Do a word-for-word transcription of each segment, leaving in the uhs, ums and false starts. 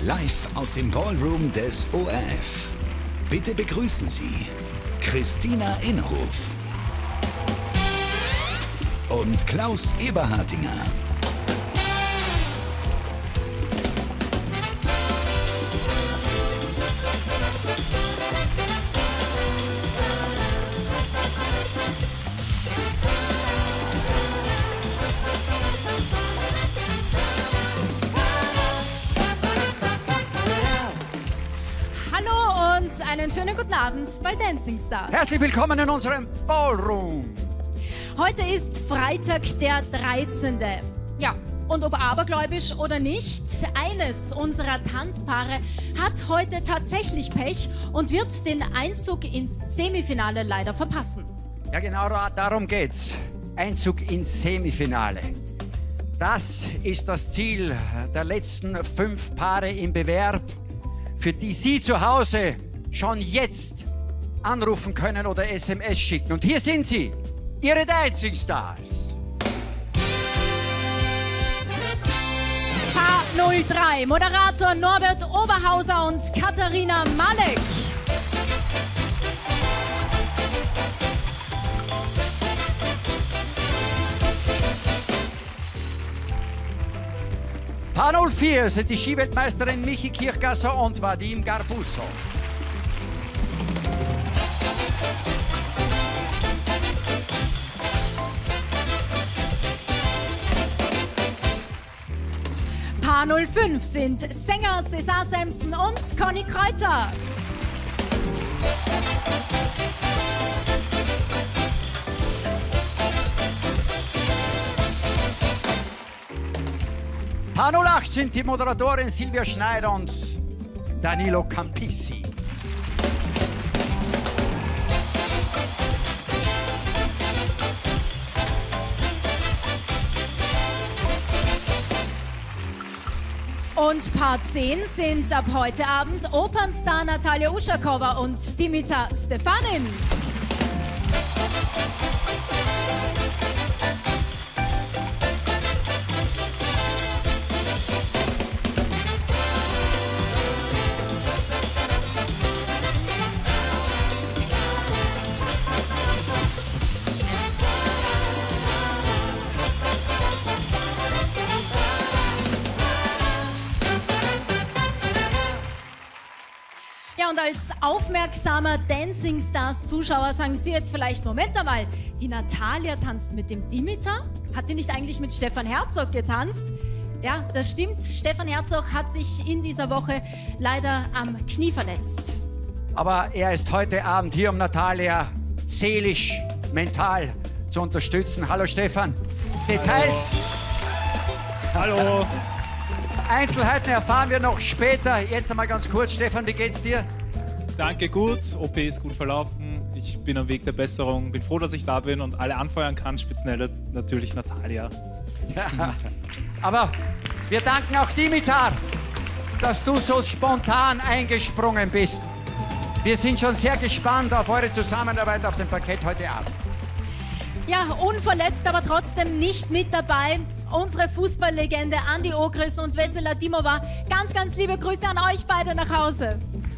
Live aus dem Ballroom des O R F. Bitte begrüßen Sie Christina Inhof und Klaus Eberhardinger. Einen schönen guten Abend bei Dancing Stars. Herzlich willkommen in unserem Ballroom. Heute ist Freitag, der dreizehnte Ja, und ob abergläubisch oder nicht, eines unserer Tanzpaare hat heute tatsächlich Pech und wird den Einzug ins Semifinale leider verpassen. Ja, genau darum geht's. Einzug ins Semifinale. Das ist das Ziel der letzten fünf Paare im Bewerb, für die Sie zu Hause schon jetzt anrufen können oder S M S schicken. Und hier sind sie, Ihre Dancing Stars. Paar null drei, Moderator Norbert Oberhauser und Katharina Malek. Paar null vier sind die Skiweltmeisterin Michi Kirchgasser und Vadim Garbuso. Paar null fünf sind Sänger Cesar Sampson und Conny Kräuter. Paar null acht sind die Moderatorin Silvia Schneider und Danilo Campisi. Und Paar zehn sind ab heute Abend Opernstar Natalia Uschakova und Dimitar Stefanin. Ja, und als aufmerksamer Dancing Stars Zuschauer sagen Sie jetzt vielleicht, Moment einmal, die Natalia tanzt mit dem Dimitar? Hat die nicht eigentlich mit Stefan Herzog getanzt? Ja, das stimmt. Stefan Herzog hat sich in dieser Woche leider am Knie verletzt. Aber er ist heute Abend hier, um Natalia seelisch, mental zu unterstützen. Hallo Stefan. Details. Hallo. Hallo. Einzelheiten erfahren wir noch später. Jetzt einmal ganz kurz, Stefan, wie geht's dir? Danke, gut. O P ist gut verlaufen. Ich bin am Weg der Besserung. Bin froh, dass ich da bin und alle anfeuern kann. Speziell natürlich Natalia. Ja. Aber wir danken auch Dimitar, dass du so spontan eingesprungen bist. Wir sind schon sehr gespannt auf eure Zusammenarbeit auf dem Parkett heute Abend. Ja, unverletzt, aber trotzdem nicht mit dabei. Unsere Fußballlegende Andi Ogris und Vesela Dimova. Ganz, ganz liebe Grüße an euch beide nach Hause.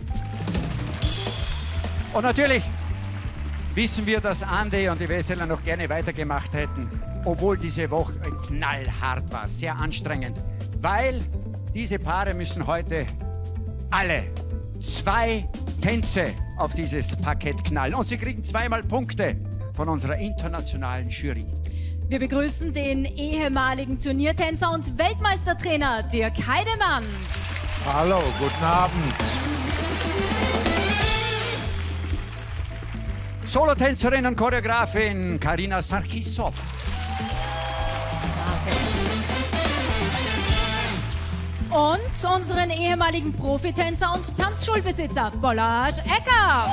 Und natürlich wissen wir, dass Andi und die Vesela noch gerne weitergemacht hätten, obwohl diese Woche knallhart war, sehr anstrengend. Weil diese Paare müssen heute alle zwei Tänze auf dieses Parkett knallen. Und sie kriegen zweimal Punkte von unserer internationalen Jury. Wir begrüßen den ehemaligen Turniertänzer und Weltmeistertrainer Dirk Heidemann. Hallo, guten Abend. Solotänzerin und Choreografin Karina Sarkisov. Und unseren ehemaligen Profitänzer und Tanzschulbesitzer Balázs Ecker.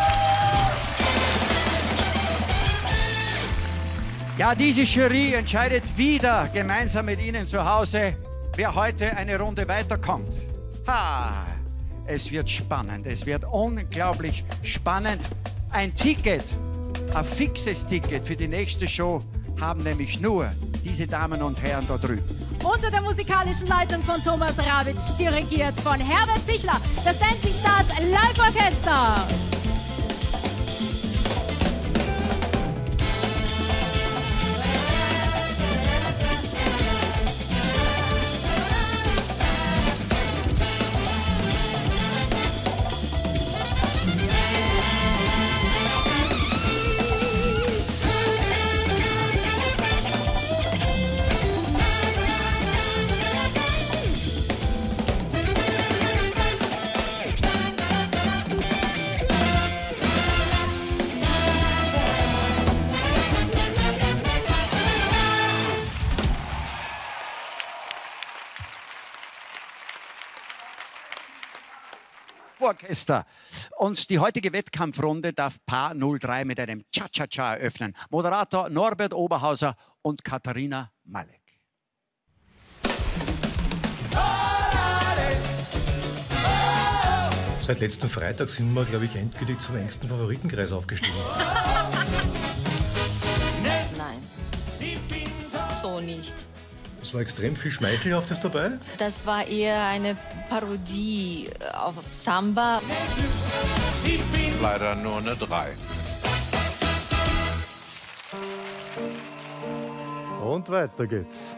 Ja, diese Jury entscheidet wieder gemeinsam mit Ihnen zu Hause, wer heute eine Runde weiterkommt. Ha, es wird spannend, es wird unglaublich spannend. Ein Ticket, ein fixes Ticket für die nächste Show haben nämlich nur diese Damen und Herren da drüben. Unter der musikalischen Leitung von Thomas Rawitsch, dirigiert von Herbert Pichler, das Dancing Stars Live Orchester. Orchester. Und die heutige Wettkampfrunde darf Paar null drei mit einem Cha-Cha-Cha eröffnen. Moderator Norbert Oberhauser und Katharina Malek. Seit letzten Freitag sind wir, glaube ich, endgültig zum engsten Favoritenkreis aufgestiegen. Nein, so nicht. Es war extrem viel Schmeichelhaftes dabei. Das war eher eine Parodie auf Samba. Leider nur eine drei. Und weiter geht's.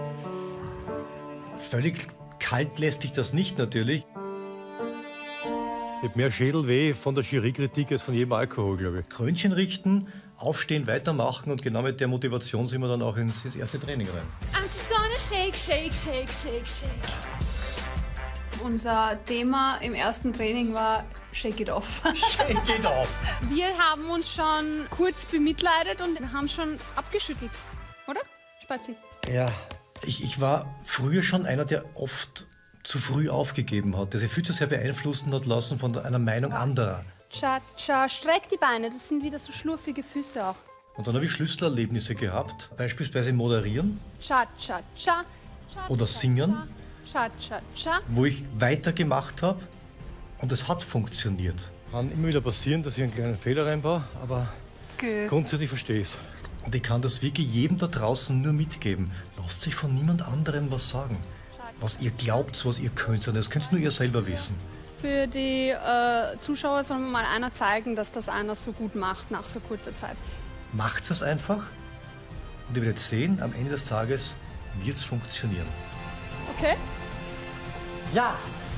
Völlig kalt lässt sich das nicht natürlich. Ich habe mehr Schädelweh von der Jury-Kritik als von jedem Alkohol, glaube ich. Krönchen richten, aufstehen, weitermachen und genau mit der Motivation sind wir dann auch ins, ins erste Training rein. I'm just gonna shake, shake, shake, shake, shake. Unser Thema im ersten Training war Shake it off. Shake it off. Wir haben uns schon kurz bemitleidet und haben schon abgeschüttelt, oder? Spazi. Ja, ich, ich war früher schon einer, der oft zu früh aufgegeben hat, der sich viel zu sehr beeinflussen hat lassen von einer Meinung anderer. Cha-cha, streck die Beine, das sind wieder so schlurfige Füße auch. Und dann habe ich Schlüsselerlebnisse gehabt, beispielsweise moderieren Cha-cha-cha. oder singen, Cha-cha-cha. wo ich weitergemacht habe und es hat funktioniert. Kann immer wieder passieren, dass ich einen kleinen Fehler reinbaue, aber Good. grundsätzlich verstehe ich es. Und ich kann das wirklich jedem da draußen nur mitgeben. Lasst sich von niemand anderem was sagen. Was ihr glaubt, was ihr könnt, sondern das könnt nur ihr selber wissen. Für die äh, Zuschauer soll mir mal einer zeigen, dass das einer so gut macht nach so kurzer Zeit. Macht es einfach und ihr werdet sehen, am Ende des Tages wird es funktionieren. Okay? Ja!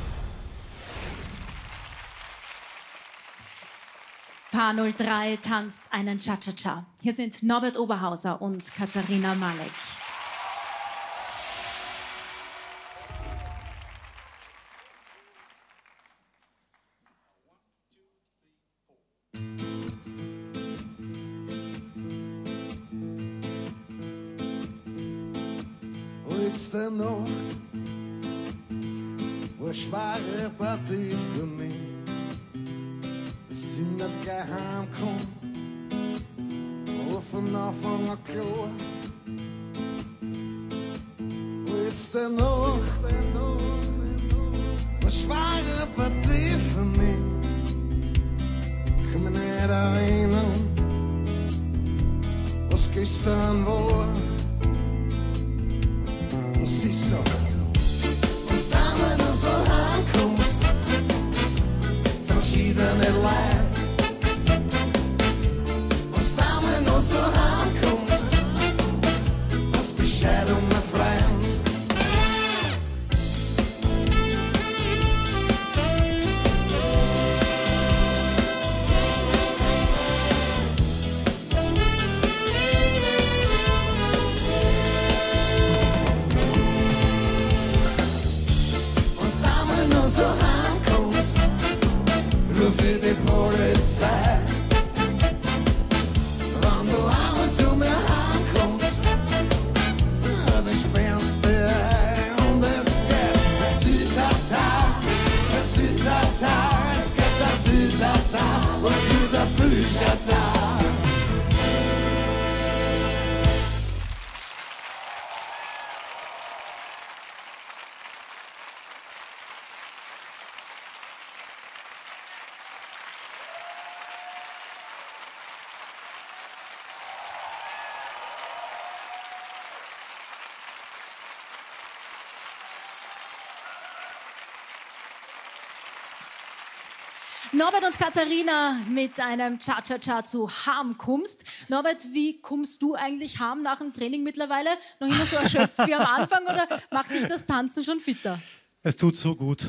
Paar null drei tanzt einen Cha-Cha-Cha. Hier sind Norbert Oberhauser und Katharina Malek. Letzte Nacht war eine schwere Partie für mich. Wir sind nicht gleich heimgekommen, aber von Anfang an klar. Letzte Nacht war eine schwere Partie für mich. Kann mich nicht erinnern, was gestern war. Sie sagt, was dann, wenn du so heimkommst, verschiedene Leid. Was dann, wenn du so heimkommst, was die Scheidung, mein Freund. So heimkommst, ruf ich die Polizei. Wenn du einmal zu mir heimkommst, dann sperrst du ein und es geht Tütata, Tütata, es geht Tütata, was für der Bücher da. Norbert und Katharina mit einem Cha-Cha-Cha zu Heimkommst. Norbert, wie kommst du eigentlich heim nach dem Training mittlerweile? Noch immer so erschöpft wie am Anfang oder macht dich das Tanzen schon fitter? Es tut so gut.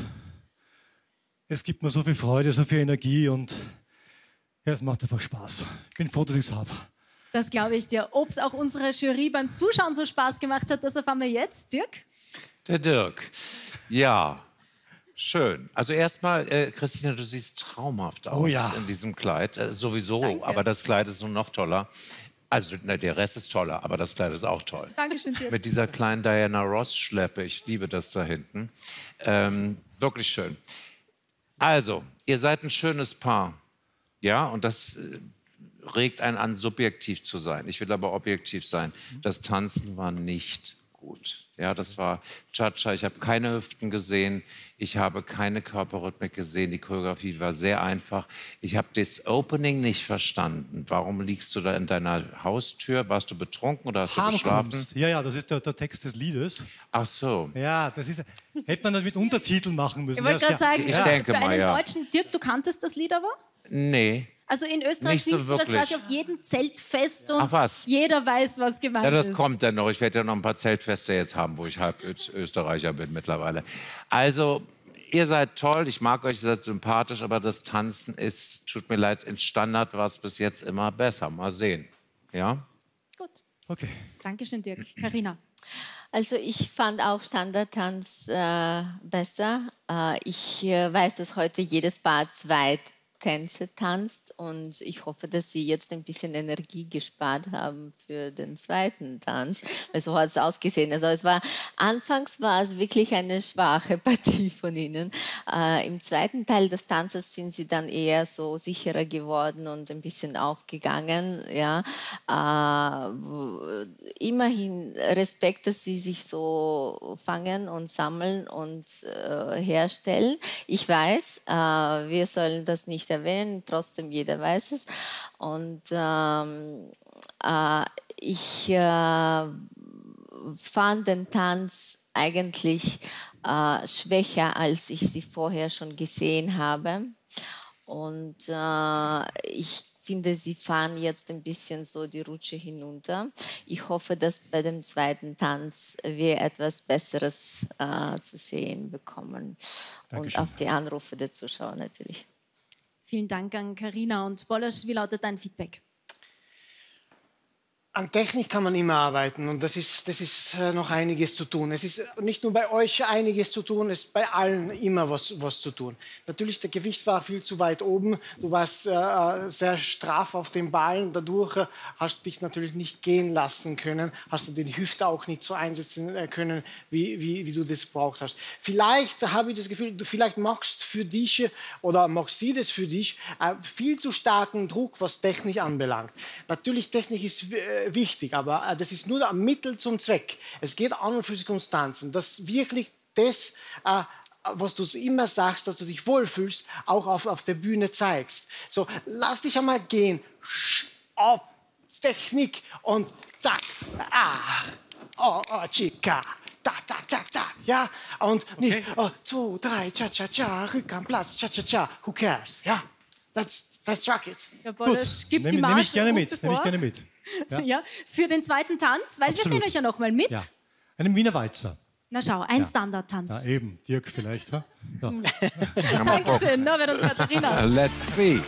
Es gibt mir so viel Freude, so viel Energie und ja, es macht einfach Spaß. Ich bin froh, dass ich es habe. Das glaube ich dir. Ob es auch unsere Jury beim Zuschauen so Spaß gemacht hat, das erfahren wir jetzt. Dirk? Der Dirk. Ja, schön. Also erstmal, äh, Christina, du siehst traumhaft aus oh ja. in diesem Kleid. Äh, sowieso, Danke. aber das Kleid ist nur noch toller. Also ne, der Rest ist toller, aber das Kleid ist auch toll. Dankeschön, Dirk. Mit dieser kleinen Diana Ross-Schleppe, ich liebe das da hinten. Ähm, wirklich schön. Also, ihr seid ein schönes Paar. Ja, und das äh, regt einen an, subjektiv zu sein. Ich will aber objektiv sein. Das Tanzen war nicht gut. Ja, das war Cha-Cha. Ich habe keine Hüften gesehen. Ich habe keine Körperrhythmik gesehen. Die Choreografie war sehr einfach. Ich habe das Opening nicht verstanden. Warum liegst du da in deiner Haustür? Warst du betrunken oder hast du geschlafen? Ja, ja, das ist der, der Text des Liedes. Ach so. Ja, das ist. Hätte man das mit Untertiteln machen müssen. Ich wollte gerade sagen, Ich für, denke für mal, einen ja. Deutschen, Dirk, du kanntest das Lied aber? Nee. Also in Österreich Nicht so singst du das wirklich. quasi auf jedem Zeltfest und Ach was. jeder weiß, was gemeint Ja, das ist. kommt dann noch. Ich werde ja noch ein paar Zeltfeste jetzt haben, wo ich halb Ö Österreicher bin mittlerweile. Also, ihr seid toll, ich mag euch, ihr seid sympathisch, aber das Tanzen ist, tut mir leid, in Standard war es bis jetzt immer besser. Mal sehen. Ja? Gut. Okay. Dankeschön, Dirk. Carina. Also ich fand auch Standardtanz äh, besser. Äh, ich äh, weiß, dass heute jedes Paar zwei Tänze tanzt und ich hoffe, dass Sie jetzt ein bisschen Energie gespart haben für den zweiten Tanz, weil so hat es ausgesehen. Also es war, anfangs war es wirklich eine schwache Partie von Ihnen. Äh, Im zweiten Teil des Tanzes sind Sie dann eher so sicherer geworden und ein bisschen aufgegangen. Ja. Äh, immerhin Respekt, dass Sie sich so fangen und sammeln und äh, herstellen. Ich weiß, äh, wir sollen das nicht erwähnen, trotzdem jeder weiß es. Und ähm, äh, ich äh, fand den Tanz eigentlich äh, schwächer, als ich sie vorher schon gesehen habe. Und äh, ich finde, sie fahren jetzt ein bisschen so die Rutsche hinunter. Ich hoffe, dass bei dem zweiten Tanz wir etwas Besseres äh, zu sehen bekommen. Dankeschön. Und auf die Anrufe der Zuschauer natürlich. Vielen Dank an Carina und Wollers, wie lautet dein Feedback? An Technik kann man immer arbeiten und das ist, das ist noch einiges zu tun. Es ist nicht nur bei euch einiges zu tun, es ist bei allen immer was, was zu tun. Natürlich, der Gewicht war viel zu weit oben, du warst äh, sehr straff auf den Ballen, dadurch äh, hast du dich natürlich nicht gehen lassen können, hast du den Hüfte auch nicht so einsetzen können, wie, wie, wie du das braucht hast. Vielleicht habe ich das Gefühl, du vielleicht machst für dich oder machst sie das für dich äh, viel zu starken Druck, was Technik anbelangt. Natürlich, Technik ist äh, wichtig, aber äh, das ist nur ein Mittel zum Zweck. Es geht an und für sich Konstanzen. Das wirklich das, äh, was du immer sagst, dass du dich wohlfühlst, auch auf, auf der Bühne zeigst. So, lass dich einmal gehen. Auf Technik und zack. Ah, oh, oh, Chica. Da, da, da, da. Ja, und nicht oh, zwei, drei, cha, cha, cha, Rück am Platz, cha, cha, cha. Who cares? Ja, let's, let's rock it. Der Wollers gibt die Nehme nehm Marsch ich gerne mit. vor. Nehme ich gerne mit. Ja. Ja. Für den zweiten Tanz, weil Absolut. wir sehen euch ja noch mal mit. Ja. Einen Wiener Walzer. Na schau, ein Ja. Standardtanz. Ja, eben. Dirk vielleicht. Ja. Ja. Dankeschön, Norbert und Katharina. Let's see.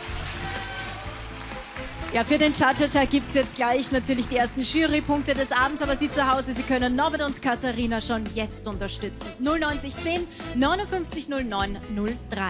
Ja, für den Cha-Cha-Cha gibt es jetzt gleich natürlich die ersten Jurypunkte des Abends, aber Sie zu Hause, Sie können Norbert und Katharina schon jetzt unterstützen. null neun eins null neunundfünfzig null neun null drei.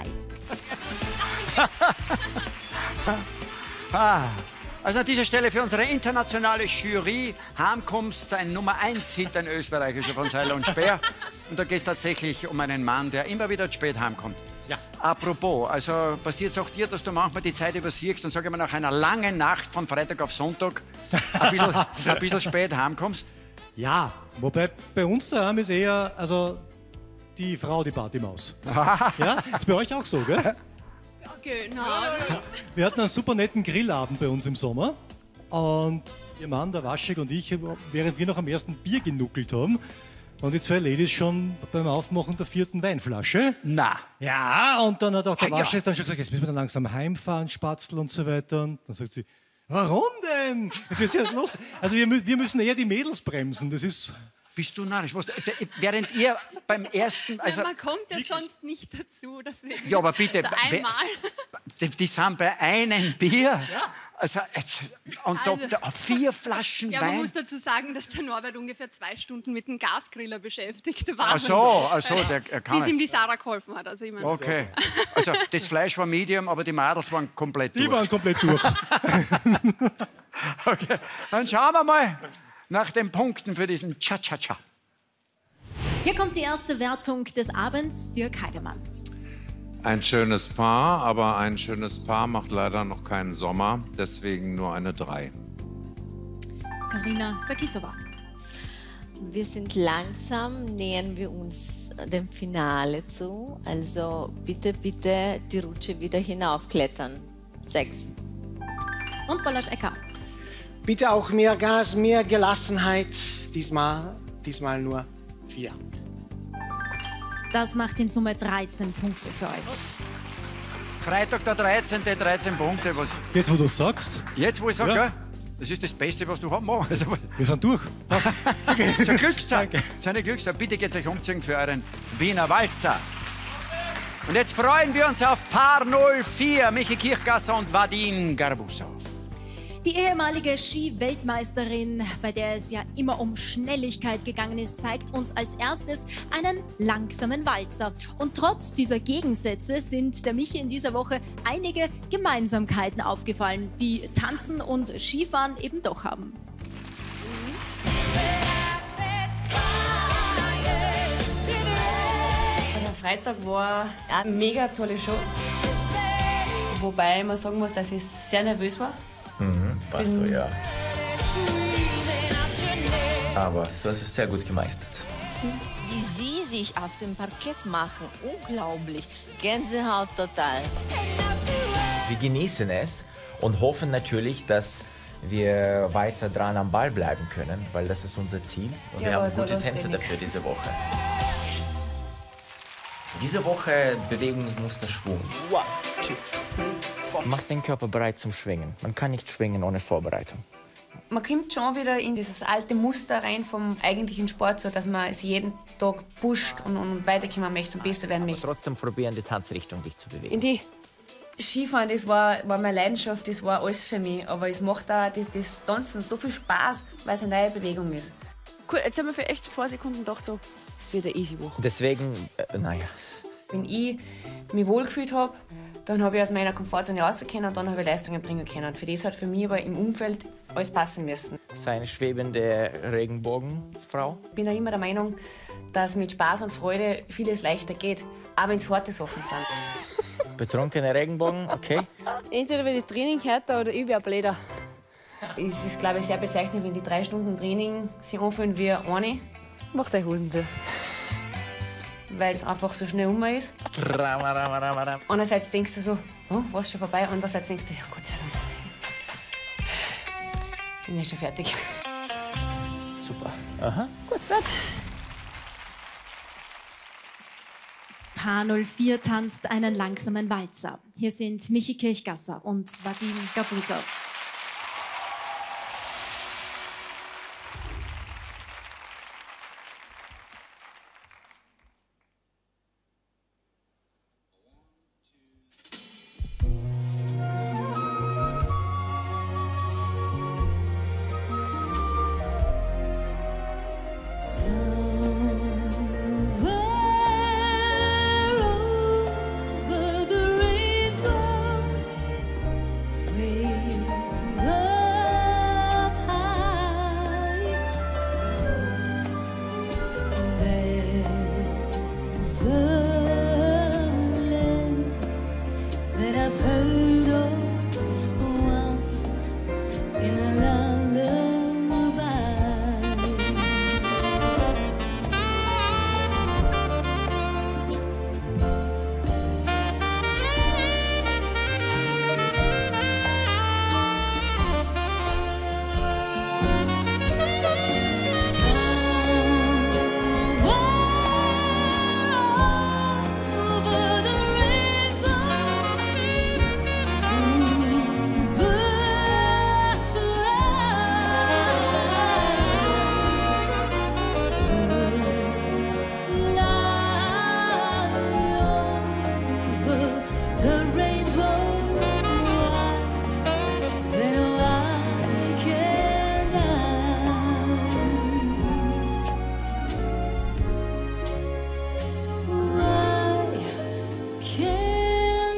Ah, also an dieser Stelle für unsere internationale Jury Heimkommst ein Nummer eins hinter den Österreichischen von Seiler und Speer. Und da geht es tatsächlich um einen Mann, der immer wieder zu spät heimkommt. Ja. Apropos, also passiert es auch dir, dass du manchmal die Zeit übersiehst und sage ich mal nach einer langen Nacht von Freitag auf Sonntag ein bisschen, ein bisschen spät heimkommst? Ja, wobei bei uns daheim ist eher also die Frau die Partymaus. Ja, ist bei euch auch so, gell? Genau. Wir hatten einen super netten Grillabend bei uns im Sommer und ihr Mann, der Waschek und ich, während wir noch am ersten Bier genuckelt haben, Und die zwei Ladies schon beim Aufmachen der vierten Weinflasche. Na. Ja, und dann hat auch der Ah, Wasche ja. dann schon gesagt, jetzt müssen wir dann langsam heimfahren, Spatzel und so weiter. Und dann sagt sie, warum denn? Jetzt ist erst los. Also wir, mü- wir müssen eher die Mädels bremsen. Das ist... Bist du narrisch? Was- Während ihr beim ersten... Also, ja, man kommt ja sonst nicht dazu. Deswegen. ja, aber bitte... Also wer- einmal. Die, die sind bei einem Bier. Also, und da, Also- da vier Flaschen Ja, man Wein. muss dazu sagen, dass der Norbert ungefähr zwei Stunden mit dem Gasgriller beschäftigt war. Ach so, ach so, der er kann Bis ihm nicht. die Sarah geholfen hat. Also ich meine, Okay. Also das Fleisch war Medium, aber die Mädels waren komplett Die durch. waren komplett durch. Okay, dann schauen wir mal nach den Punkten für diesen Cha-Cha-Cha. Hier kommt die erste Wertung des Abends, Dirk Heidemann. Ein schönes Paar, aber ein schönes Paar macht leider noch keinen Sommer, deswegen nur eine drei. Karina Sakisova. Wir sind langsam, nähern wir uns dem Finale zu. Also bitte, bitte die Rutsche wieder hinaufklettern. Sechs. Und Balazs Ecker. Bitte auch mehr Gas, mehr Gelassenheit. Diesmal, diesmal nur vier. Das macht in Summe dreizehn Punkte für euch. Freitag der dreizehnte dreizehn Punkte. Was, Jetzt, wo du sagst, jetzt, wo ich sage, Ja. ja. Das ist das Beste, was du haben machst. Also, wir sind durch. Passt. das ist ein Glückstag. Das ist eine Glückstag. Bitte geht euch umziehen für euren Wiener Walzer. Und jetzt freuen wir uns auf Paar null vier, Michi Kirchgasser und Vadim Garbusov. Die ehemalige Ski-Weltmeisterin, bei der es ja immer um Schnelligkeit gegangen ist, zeigt uns als erstes einen langsamen Walzer. Und trotz dieser Gegensätze sind der Michi in dieser Woche einige Gemeinsamkeiten aufgefallen, die Tanzen und Skifahren eben doch haben. Der Freitag war eine mega tolle Show. Wobei man sagen muss, dass ich sehr nervös war. Mhm, warst du, Bin- ja. Aber du hast es sehr gut gemeistert. Wie sie sich auf dem Parkett machen, unglaublich. Gänsehaut total. Wir genießen es und hoffen natürlich, dass wir weiter dran am Ball bleiben können, weil das ist unser Ziel. Und Ja, wir aber haben da gute lässt Tänze eh dafür nix. diese Woche. Diese Woche Bewegungsmuster Schwung. Macht den Körper bereit zum Schwingen. Man kann nicht schwingen ohne Vorbereitung. Man kommt schon wieder in dieses alte Muster rein vom eigentlichen Sport, so dass man es jeden Tag pusht und, und weiterkommen möchte und besser werden möchte. Trotzdem probieren, die Tanzrichtung dich zu bewegen. In die Skifahren, das war, war meine Leidenschaft, das war alles für mich. Aber es macht auch das, das Tanzen so viel Spaß, weil es eine neue Bewegung ist. Cool, jetzt haben wir für echt zwei Sekunden gedacht, so, das wird eine easy Woche. Deswegen, äh, naja. Wenn ich mich wohlgefühlt habe, dann habe ich aus meiner Komfortzone rausgekommen und dann habe ich Leistungen bringen können. Und für das hat für mich aber im Umfeld alles passen müssen. Sei eine schwebende Regenbogenfrau. Ich bin auch immer der Meinung, dass mit Spaß und Freude vieles leichter geht, auch wenn es harte Sachen sind. Betrunkene Regenbogen, okay. Entweder wird das Training härter oder ich werde bläder. Es ist, glaube ich, sehr bezeichnend, wenn die drei Stunden Training sich anfühlen wie eine. Macht euch Hosen zu. Weil es einfach so schnell um ist. Rama, rama, rama, rama. Einerseits denkst du so, oh, was schon vorbei? Andererseits denkst du, ja Gott sei Dank. Bin ja schon fertig. Super. Aha. Gut, gut. Paar null vier tanzt einen langsamen Walzer. Hier sind Michi Kirchgasser und Vadim Garbusov.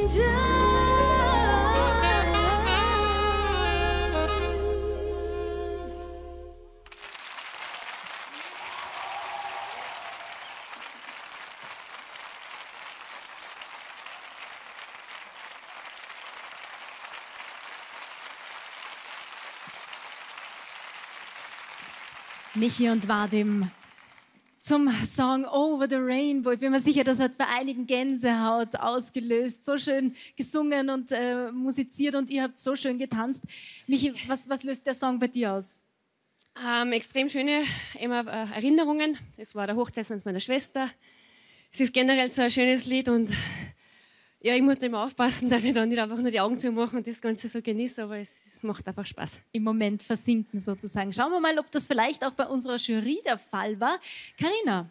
Michi und Vadim zum Song Over the Rainbow. Ich bin mir sicher, das hat bei einigen Gänsehaut ausgelöst. So schön gesungen und äh, musiziert und ihr habt so schön getanzt. Michi, was, was löst der Song bei dir aus? Ähm, extrem schöne immer, äh, Erinnerungen. Es war der Hochzeitstanz meiner Schwester. Es ist generell so ein schönes Lied und ja, ich muss immer aufpassen, dass ich dann nicht einfach nur die Augen zumache und das Ganze so genieße, aber es, es macht einfach Spaß. Im Moment versinken sozusagen. Schauen wir mal, ob das vielleicht auch bei unserer Jury der Fall war. Carina.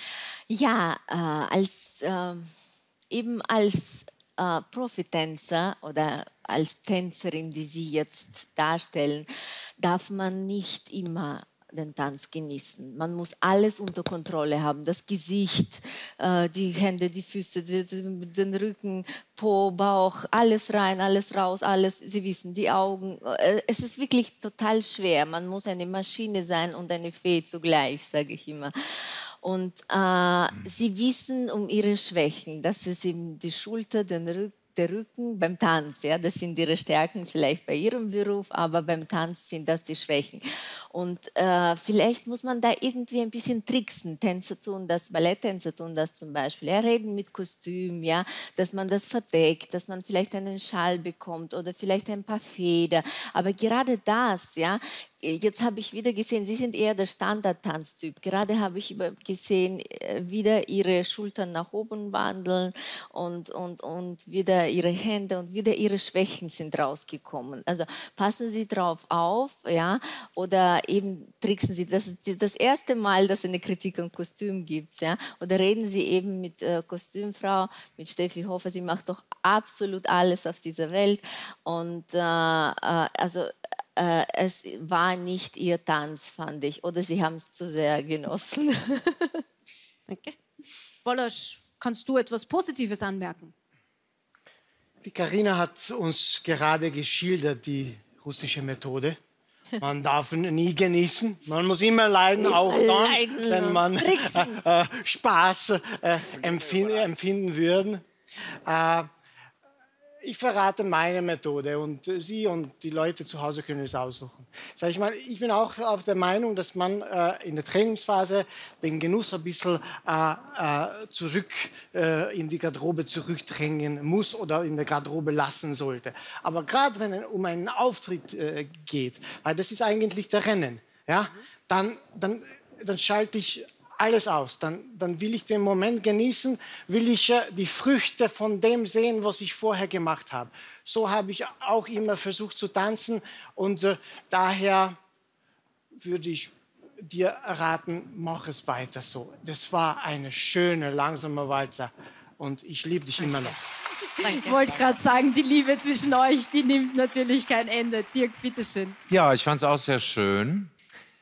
Ja, äh, als, äh, eben als äh, Profitänzer oder als Tänzerin, die Sie jetzt darstellen, darf man nicht immer den Tanz genießen. Man muss alles unter Kontrolle haben. Das Gesicht, äh, die Hände, die Füße, die, die, den Rücken, Po, Bauch, alles rein, alles raus, alles, Sie wissen, die Augen. Äh, es ist wirklich total schwer. Man muss eine Maschine sein und eine Fee zugleich, sage ich immer. Und äh, Sie wissen um Ihre Schwächen. Das ist eben die Schulter, den Rücken, der Rücken beim Tanz, ja, das sind ihre Stärken vielleicht bei ihrem Beruf, aber beim Tanz sind das die Schwächen. Und äh, vielleicht muss man da irgendwie ein bisschen tricksen. Tänzer tun das, Balletttänzer tun das zum Beispiel. Ja, reden mit Kostüm, ja, dass man das verdeckt, dass man vielleicht einen Schal bekommt oder vielleicht ein paar Feder. Aber gerade das, ja, jetzt habe ich wieder gesehen, Sie sind eher der Standard-Tanztyp. Gerade habe ich gesehen, wieder Ihre Schultern nach oben wandeln und, und, und wieder Ihre Hände und wieder Ihre Schwächen sind rausgekommen. Also passen Sie drauf auf, ja, oder eben tricksen Sie. Das ist das erste Mal, dass es eine Kritik am Kostüm gibt, ja. Oder reden Sie eben mit äh, Kostümfrau, mit Steffi Hofer. Sie macht doch absolut alles auf dieser Welt. Und äh, äh, also Äh, es war nicht ihr Tanz, fand ich. Oder sie haben es zu sehr genossen. Danke. Bolosch, kannst du etwas Positives anmerken? Die Carina hat uns gerade geschildert, die russische Methode. Man darf nie genießen, man muss immer leiden, auch dann, wenn man äh, äh, Spaß äh, empfinden, empfinden würde. Äh, Ich verrate meine Methode und Sie und die Leute zu Hause können es aussuchen. Sag ich mal, ich bin auch auf der Meinung, dass man äh, in der Trainingsphase den Genuss ein bisschen äh, äh, zurück äh, in die Garderobe zurückdrängen muss oder in der Garderobe lassen sollte. Aber gerade wenn es um einen Auftritt äh, geht, weil das ist eigentlich der Rennen, ja, dann, dann, dann schalte ich alles aus. Dann, dann will ich den Moment genießen, will ich äh, die Früchte von dem sehen, was ich vorher gemacht habe. So habe ich auch immer versucht zu tanzen und äh, daher würde ich dir raten, mach es weiter so. Das war eine schöne, langsame Walzer und ich liebe dich immer noch. Ich wollte gerade sagen, die Liebe zwischen euch, die nimmt natürlich kein Ende. Dirk, bitteschön. Ja, ich fand es auch sehr schön.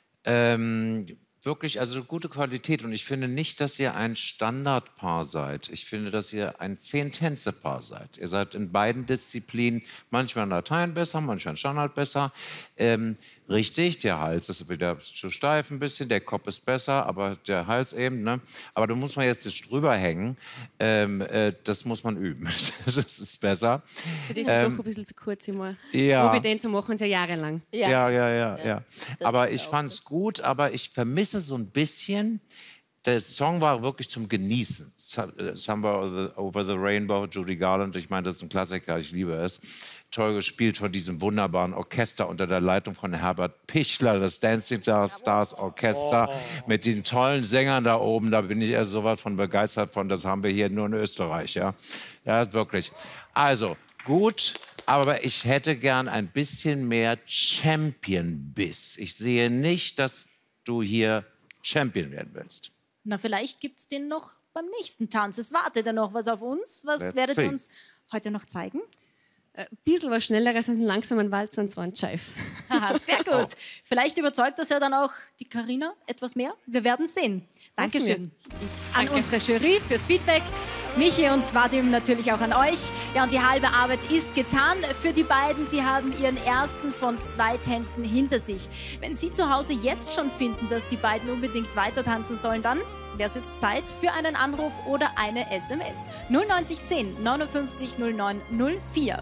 Ähm, Wirklich, also gute Qualität. Und ich finde nicht, dass ihr ein Standardpaar seid. Ich finde, dass ihr ein Zehn-Tänze-Paar seid. Ihr seid in beiden Disziplinen, manchmal in Latein besser, manchmal in Standard besser. Ähm, richtig, der Hals ist wieder zu steif ein bisschen, der Kopf ist besser, aber der Hals eben, ne? Aber da muss man jetzt nicht drüber hängen. Ähm, äh, das muss man üben. Das ist besser. Für das ist ähm, doch ein bisschen zu kurz immer. Ja. Profitänzer machen sie ja jahrelang. Ja, ja, ja, ja. ja. Aber ich fand es gut, aber ich vermisse so ein bisschen, der Song war wirklich zum Genießen. Somewhere Over the Rainbow, Judy Garland, ich meine, das ist ein Klassiker, ich liebe es. Toll gespielt von diesem wunderbaren Orchester unter der Leitung von Herbert Pichler, das Dancing Stars Orchester, mit den tollen Sängern da oben, da bin ich ja so was von begeistert von, das haben wir hier nur in Österreich, ja. Ja, wirklich. Also, gut. Aber ich hätte gern ein bisschen mehr Champion-Biss. Ich sehe nicht, dass du hier Champion werden willst. Na, vielleicht gibt es den noch beim nächsten Tanz. Es wartet ja noch was auf uns. Was Let's werdet see. ihr uns heute noch zeigen? Ein bisschen was Schnelleres als einen langsamen Walzer und zwar ein Scheif. Haha, sehr gut. Vielleicht überzeugt das ja dann auch die Carina etwas mehr. Wir werden sehen. Dankeschön an Danke. unsere Jury fürs Feedback. Michi und Vadim natürlich auch an euch. Ja, und die halbe Arbeit ist getan für die beiden. Sie haben ihren ersten von zwei Tänzen hinter sich. Wenn Sie zu Hause jetzt schon finden, dass die beiden unbedingt weiter tanzen sollen, dann wäre es jetzt Zeit für einen Anruf oder eine S M S. null neun zehn neunundfünfzig null neun null vier.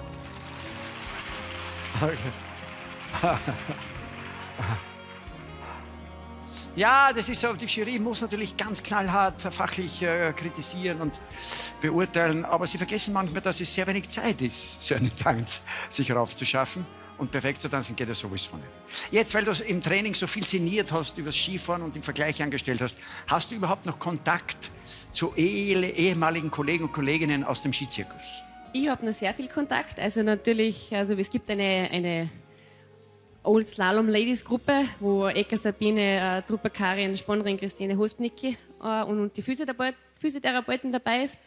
Ja, das ist so, die Jury muss natürlich ganz knallhart fachlich äh, kritisieren und beurteilen, aber sie vergessen manchmal, dass es sehr wenig Zeit ist, so einen Tanz sich raufzuschaffen. Und perfekt zu tanzen geht ja sowieso nicht. Jetzt, weil du im Training so viel sinniert hast über das Skifahren und den Vergleich angestellt hast, hast du überhaupt noch Kontakt zu ehe ehemaligen Kollegen und Kolleginnen aus dem Skizirkus? Ich habe noch sehr viel Kontakt. Also natürlich, also es gibt eine, eine Old Slalom Ladies Gruppe, wo Eka Sabine, äh, Trupper Karin, Sponnerin Christine Hospnicki äh, und die Physiotherapeut, Physiotherapeuten dabei ist.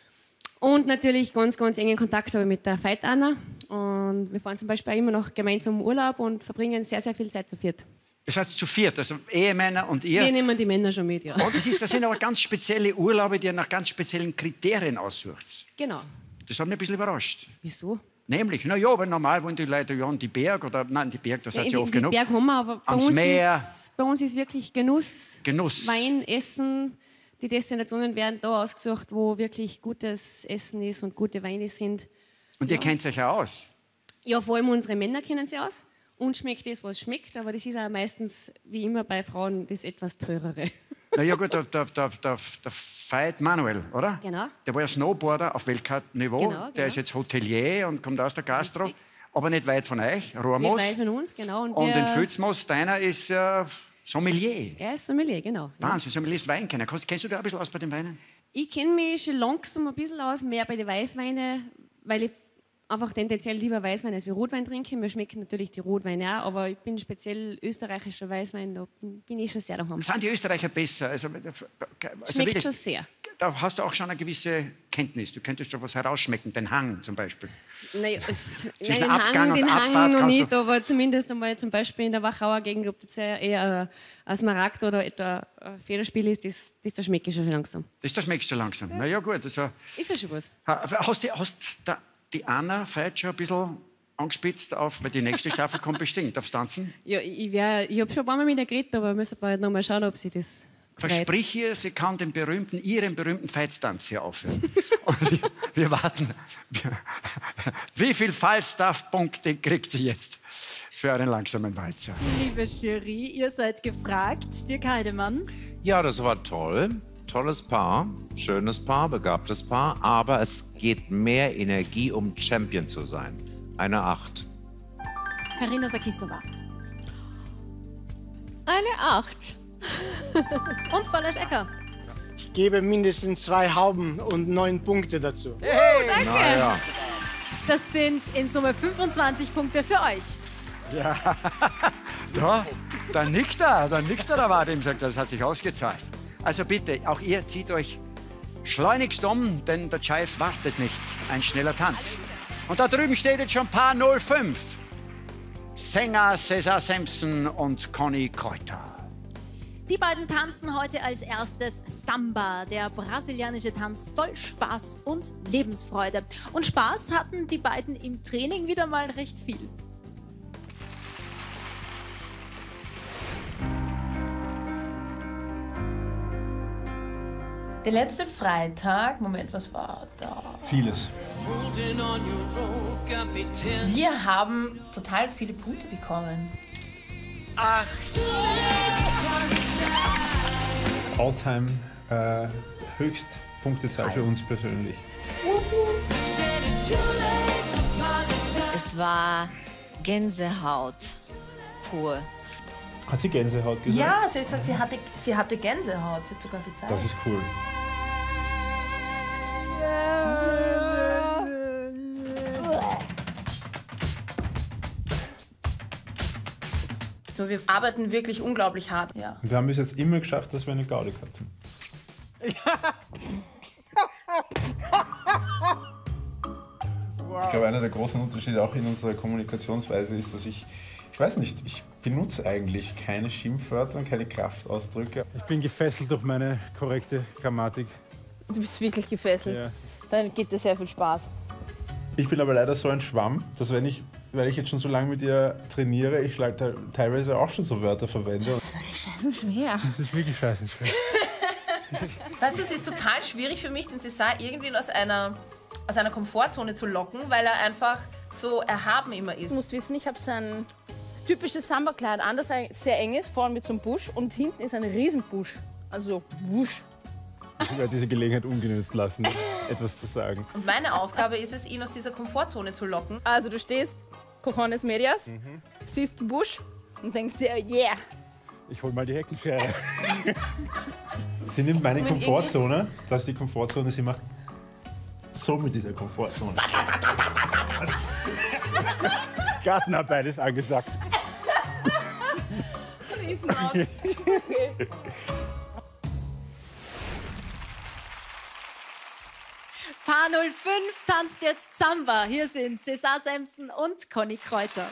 Und natürlich ganz, ganz engen Kontakt habe ich mit der Veit Anna. Und wir fahren zum Beispiel auch immer noch gemeinsam Urlaub und verbringen sehr, sehr viel Zeit zu viert. Ihr seid zu viert, also Ehemänner und ihr? Wir nehmen die Männer schon mit, ja. Oh, das, ist, das sind aber ganz spezielle Urlaube, die ihr nach ganz speziellen Kriterien aussucht. Genau. Das hat mich ein bisschen überrascht. Wieso? Nämlich, na ja, weil normal wollen die Leute ja an die Berg oder, nein, die Berg, da seid ihr ja, oft die genug. Berg haben wir, aber bei ans uns, Meer. Ist, bei uns ist wirklich Genuss. Genuss. Wein, Essen. Die Destinationen werden da ausgesucht, wo wirklich gutes Essen ist und gute Weine sind. Und ihr kennt euch ja aus? Ja, vor allem unsere Männer kennen sie aus. Uns schmeckt das, was schmeckt, aber das ist auch meistens, wie immer bei Frauen, das etwas teurere. Na ja gut, der, der, der, der, der Veit Manuel, oder? Genau. Der war ja Snowboarder auf Weltcup-Niveau. Genau, genau. Der ist jetzt Hotelier und kommt aus der Gastro. Richtig. Aber nicht weit von euch, Rohrmoos. Nicht weit von uns, genau. Und, und in Völzmoos, deiner ist äh, Sommelier. Er ist Sommelier, genau. Wahnsinn, ja. Sommelier ist Weinkenner. Kennst, kennst du da ein bisschen aus bei den Weinen? Ich kenne mich schon langsam ein bisschen aus, mehr bei den Weißweinen, weil ich einfach tendenziell lieber Weißwein als wie Rotwein trinke. Mir schmecken natürlich die Rotweine auch, aber ich bin speziell österreichischer Weißwein, da bin ich schon sehr daheim. Sind die Österreicher besser? Also, also Schmeckt wirklich, schon sehr. Da hast du auch schon eine gewisse Kenntnis. Du könntest doch was herausschmecken, den Hang zum Beispiel. Naja, es, nein, Zwischen den Abgang Hang, und den Abfahrt Hang noch kannst du- nicht, aber zumindest einmal zum Beispiel in der Wachauer Gegend, ob das eher eher ein Smaragd oder etwa ein Federspiel ist, das, das, das schmecke ich schon langsam. Das, das schmeckst du langsam. Na ja, gut. Also, Ist ja schon was. Ha- Hast du hast da, die Anna Veit schon ein bisschen angespitzt auf, weil die nächste Staffel kommt bestimmt, aufs Tanzen? Ja, ich, wär- ich habe schon ein paar Mal mit ihr geredet, aber wir müssen bald noch mal schauen, ob sie das freut. Versprich ihr, sie kann den berühmten, ihren berühmten Veitstanz hier aufführen. Und wir, wir warten. Wir, wie viel Falstaff-Punkte kriegt sie jetzt für einen langsamen Walzer? Liebe Jury, ihr seid gefragt. Dirk Heidemann. Ja, das war toll. Tolles Paar, schönes Paar, begabtes Paar, aber es geht mehr Energie, um Champion zu sein. Eine Acht. Karina Sakissova. Eine Acht. Und Balázs Ecker. Ich gebe mindestens zwei Hauben und neun Punkte dazu. Hey, danke. Na ja. Das sind in Summe fünfundzwanzig Punkte für euch. Ja, da, da nickt er, da nickt er, da war dem sagt, das hat sich ausgezahlt. Also bitte, auch ihr zieht euch schleunigst um, denn der Jive wartet nicht. Ein schneller Tanz. Und da drüben steht jetzt schon Paar null fünf. Sänger Cesar Sampson und Conny Kräuter. Die beiden tanzen heute als erstes Samba, der brasilianische Tanz voll Spaß und Lebensfreude. Und Spaß hatten die beiden im Training wieder mal recht viel. Der letzte Freitag, Moment, was war da? Vieles. Wir haben total viele Punkte bekommen. Acht. Alltime äh, Höchstpunktezahl für uns persönlich. Es war Gänsehaut pur. Hat sie Gänsehaut gesagt? Ja, sie hat gesagt, sie hatte, sie hatte Gänsehaut. Sie hat sogar gezeigt. Das ist cool. So, wir arbeiten wirklich unglaublich hart. Ja. Und wir haben bis jetzt immer geschafft, dass wir eine Gaudi hatten. Ich glaube, einer der großen Unterschiede auch in unserer Kommunikationsweise ist, dass ich, ich weiß nicht, ich benutze eigentlich keine Schimpfwörter und keine Kraftausdrücke. Ich bin gefesselt durch meine korrekte Grammatik. Du bist wirklich gefesselt. Ja. dann gibt es sehr viel Spaß. Ich bin aber leider so ein Schwamm, dass wenn ich, weil ich jetzt schon so lange mit ihr trainiere, ich te teilweise auch schon so Wörter verwende. Das ist doch scheiße schwer. Das ist wirklich scheiße schwer. Weißt du, es ist total schwierig für mich, den César irgendwie aus einer, aus einer Komfortzone zu locken, weil er einfach so erhaben immer ist. Du musst wissen, ich habe so ein typisches Samba-Kleid an, das sehr eng ist, vorne mit so einem Busch und hinten ist ein Riesenbusch. Also Busch. Ich werde diese Gelegenheit ungenutzt lassen, etwas zu sagen. Und meine Aufgabe ist es, ihn aus dieser Komfortzone zu locken. Also du stehst, Cojones Medias, Mhm. siehst den Busch und denkst dir, yeah. Ich hol mal die Heckenschere. Sie nimmt meine Mit Komfortzone, das ist die Komfortzone, sie macht so mit dieser Komfortzone. Gartenarbeit ist angesagt. Riesenlaut. Okay. Paar null fünf tanzt jetzt Samba. Hier sind César Sampson und Conny Kräuter.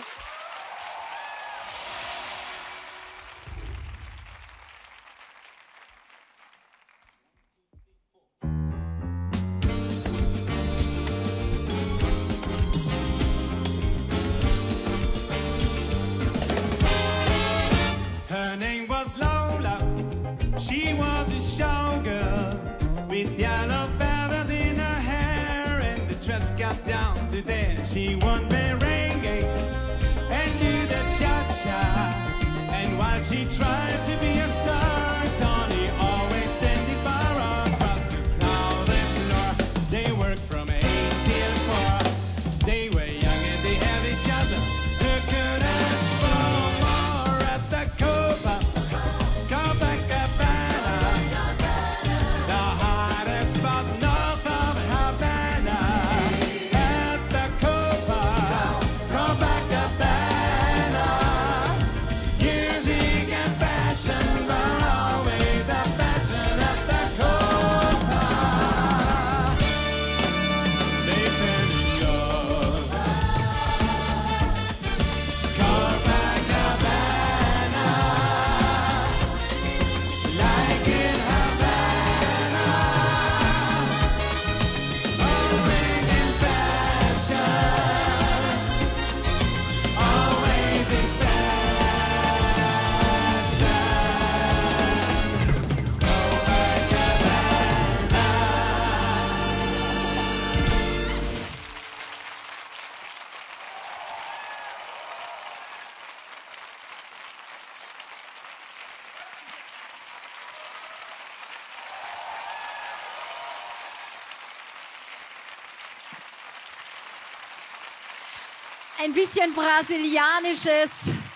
Her name was Lola. She was a showgirl with yellow feathers in her hair, and the dress got down to there. She won merengue and do the cha-cha. And while she tried to be a star, Tony always standing by her across the crowded floor. They worked from eight till four. They were young and they had each other. Who could ask for more at the Copa Copacabana? The hottest spot north of Havana. At the Copa Copacabana. Music and passion were always the fashion at the Copa. They fell in love. Copacabana, like in Havana. Music and passion, always in Ein bisschen brasilianisches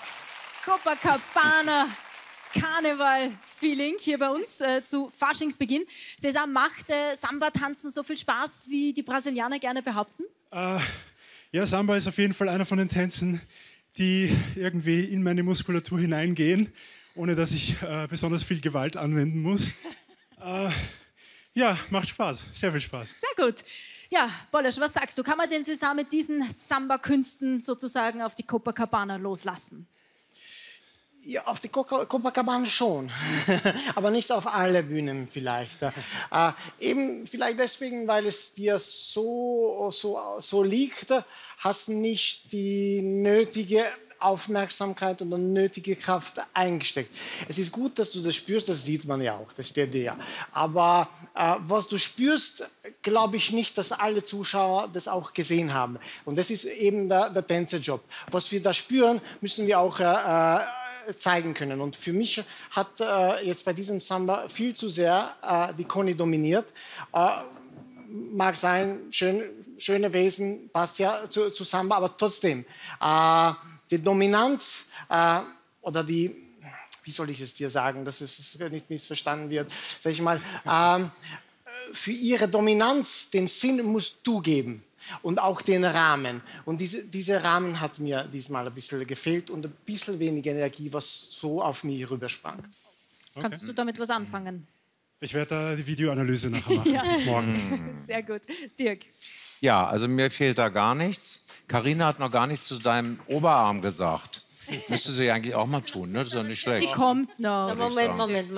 Copacabana Karneval-Feeling hier bei uns äh, zu Faschingsbeginn. César, macht äh, Samba-Tanzen so viel Spaß, wie die Brasilianer gerne behaupten? Äh, ja, Samba ist auf jeden Fall einer von den Tänzen, die irgendwie in meine Muskulatur hineingehen, ohne dass ich äh, besonders viel Gewalt anwenden muss. äh, ja, macht Spaß, sehr viel Spaß. Sehr gut. Ja, Bolesch, was sagst du? Kann man den César mit diesen Samba-Künsten sozusagen auf die Copacabana loslassen? Ja, auf die Coca- Copacabana schon, aber nicht auf alle Bühnen vielleicht. Äh, eben vielleicht deswegen, weil es dir so, so, so liegt, hast nicht die nötige Aufmerksamkeit und die nötige Kraft eingesteckt. Es ist gut, dass du das spürst, das sieht man ja auch, das steht dir ja. Aber äh, was du spürst, glaube ich nicht, dass alle Zuschauer das auch gesehen haben. Und das ist eben der, der Tänzerjob. Was wir da spüren, müssen wir auch äh, zeigen können. Und für mich hat äh, jetzt bei diesem Samba viel zu sehr äh, die Conny dominiert. Äh, mag sein, schön, schöne Wesen, passt ja zu, zu Samba, aber trotzdem, äh, die Dominanz äh, oder die, wie soll ich es dir sagen, dass es nicht missverstanden wird, sag ich mal, äh, für ihre Dominanz den Sinn musst du geben. Und auch den Rahmen. Und diese, dieser Rahmen hat mir diesmal ein bisschen gefehlt und ein bisschen weniger Energie, was so auf mich rübersprang. Okay. Kannst du damit was anfangen? Ich werde da die Videoanalyse nachher machen. Ja. Morgen. Sehr gut. Dirk? Ja, also mir fehlt da gar nichts. Carina hat noch gar nichts zu deinem Oberarm gesagt. Müsste sie eigentlich auch mal tun, ne? Das ist doch nicht schlecht. Die kommt noch. Na, Moment, Moment, meine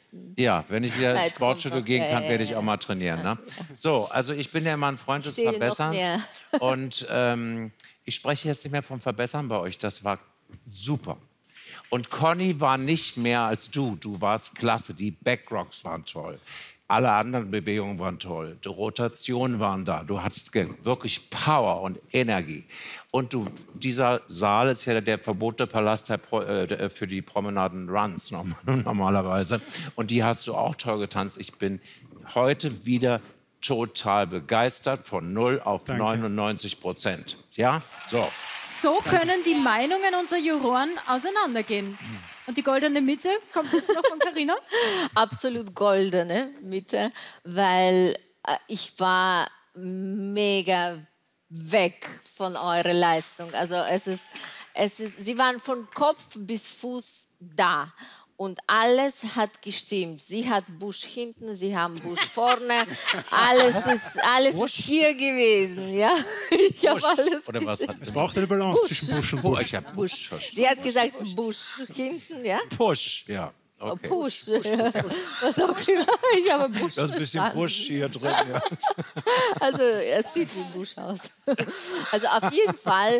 Ja, wenn ich wieder ins Weit Sportstudio kommt gehen noch. kann, Ja, werde ja, ich auch mal trainieren. Ne? So, also ich bin ja immer ein Freund des Ich sehe noch Verbesserns. mehr. Und ähm, ich spreche jetzt nicht mehr vom Verbessern bei euch. Das war super. Und Conny war nicht mehr als du. Du warst klasse. Die Backrocks waren toll. Alle anderen Bewegungen waren toll. Die Rotationen waren da. Du hattest wirklich Power und Energie. Und du, dieser Saal ist ja der verbotene Palast der Pro, äh, für die Promenaden-Runs normalerweise. Und die hast du auch toll getanzt. Ich bin heute wieder total begeistert von null auf Danke. neunundneunzig Prozent. Ja, so. So können die Meinungen unserer Juroren auseinandergehen. Und die goldene Mitte kommt jetzt noch von Carina? Absolut goldene Mitte, weil äh, ich war mega weg von eurer Leistung. Also es ist, es ist, sie waren von Kopf bis Fuß da. Und alles hat gestimmt. Sie hat Busch hinten, sie haben Busch vorne. Alles ist, alles ist hier gewesen. Ja? Ich habe alles Oder was hat Es braucht eine Balance Busch. zwischen Busch und Oh, Busch. ich hab Busch. Sie hat gesagt Busch hinten, ja? Push, ja. Okay. Push. Was auch immer. Ich habe Busch. Da ist ein bisschen verstanden. Busch hier drin. Ja. Also es sieht wie Busch aus. Also auf jeden Fall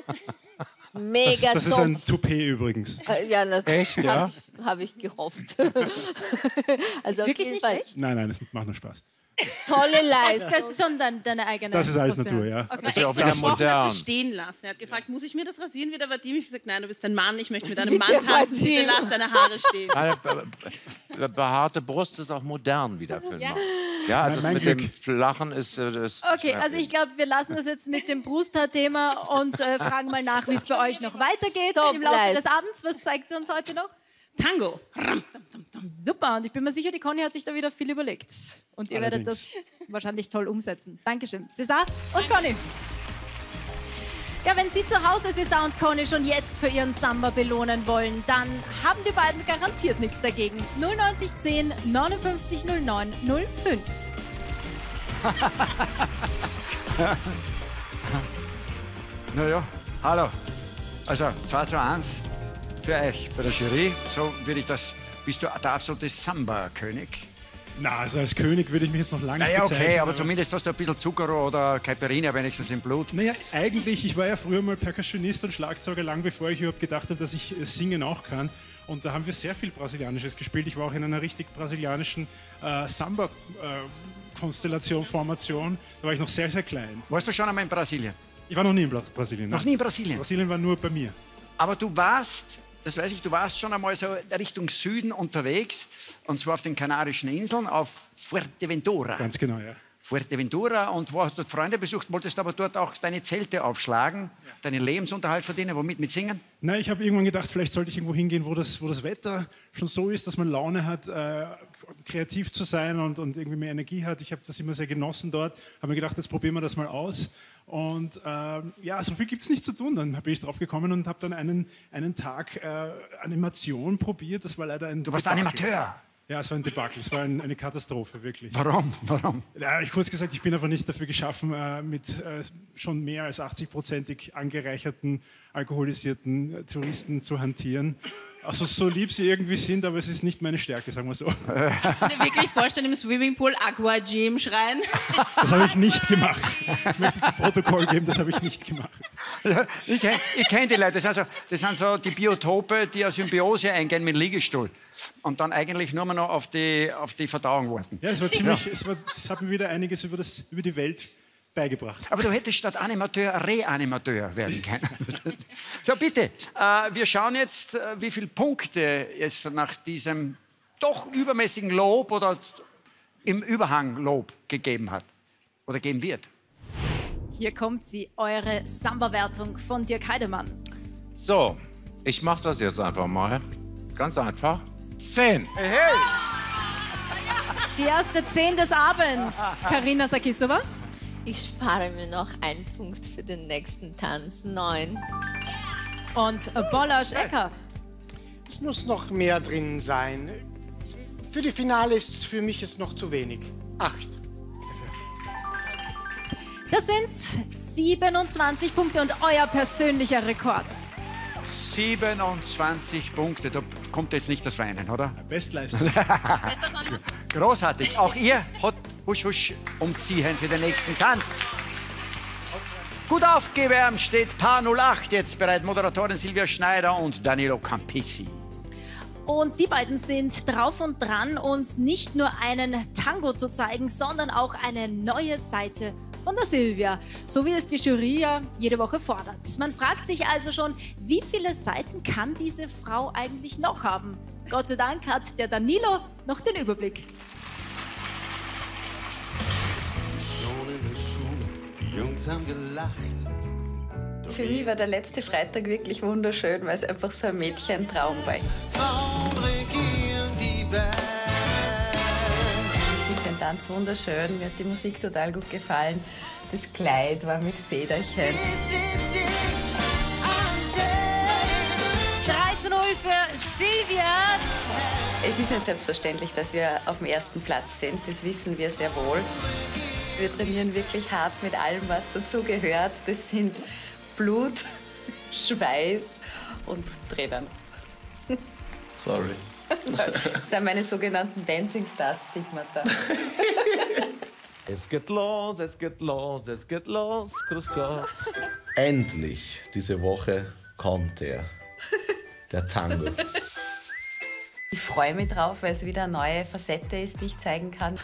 mega Das, das ist top. ein Toupet übrigens. Äh, Ja, natürlich. Echt, ja? Habe ich, hab ich gehofft. Also auf wirklich jeden nicht Fall echt? Nein, nein, es macht nur Spaß. tolle Das, Leistung. das ist schon dein, deine eigene. Das ist alles Gruppe. Natur, ja. Okay. Ist ja auch Extra wieder gesprochen, dass modern. wir stehen lassen. Er hat gefragt, muss ich mir das rasieren wie der Vadim? Ich habe gesagt, nein, du bist ein Mann, ich möchte mit einem Bitte, Mann tanzen, bitte Vadim. lass deine Haare stehen. Eine be be behaarte Brust ist auch modern wieder für den Ja. Mann. Ja, also das Mein mit Glück. dem Flachen ist... äh, ist Okay, also ich glaube, wir lassen das jetzt mit dem Brusthaar-Thema und äh, fragen mal nach, wie es bei euch noch weitergeht Top im Laufe Leistung. des Abends. Was zeigt sie uns heute noch? Tango. Super, und ich bin mir sicher, die Conny hat sich da wieder viel überlegt. Und ihr werdet das Allerdings. wahrscheinlich toll umsetzen. Dankeschön. César und Conny. Ja, wenn Sie zu Hause César und Conny schon jetzt für Ihren Samba belohnen wollen, dann haben die beiden garantiert nichts dagegen. null neunzig zehn neunundfünfzig null neun null fünf. Naja, hallo. Also zwei zu eins für euch bei der Jury. So würde ich das. Bist du der absolute Samba-König? Na, also als König würde ich mich jetzt noch lange nicht Naja, bezeichnen. okay, aber zumindest hast du ein bisschen Zucker oder Caipirinha wenigstens im Blut. Naja, eigentlich, ich war ja früher mal Percussionist und Schlagzeuger, lang bevor ich überhaupt gedacht habe, dass ich äh, singen auch kann. Und da haben wir sehr viel Brasilianisches gespielt. Ich war auch in einer richtig brasilianischen äh, Samba-Konstellation, Formation. Da war ich noch sehr, sehr klein. Warst du schon einmal in Brasilien? Ich war noch nie in Bra Brasilien. Noch nein. nie in Brasilien? Brasilien war nur bei mir. Aber du warst, das weiß ich, du warst schon einmal so Richtung Süden unterwegs. Und zwar auf den Kanarischen Inseln, auf Fuerteventura. Ganz genau, ja. Fuerteventura. Und wo hast du dort Freunde besucht, wolltest aber dort auch deine Zelte aufschlagen, deinen Lebensunterhalt verdienen, womit? Mit Singen? Nein, ich habe irgendwann gedacht, vielleicht sollte ich irgendwo hingehen, wo das, wo das Wetter schon so ist, dass man Laune hat, äh, kreativ zu sein und, und irgendwie mehr Energie hat. Ich habe das immer sehr genossen dort. Habe mir gedacht, jetzt probieren wir das mal aus. Und ähm, ja, so viel gibt es nicht zu tun. Dann bin ich drauf gekommen und habe dann einen, einen Tag äh, Animation probiert. Das war leider ein Du warst Debakel. Animateur? Ja, es war ein Debakel. Es war ein, eine Katastrophe, wirklich. Warum? Warum? Ja, ich kurz gesagt, ich bin einfach nicht dafür geschaffen, äh, mit äh, schon mehr als achtzig-prozentig angereicherten, alkoholisierten äh, Touristen zu hantieren. Also so lieb sie irgendwie sind, aber es ist nicht meine Stärke, sagen wir so. Ich kann mir wirklich vorstellen, im Swimmingpool Aqua Gym schreien. Das habe ich nicht gemacht. Ich möchte zu Protokoll geben, das habe ich nicht gemacht. Ich kenne kenn die Leute, das sind, so, das sind so die Biotope, die eine Symbiose eingehen mit dem Liegestuhl und dann eigentlich nur mehr noch auf die, auf die Verdauung warten. Ja, es war ziemlich, es, war, es hat mir wieder einiges über, das, über die Welt beigebracht. Aber du hättest statt Animateur Reanimateur werden können. So, bitte, äh, wir schauen jetzt, äh, wie viele Punkte es nach diesem doch übermäßigen Lob oder im Überhang Lob gegeben hat oder geben wird. Hier kommt sie, eure Samba-Wertung von Dirk Heidemann. So, ich mache das jetzt einfach mal. Ganz einfach. Zehn. Hey, hey. Die erste zehn des Abends. Carina Sarkisova. Ich spare mir noch einen Punkt für den nächsten Tanz. Neun. Und Bollasch Ecker. Es muss noch mehr drin sein. Für die Finale ist für mich es noch zu wenig. Acht. Das sind siebenundzwanzig Punkte und euer persönlicher Rekord. siebenundzwanzig Punkte. Da kommt jetzt nicht das Weinen, oder? Bestleistung. Großartig. Auch ihr hat husch husch umziehen für den nächsten Tanz. Gut aufgewärmt steht Paar null acht jetzt bereit. Moderatorin Silvia Schneider und Danilo Campisi. Und die beiden sind drauf und dran, uns nicht nur einen Tango zu zeigen, sondern auch eine neue Seite von der Silvia, so wie es die Jury ja jede Woche fordert. Man fragt sich also schon, wie viele Seiten kann diese Frau eigentlich noch haben? Gott sei Dank hat der Danilo noch den Überblick. Schon in der Schule, die Jungs haben gelacht. Für mich war der letzte Freitag wirklich wunderschön, weil es einfach so ein Mädchentraum war. Frauen regieren die Welt. Ich finde den Tanz wunderschön, mir hat die Musik total gut gefallen. Das Kleid war mit Federchen. drei zu null für Silvia. Es ist nicht selbstverständlich, dass wir auf dem ersten Platz sind, das wissen wir sehr wohl. Wir trainieren wirklich hart mit allem, was dazugehört. Das sind Blut, Schweiß und Tränen. Sorry. Das sind meine sogenannten Dancing Stars Stigmata. Es geht los, es geht los, es geht los, grüß Gott. Endlich, diese Woche kommt er, der Tango. Ich freue mich drauf, weil es wieder eine neue Facette ist, die ich zeigen kann.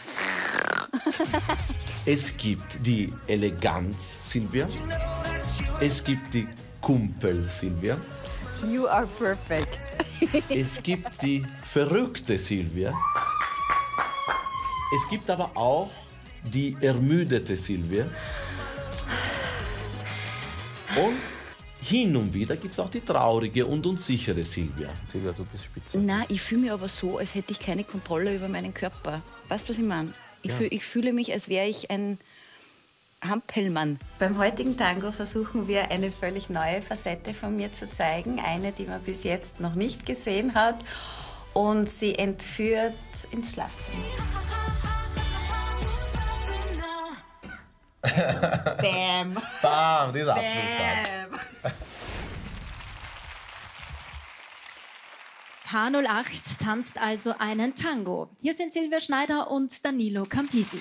Es gibt die Eleganz Silvia, es gibt die Kumpel Silvia, You are perfect. es gibt die verrückte Silvia, es gibt aber auch die ermüdete Silvia und hin und wieder gibt es auch die traurige und unsichere Silvia. Silvia, du bist spitze. Nein, ich fühle mich aber so, als hätte ich keine Kontrolle über meinen Körper. Weißt du, was ich meine? Ich, Ja. fühl, ich fühle mich, als wäre ich ein Hampelmann. Beim heutigen Tango versuchen wir, eine völlig neue Facette von mir zu zeigen. Eine, die man bis jetzt noch nicht gesehen hat. Und sie entführt ins Schlafzimmer. Bam. Bam, dieser Abschlusssatz. Paar null acht tanzt also einen Tango. Hier sind Silvia Schneider und Danilo Campisi.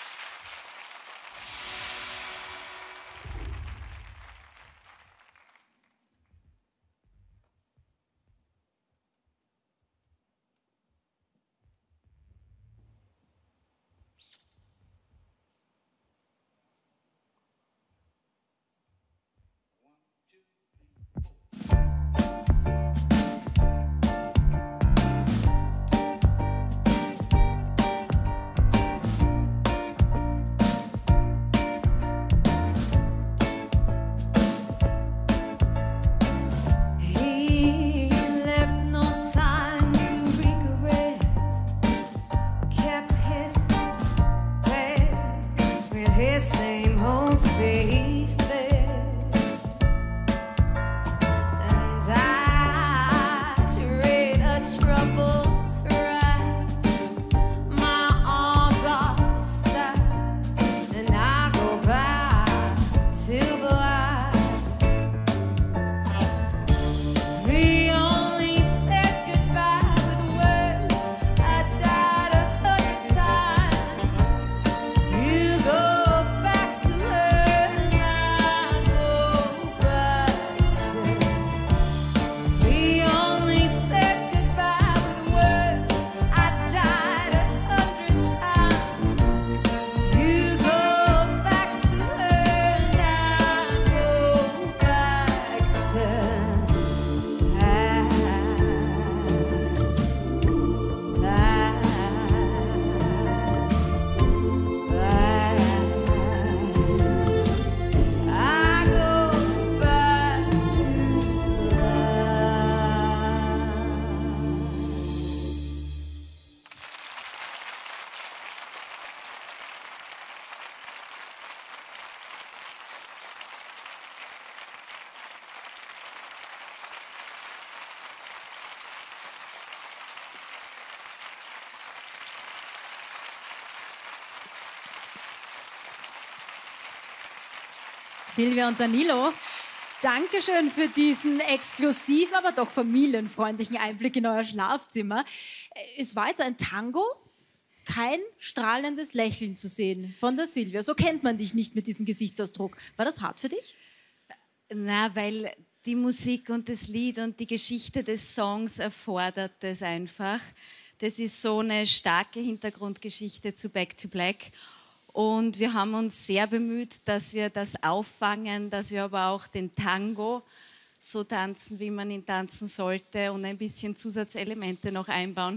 He left no time to regret. Kept his bed with his same home safe bed. And I trade a troubled ride. My arms are stacked, and I go back to black. We only said goodbye with words. I died a hundred times. You go back to her, and I go back to. We only said goodbye with words. I died a hundred times. You go back to her, and I go back to. I go back Silvia und Danilo, Dankeschön für diesen exklusiven, aber doch familienfreundlichen Einblick in euer Schlafzimmer. Es war jetzt ein Tango, kein strahlendes Lächeln zu sehen von der Silvia. So kennt man dich nicht mit diesem Gesichtsausdruck. War das hart für dich? Na, weil die Musik und das Lied und die Geschichte des Songs erfordert das einfach. Das ist so eine starke Hintergrundgeschichte zu Back to Black. Und wir haben uns sehr bemüht, dass wir das auffangen, dass wir aber auch den Tango so tanzen, wie man ihn tanzen sollte und ein bisschen Zusatzelemente noch einbauen.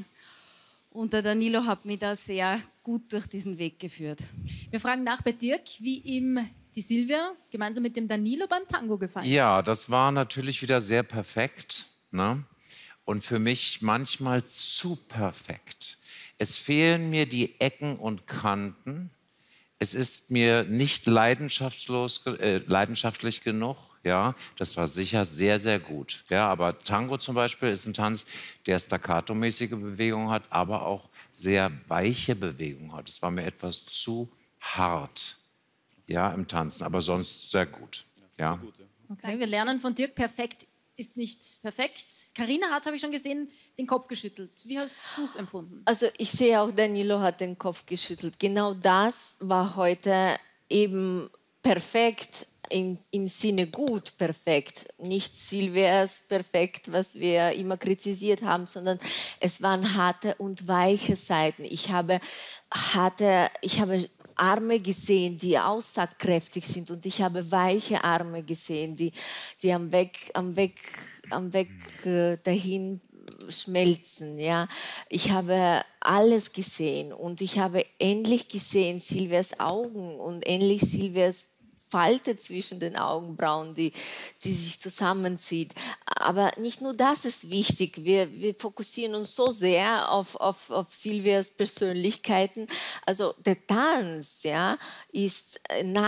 Und der Danilo hat mich da sehr gut durch diesen Weg geführt. Wir fragen nach bei Dirk, wie ihm die Silvia gemeinsam mit dem Danilo beim Tango gefallen hat. Ja, das war natürlich wieder sehr perfekt, ne? Und für mich manchmal zu perfekt. Es fehlen mir die Ecken und Kanten. Es ist mir nicht leidenschaftslos, äh, leidenschaftlich genug. Ja, das war sicher sehr, sehr gut. Ja, aber Tango zum Beispiel ist ein Tanz, der staccato-mäßige Bewegungen hat, aber auch sehr weiche Bewegungen hat. Es war mir etwas zu hart, ja, im Tanzen, aber sonst sehr gut. Ja. Okay, wir lernen von Dirk, perfekt ist nicht perfekt. Carina hat, habe ich schon gesehen, den Kopf geschüttelt. Wie hast du es empfunden? Also ich sehe auch, Danilo hat den Kopf geschüttelt. Genau das war heute eben perfekt, in, im Sinne gut perfekt. Nicht Silvias perfekt, was wir immer kritisiert haben, sondern es waren harte und weiche Seiten. Ich habe, harte, ich habe Arme gesehen, die aussagkräftig sind, und ich habe weiche Arme gesehen, die, die am Weg, am Weg, am Weg äh, dahin schmelzen. Ja? Ich habe alles gesehen und ich habe endlich gesehen Silvias Augen und endlich Silvias Falte zwischen den Augenbrauen, die, die sich zusammenzieht. Aber nicht nur das ist wichtig. Wir, wir fokussieren uns so sehr auf, auf, auf Silvias Persönlichkeiten. Also der Tanz, ja, ist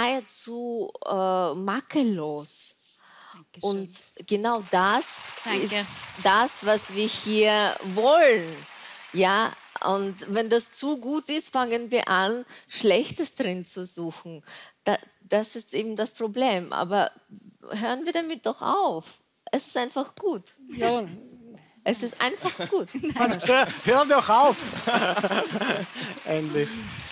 nahezu äh, makellos. Dankeschön. Und genau das Danke. ist das, was wir hier wollen. Ja, und wenn das zu gut ist, fangen wir an, Schlechtes drin zu suchen. Da, das ist eben das Problem. Aber hören wir damit doch auf. Es ist einfach gut. Ja. Es ist einfach gut. Hör, hör doch auf. Endlich.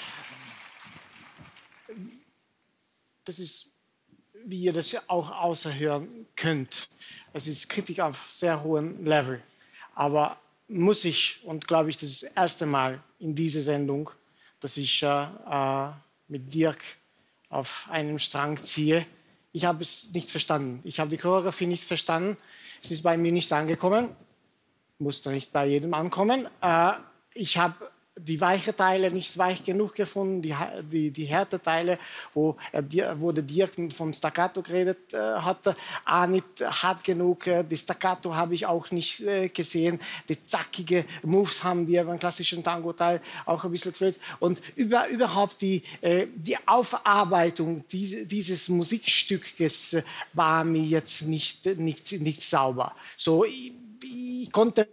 Das ist, wie ihr das auch außerhören könnt. Es ist Kritik auf sehr hohem Level. Aber muss ich, und glaube ich, das ist das erste Mal in dieser Sendung, dass ich äh, äh, mit Dirk auf einem Strang ziehe. Ich habe es nicht verstanden. Ich habe die Choreografie nicht verstanden. Es ist bei mir nicht angekommen. Muss doch nicht bei jedem ankommen. Äh, ich habe die weichen Teile nicht weich genug gefunden, die, die, die harten Teile, wo, er, wo der Dirk vom Staccato geredet äh, hatte, auch nicht hart genug. Äh, die Staccato habe ich auch nicht äh, gesehen. Die zackige Moves haben wir beim klassischen Tango-Teil auch ein bisschen gefehlt. Und über, überhaupt die, äh, die Aufarbeitung diese, dieses Musikstückes äh, war mir jetzt nicht, nicht, nicht sauber. So, ich, ich konnte...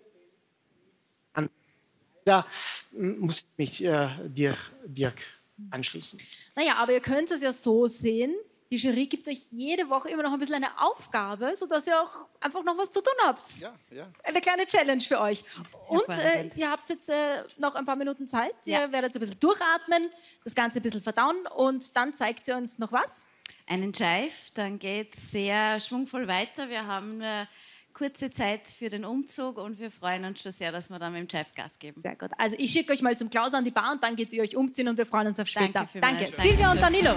Da muss ich mich äh, Dirk, Dirk anschließen. Naja, aber ihr könnt es ja so sehen, die Jury gibt euch jede Woche immer noch ein bisschen eine Aufgabe, sodass ihr auch einfach noch was zu tun habt. Ja, ja. Eine kleine Challenge für euch. Und äh, ihr habt jetzt äh, noch ein paar Minuten Zeit. Ja. Ihr werdet so ein bisschen durchatmen, das Ganze ein bisschen verdauen und dann zeigt ihr uns noch was? Einen Jive, dann geht es sehr schwungvoll weiter. Wir haben äh, kurze Zeit für den Umzug und wir freuen uns schon sehr, dass wir dann mit dem Jive Gas geben. Sehr gut. Also ich schicke euch mal zum Klaus an die Bar und dann geht ihr euch umziehen und wir freuen uns auf später. Danke. Danke. Silvia und Danilo.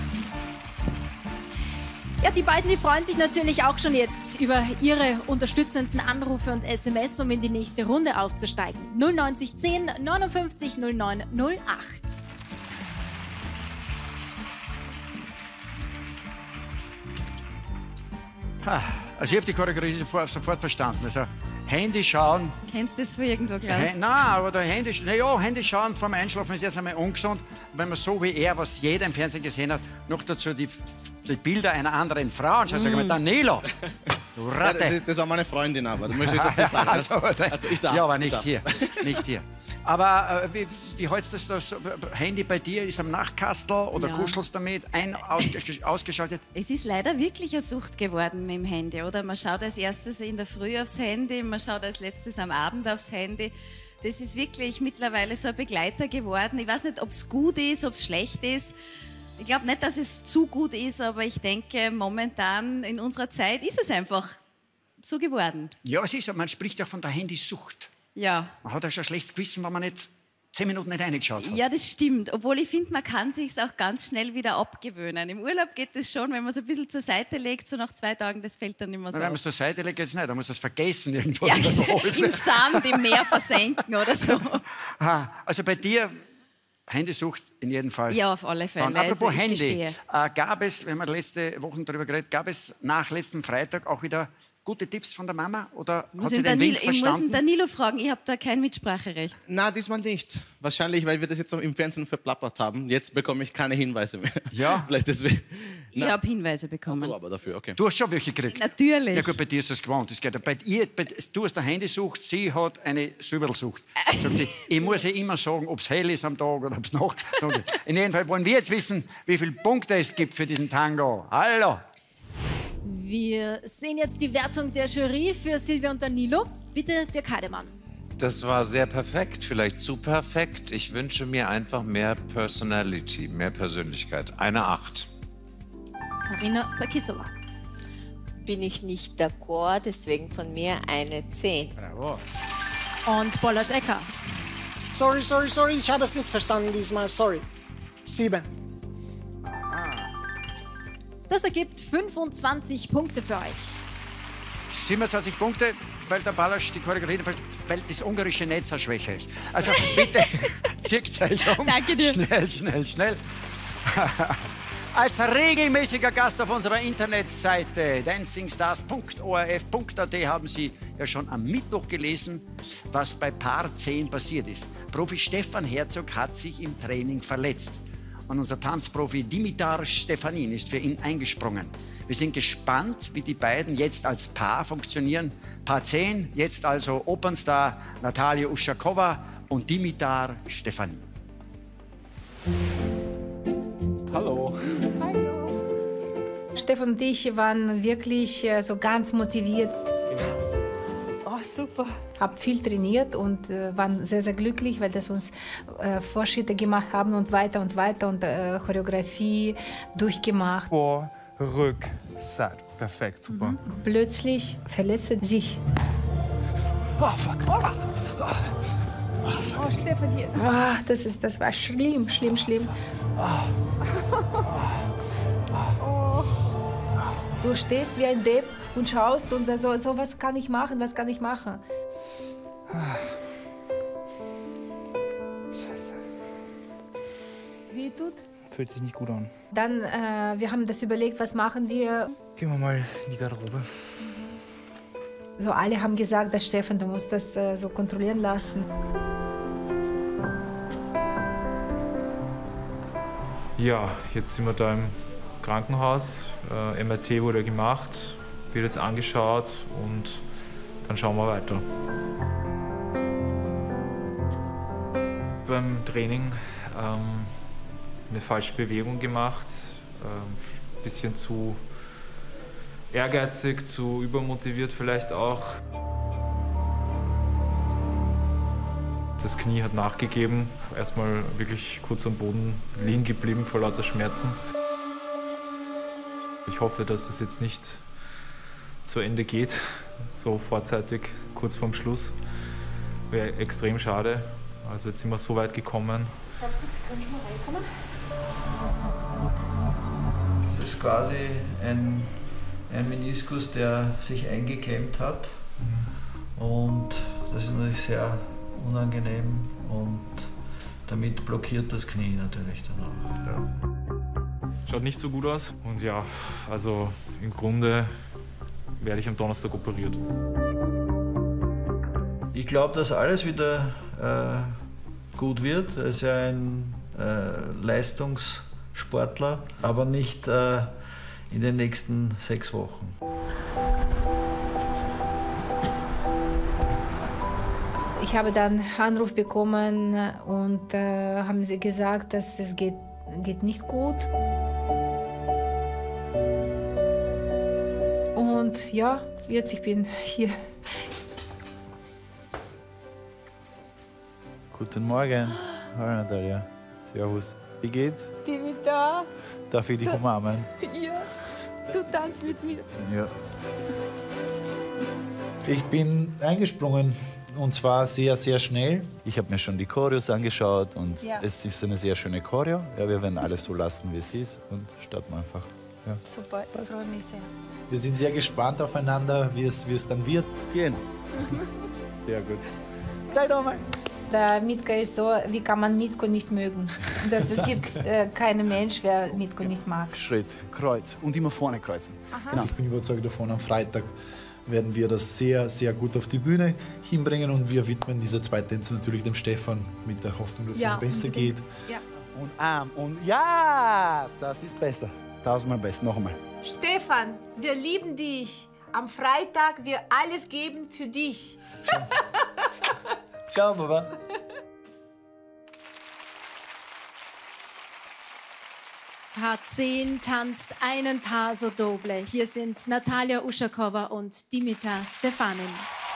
Ja, die beiden, die freuen sich natürlich auch schon jetzt über ihre unterstützenden Anrufe und S M S, um in die nächste Runde aufzusteigen. null neun zehn neunundfünfzig null neun null acht. Also ich habe die Choreografie sofort, sofort verstanden. Also Handy schauen. Kennst du das von irgendwo, Klaus? Nein, aber der Handy, na ja, Handy schauen vorm Einschlafen ist jetzt einmal ungesund. Wenn man so wie er, was jeder im Fernsehen gesehen hat, noch dazu die, die Bilder einer anderen Frau anschaut, mm. sag ich mal, Danilo, Du Ratte. Ja, das, das war meine Freundin, aber das möchte ich dazu sagen. also, also ich darf. Ja, aber ich nicht darf. hier. Nicht hier. Aber äh, wie, wie hältst du das? Handy bei dir ist am Nachtkastel oder Ja. kuschelst damit? Ein ausges ausgeschaltet? Es ist leider wirklich eine Sucht geworden mit dem Handy, oder? Man schaut als erstes in der Früh aufs Handy, man schaut als letztes am Abend aufs Handy. Das ist wirklich mittlerweile so ein Begleiter geworden. Ich weiß nicht, ob es gut ist, ob es schlecht ist. Ich glaube nicht, dass es zu gut ist, aber ich denke, momentan in unserer Zeit ist es einfach so geworden. Ja, es ist, man spricht ja von der Handysucht. Ja. Man hat ja schon ein schlechtes Gewissen, wenn man nicht zehn Minuten nicht reingeschaut hat. Ja, das stimmt. Obwohl ich finde, man kann sich auch ganz schnell wieder abgewöhnen. Im Urlaub geht es schon, wenn man so ein bisschen zur Seite legt, so nach zwei Tagen, das fällt dann nicht mehr so Wenn man auf. es zur Seite legt, geht es nicht. Dann muss man es vergessen irgendwo. Ja, im Sand, im Meer versenken oder so. Ah, also bei dir, Handysucht in jedem Fall. Ja, auf alle Fälle. Von, apropos Also ich Handy, gestehe. äh, gab es, wir haben letzte Woche darüber geredet, gab es nach letzten Freitag auch wieder gute Tipps von der Mama? Oder Muss hat sie den den Danilo, Wink ich muss den verstanden? Danilo fragen, ich habe da kein Mitspracherecht. Na, diesmal nicht. Wahrscheinlich, weil wir das jetzt im Fernsehen verplappert haben. Jetzt bekomme ich keine Hinweise mehr. Ja? Vielleicht deswegen. Ich habe Hinweise bekommen. Du aber dafür, okay. Du hast schon welche gekriegt? Natürlich. Ja gut, bei dir ist das gewohnt. Das geht. ja. Bei ihr, bei, du hast eine Handysucht, sie hat eine Süberlsucht. Sagt sie, ich muss ihr immer sagen, ob es hell ist am Tag oder ob es Nacht ist. In jedem Fall wollen wir jetzt wissen, wie viele Punkte es gibt für diesen Tango. Hallo! Wir sehen jetzt die Wertung der Jury für Silvia und Danilo. Bitte, der Kademann. Das war sehr perfekt, vielleicht zu perfekt. Ich wünsche mir einfach mehr Personality, mehr Persönlichkeit. Eine Acht. Karina Sakisova. Bin ich nicht d'accord, deswegen von mir eine zehn. Bravo. Und Bollasch Ecker. Sorry, sorry, sorry, ich habe es nicht verstanden diesmal, sorry. Sieben. Das ergibt fünfundzwanzig Punkte für euch. siebenundzwanzig Punkte, weil der Ballasch die Choreografie, weil das ungarische Netz eine Schwäche ist. Also bitte, zieht euch um. Danke dir. Schnell, schnell, schnell. Als regelmäßiger Gast auf unserer Internetseite dancing stars punkt o r f punkt a t haben Sie ja schon am Mittwoch gelesen, was bei Paar zehn passiert ist. Profi Stefan Herzog hat sich im Training verletzt. Und unser Tanzprofi Dimitar Stefanin ist für ihn eingesprungen. Wir sind gespannt, wie die beiden jetzt als Paar funktionieren. Paar zehn, jetzt also Opernstar Natalia Uschakova und Dimitar Stefanin. Hallo. Stefan und ich waren wirklich äh, so ganz motiviert. Oh, super. Hab viel trainiert und äh, waren sehr, sehr glücklich, weil das uns äh, Fortschritte gemacht haben und weiter und weiter und äh, Choreografie durchgemacht. Vor, Rück, Seit. Perfekt, super. Plötzlich verletzte sich. Oh, fuck. Oh, Oh, Stefan, hier. Ah, das, ist, das war schlimm, schlimm, schlimm. Oh. Du stehst wie ein Depp und schaust und so, so, was kann ich machen, was kann ich machen? Scheiße. Wie tut? Fühlt sich nicht gut an. Dann, äh, wir haben das überlegt, was machen wir. Gehen wir mal in die Garderobe. So, alle haben gesagt, dass Stefan, du musst das äh, so kontrollieren lassen. Ja, jetzt sind wir da im Krankenhaus. Äh, M R T wurde gemacht, wird jetzt angeschaut und dann schauen wir weiter. Beim Training ähm, eine falsche Bewegung gemacht, ein äh, bisschen zu ehrgeizig, zu übermotiviert vielleicht auch. Das Knie hat nachgegeben, erstmal wirklich kurz am Boden liegen geblieben vor lauter Schmerzen. Ich hoffe, dass es jetzt nicht zu Ende geht, so vorzeitig, kurz vorm Schluss. Wäre extrem schade. Also jetzt sind wir so weit gekommen. Das ist quasi ein, ein Meniskus, der sich eingeklemmt hat. Und das ist natürlich sehr unangenehm und damit blockiert das Knie natürlich dann auch. Ja. Schaut nicht so gut aus. Und ja, also im Grunde werde ich am Donnerstag operiert. Ich glaube, dass alles wieder äh, gut wird. Er ist ja ein äh, Leistungssportler, aber nicht äh, in den nächsten sechs Wochen. Ich habe dann Anruf bekommen und äh, haben sie gesagt, dass es geht, geht nicht gut. Und ja, jetzt ich bin hier. Guten Morgen. Hallo Natalia. Servus. Wie geht's? Dimitar. Darf ich dich umarmen? Ja, du tanzt mit mir. Ja. Ich bin eingesprungen und zwar sehr, sehr schnell. Ich habe mir schon die Choreos angeschaut und Ja. es ist eine sehr schöne Choreo. Ja, wir werden alles so lassen, wie es ist und starten einfach. Ja. Super, ich freue mich sehr. Wir sind sehr gespannt aufeinander, wie es, wie es dann wird. Gehen. Sehr gut. Gleich nochmal. Der Mitka ist so, wie kann man Mitko nicht mögen? Das, es gibt äh, keinen Mensch, der Mitko nicht mag. Schritt, Kreuz und immer vorne kreuzen. Genau. Ich bin überzeugt davon, am Freitag werden wir das sehr, sehr gut auf die Bühne hinbringen und wir widmen diese zwei Tänze natürlich dem Stefan mit der Hoffnung, dass Ja, es ihm besser unbedingt. geht. Ja. Und Arm und ja, das ist besser. Tausendmal besser. Noch einmal. Stefan, wir lieben dich. Am Freitag wir alles geben für dich. Ciao, Baba. Part zehn tanzt einen Paso Doble. Hier sind Natalia Uschakova und Dimitar Stefanin.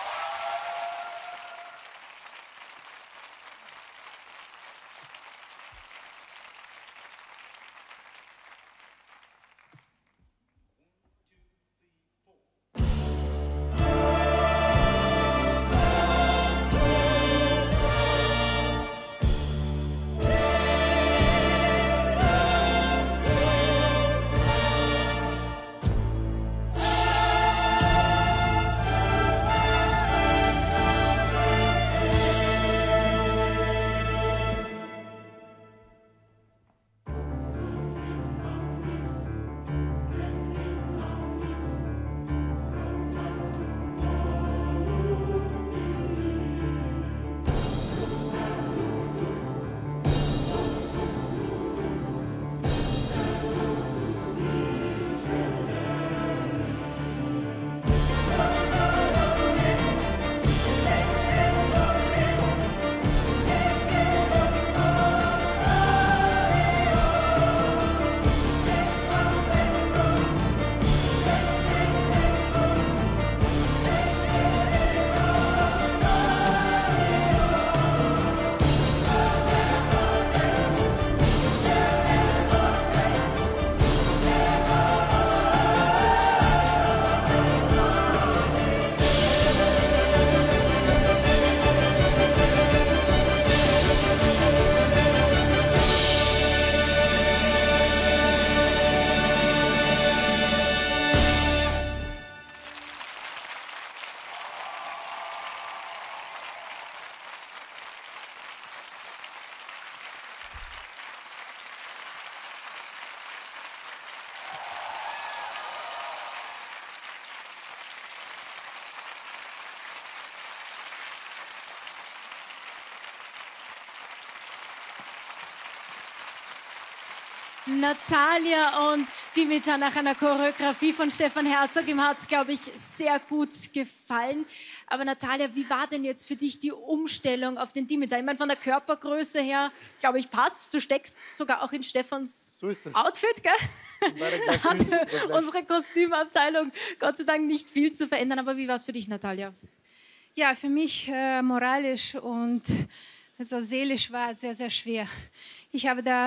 Natalia und Dimitar nach einer Choreografie von Stefan Herzog. Ihm hat es, glaube ich, sehr gut gefallen. Aber Natalia, wie war denn jetzt für dich die Umstellung auf den Dimitar? Ich meine, von der Körpergröße her, glaube ich, passt. Du steckst sogar auch in Stefans so ist das. Outfit, gell? Da hat unsere Kostümabteilung Gott sei Dank nicht viel zu verändern. Aber wie war es für dich, Natalia? Ja, für mich äh, moralisch und also seelisch war es sehr, sehr schwer. Ich habe da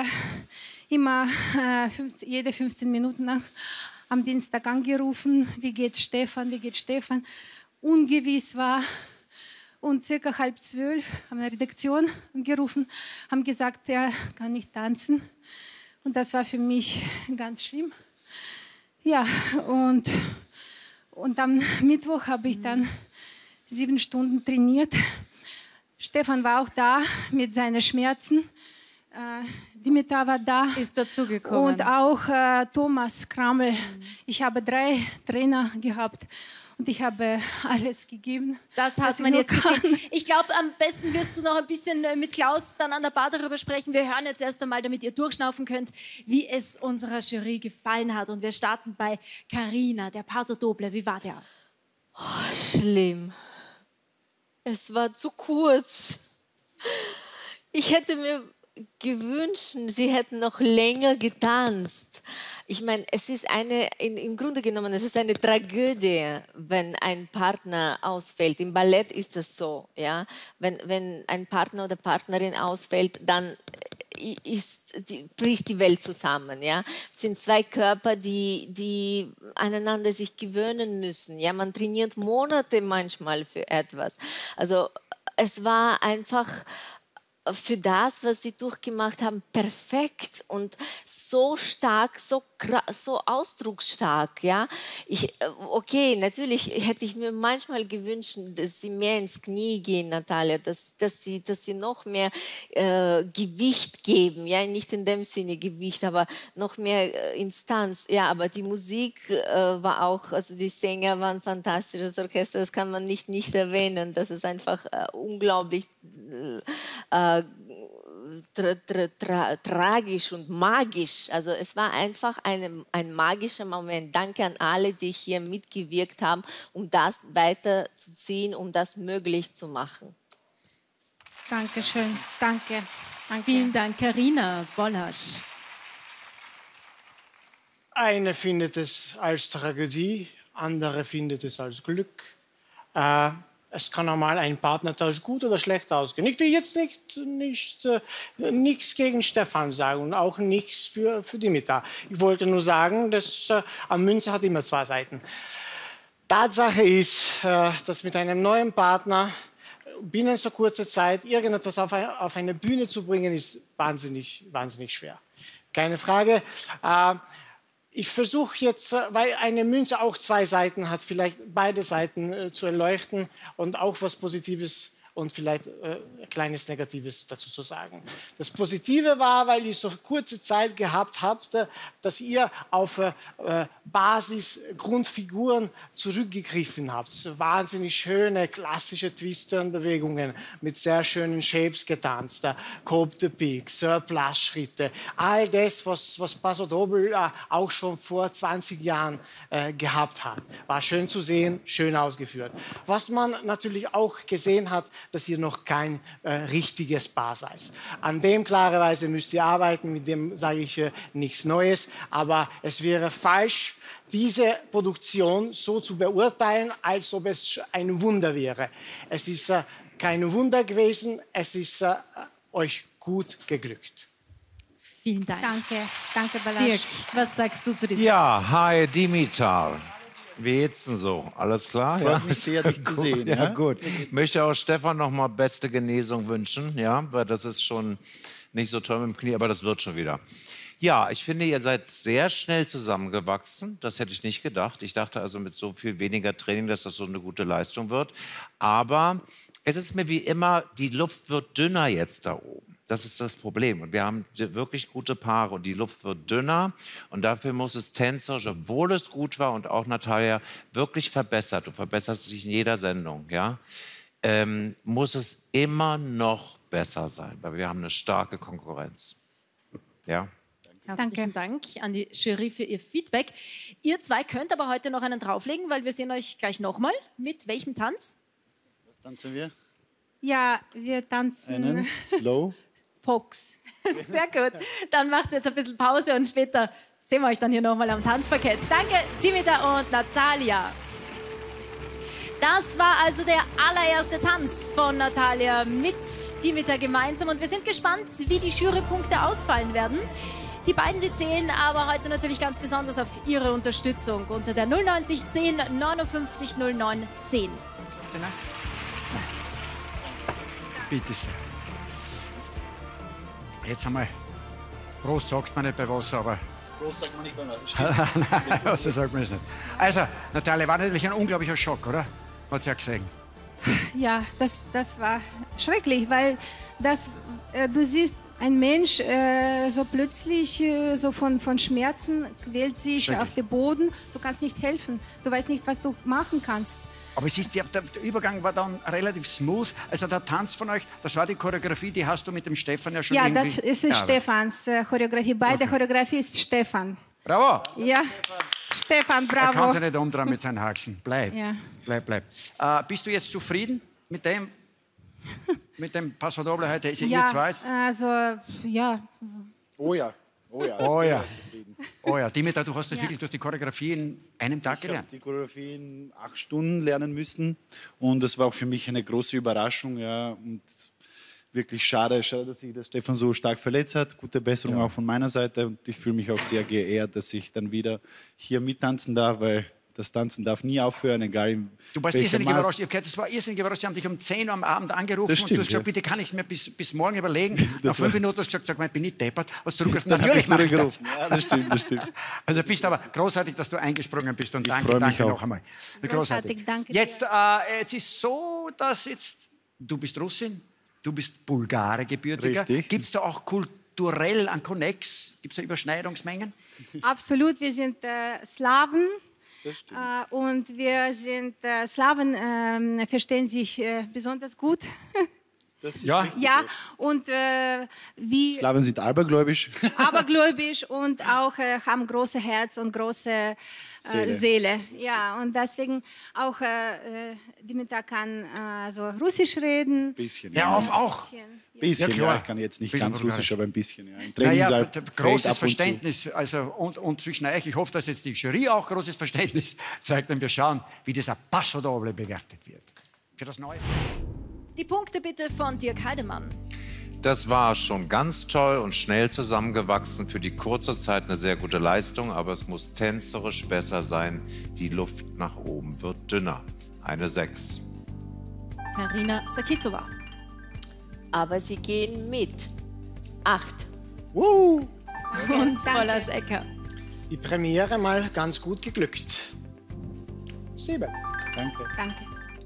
immer äh, fünfzehn, jede fünfzehn Minuten lang am Dienstag angerufen, wie geht Stefan, wie geht Stefan. Ungewiss war. Und circa halb zwölf haben wir die Redaktion angerufen, haben gesagt, er kann nicht tanzen. Und das war für mich ganz schlimm. Ja, und, und am Mittwoch habe ich dann sieben Stunden trainiert. Stefan war auch da mit seinen Schmerzen. Äh, Dimitar war da. Ist dazugekommen. Und auch äh, Thomas Krammel. Mhm. Ich habe drei Trainer gehabt und ich habe alles gegeben. Das hat man jetzt gesehen. Ich glaube, am besten wirst du noch ein bisschen mit Klaus dann an der Bar darüber sprechen. Wir hören jetzt erst einmal, damit ihr durchschnaufen könnt, wie es unserer Jury gefallen hat. Und wir starten bei Carina, der Paso Doble. Wie war der? Oh, schlimm. Es war zu kurz. Ich hätte mir gewünscht, sie hätten noch länger getanzt. Ich meine, es ist eine, in, im Grunde genommen, es ist eine Tragödie, wenn ein Partner ausfällt. Im Ballett ist das so, ja. Wenn, wenn ein Partner oder Partnerin ausfällt, dann ist, die, bricht die Welt zusammen, ja. Es sind zwei Körper, die, die aneinander sich gewöhnen müssen, ja. Man trainiert Monate manchmal für etwas. Also es war einfach für das, was sie durchgemacht haben, perfekt und so stark, so, so ausdrucksstark. Ja? Ich, okay, natürlich hätte ich mir manchmal gewünscht, dass sie mehr ins Knie gehen, Natalia, dass, dass, sie, dass sie noch mehr äh, Gewicht geben. Ja? Nicht in dem Sinne Gewicht, aber noch mehr äh, Instanz. Ja, aber die Musik äh, war auch, also die Sänger waren fantastisch, das Orchester, das kann man nicht, nicht erwähnen. Das ist einfach äh, unglaublich äh, Tra tra tra tragisch und magisch. Also es war einfach eine, ein magischer Moment. Danke an alle, die hier mitgewirkt haben, um das weiterzuziehen, um das möglich zu machen. Dankeschön. Danke. Danke. Vielen Dank, Karina Bollasch. Eine findet es als Tragödie, andere findet es als Glück. Äh, Es kann einmal ein Partnertausch gut oder schlecht ausgehen. Ich will jetzt nicht, nicht, äh, nichts gegen Stefan sagen und auch nichts für, für Dimitar. Ich wollte nur sagen, dass äh, eine Münze hat immer zwei Seiten. Tatsache ist, äh, dass mit einem neuen Partner binnen so kurzer Zeit irgendetwas auf, ein, auf eine Bühne zu bringen, ist wahnsinnig, wahnsinnig schwer. Keine Frage. Äh, Ich versuche jetzt, weil eine Münze auch zwei Seiten hat, vielleicht beide Seiten äh, zu erleuchten und auch was Positives und vielleicht äh, ein kleines Negatives dazu zu sagen. Das Positive war, weil ihr so kurze Zeit gehabt habt, äh, dass ihr auf äh, Basis, Grundfiguren zurückgegriffen habt. So wahnsinnig schöne, klassische Twist-Turn-Bewegungen mit sehr schönen Shapes getanzt. Der Cope de Pique, Surplus-Schritte, all das, was, was Paso Doble äh, auch schon vor zwanzig Jahren äh, gehabt hat. War schön zu sehen, schön ausgeführt. Was man natürlich auch gesehen hat, dass ihr noch kein äh, richtiges Paar seid. An dem klarerweise müsst ihr arbeiten, mit dem sage ich äh, nichts Neues, aber es wäre falsch, diese Produktion so zu beurteilen, als ob es ein Wunder wäre. Es ist äh, kein Wunder gewesen, es ist äh, euch gut geglückt. Vielen Dank. Danke, danke, Bollasch. Dirk, was sagst du zu diesem? Ja, hi Dimitar. Wie geht's denn so? Alles klar? Freut ja? mich sehr, dich zu sehen. Ja, Ja? gut. Ich möchte auch Stefan noch mal beste Genesung wünschen, ja, weil das ist schon nicht so toll mit dem Knie, aber das wird schon wieder. Ja, ich finde, ihr seid sehr schnell zusammengewachsen. Das hätte ich nicht gedacht. Ich dachte also mit so viel weniger Training, dass das so eine gute Leistung wird. Aber es ist mir wie immer, die Luft wird dünner jetzt da oben. Das ist das Problem. Und wir haben wirklich gute Paare und die Luft wird dünner. Und dafür muss es tänzerisch, obwohl es gut war und auch Natalia, wirklich verbessert. Du verbesserst dich in jeder Sendung, ja. Ähm, muss es immer noch besser sein, weil wir haben eine starke Konkurrenz. Ja. Herzlichen Dank an die Jury für Ihr Feedback. Ihr zwei könnt aber heute noch einen drauflegen, weil wir sehen euch gleich nochmal. Mit welchem Tanz? Was tanzen wir? Ja, wir tanzen Einen Slow. Fox. Sehr gut. Dann macht jetzt ein bisschen Pause und später sehen wir euch dann hier nochmal am Tanzparkett. Danke, Dimitar und Natalia. Das war also der allererste Tanz von Natalia mit Dimitar gemeinsam. Und wir sind gespannt, wie die Jurypunkte ausfallen werden. Die beiden, die zählen aber heute natürlich ganz besonders auf ihre Unterstützung unter der null neunzig zehn neunundfünfzig null neun zehn. Bitte sehr. Jetzt einmal, Prost sagt man nicht bei Wasser, aber... Prost sagt man nicht beim Nein, das sagt man jetzt nicht. Also, Natalia, war natürlich ein unglaublicher Schock, oder? Hat sie ja gesehen. Ja, das, das war schrecklich, weil das, äh, du siehst, ein Mensch äh, so plötzlich äh, so von, von Schmerzen quält sich auf den Boden. Du kannst nicht helfen. Du weißt nicht, was du machen kannst. Aber es ist, der, der, der Übergang war dann relativ smooth. Also der Tanz von euch, das war die Choreografie, die hast du mit dem Stefan ja schon Ja, irgendwie... das ist Ja, Stefans äh, Choreografie. Beide Okay. Choreografie ist Stefan. Bravo! Ja, Stefan, Er kann bravo. sich nicht umdrehen mit seinen Haxen. Bleib, Ja. bleib, bleib. Äh, bist du jetzt zufrieden? mit dem, mit dem Paso Doble heute? Ist Ja, ihr zwei jetzt? also, ja. Oh ja, oh ja. Oh sehr ja. zufrieden. Oh ja, Dimitar, du hast das Ja. wirklich durch die Choreografie in einem Tag Ich habe gelernt. die Choreografie in acht Stunden lernen müssen und es war auch für mich eine große Überraschung. Ja, und wirklich schade, schade, dass sich der Stefan so stark verletzt hat. Gute Besserung auch von meiner Seite und ich fühle mich auch sehr geehrt, dass ich dann wieder hier mittanzen darf, weil das Tanzen darf nie aufhören, egal in Du warst welchem irrsinnig Maß. überrascht. Ich habe gehört, das war irrsinnig überrascht. Sie haben dich um zehn Uhr am Abend angerufen Das und du stimmt, hast gesagt, ja. bitte kann ich es mir bis, bis morgen überlegen. Das Nach fünf war- Minuten hast du gesagt, sag mal, bin ich deppert. Hast du zurückgerufen? Dann hab Natürlich ich mach ich das. zurückgerufen. Ja, das stimmt, das stimmt. Also bist aber großartig, dass du eingesprungen bist und danke, freu mich danke auch. noch einmal. Großartig. Großartig, danke dir. Jetzt, äh, jetzt ist so, dass jetzt, du bist Russin, du bist Bulgare gebürtiger. Richtig. Gibt es da auch kulturell einen Konnex? Gibt es da Überschneidungsmengen? Absolut, wir sind äh, Slawen. Äh, und wir sind äh, Slawen, ähm, verstehen sich äh, besonders gut. Das ist Ja. richtig. Ja, und äh, wie Slawen sind abergläubisch. abergläubisch und auch äh, haben große Herz und große äh, Seele. Seele. Ja, und deswegen auch äh, äh, Dimitar kann äh, also Russisch reden. Bisschen, Ja, auf auch. Bisschen. Bisschen, Ja, ja, klar. ich kann jetzt nicht Bisschen ganz Bulgarisch. Russisch, aber ein bisschen. Ja. Im Naja, Trainingssaal fällt großes ab und zu. Verständnis also, und, und zwischen euch. Ich hoffe, dass jetzt die Jury auch großes Verständnis zeigt und wir schauen, wie dieser Paso Doble bewertet wird. Für das Neue. Die Punkte bitte von Dirk Heidemann. Das war schon ganz toll und schnell zusammengewachsen. Für die kurze Zeit eine sehr gute Leistung, aber es muss tänzerisch besser sein. Die Luft nach oben wird dünner. Eine sechs. Karina Sakisova. Aber sie gehen mit. Acht. Uh. Und Paula Ecker. Die Premiere mal ganz gut geglückt. Sieben. Danke. Danke.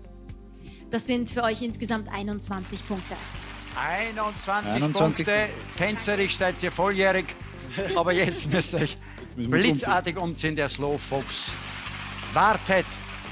Das sind für euch insgesamt einundzwanzig Punkte. einundzwanzig, einundzwanzig Punkte. Tänzerisch seid ihr volljährig. Aber jetzt müsst ihr euch müssen wir uns blitzartig umziehen. Der Slow Fox wartet.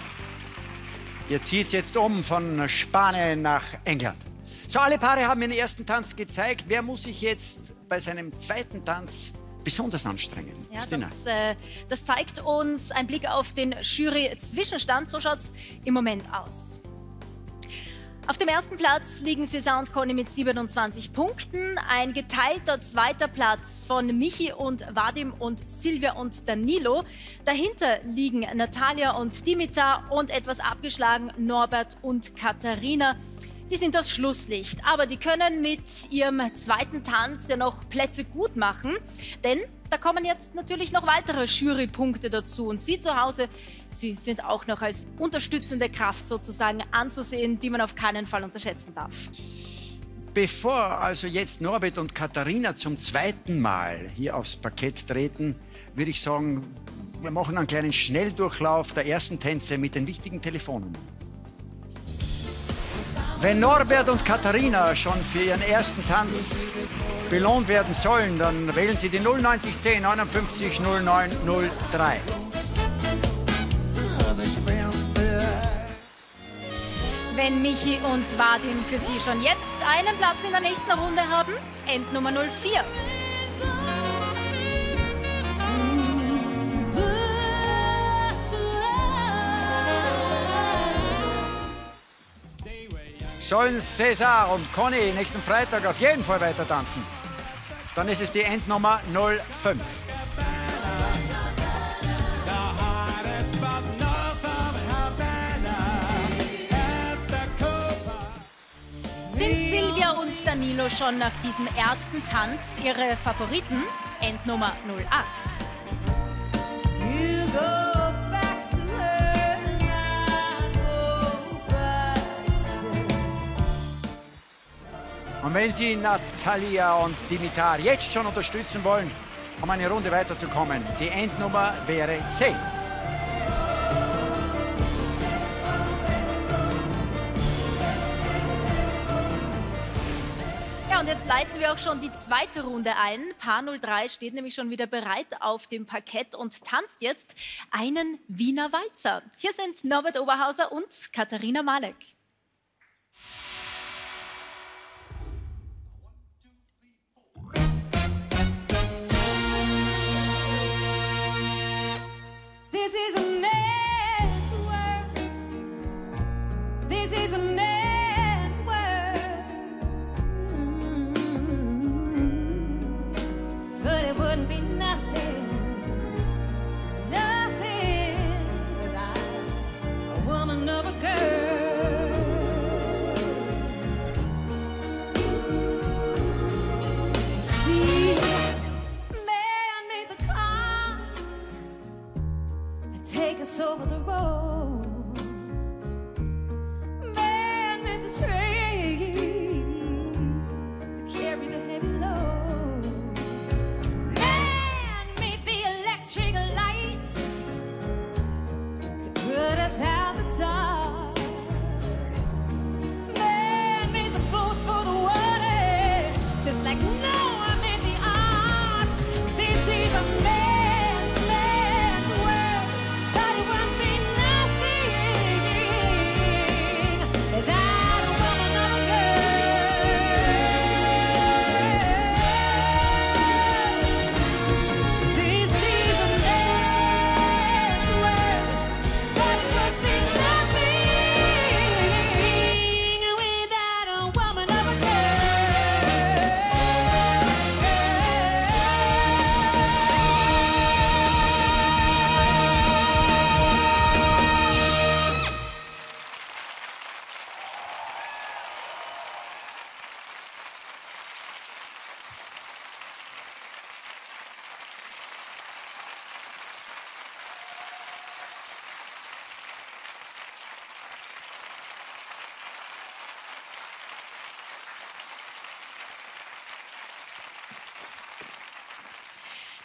Ihr zieht jetzt um von Spanien nach England. So, alle Paare haben ihren ersten Tanz gezeigt. Wer muss sich jetzt bei seinem zweiten Tanz besonders anstrengen? Ja, Christina? das, äh, das zeigt uns ein Blick auf den Jury-Zwischenstand. So schaut es im Moment aus. Auf dem ersten Platz liegen César und Conny mit siebenundzwanzig Punkten. Ein geteilter zweiter Platz von Michi und Vadim und Silvia und Danilo. Dahinter liegen Natalia und Dimitar und etwas abgeschlagen Norbert und Katharina. Die sind das Schlusslicht, aber die können mit ihrem zweiten Tanz ja noch Plätze gut machen, denn da kommen jetzt natürlich noch weitere Jurypunkte dazu und Sie zu Hause, Sie sind auch noch als unterstützende Kraft sozusagen anzusehen, die man auf keinen Fall unterschätzen darf. Bevor also jetzt Norbert und Katharina zum zweiten Mal hier aufs Parkett treten, würde ich sagen, wir machen einen kleinen Schnelldurchlauf der ersten Tänze mit den wichtigen Telefonnummern. Wenn Norbert und Katharina schon für ihren ersten Tanz belohnt werden sollen, dann wählen Sie die null neunzig zehn neunundfünfzig null neun null drei. Wenn Michi und Vadim für Sie schon jetzt einen Platz in der nächsten Runde haben, Endnummer null vier. Sollen César und Conny nächsten Freitag auf jeden Fall weiter tanzen, dann ist es die Endnummer null fünf. Sind Silvia und Danilo schon nach diesem ersten Tanz Ihre Favoriten? Endnummer null acht. Und wenn Sie Natalia und Dimitar jetzt schon unterstützen wollen, um eine Runde weiterzukommen, die Endnummer wäre zehn. Ja, und jetzt leiten wir auch schon die zweite Runde ein. Paar null drei steht nämlich schon wieder bereit auf dem Parkett und tanzt jetzt einen Wiener Walzer. Hier sind Norbert Oberhauser und Katharina Malek. This is a man's world. This is a man's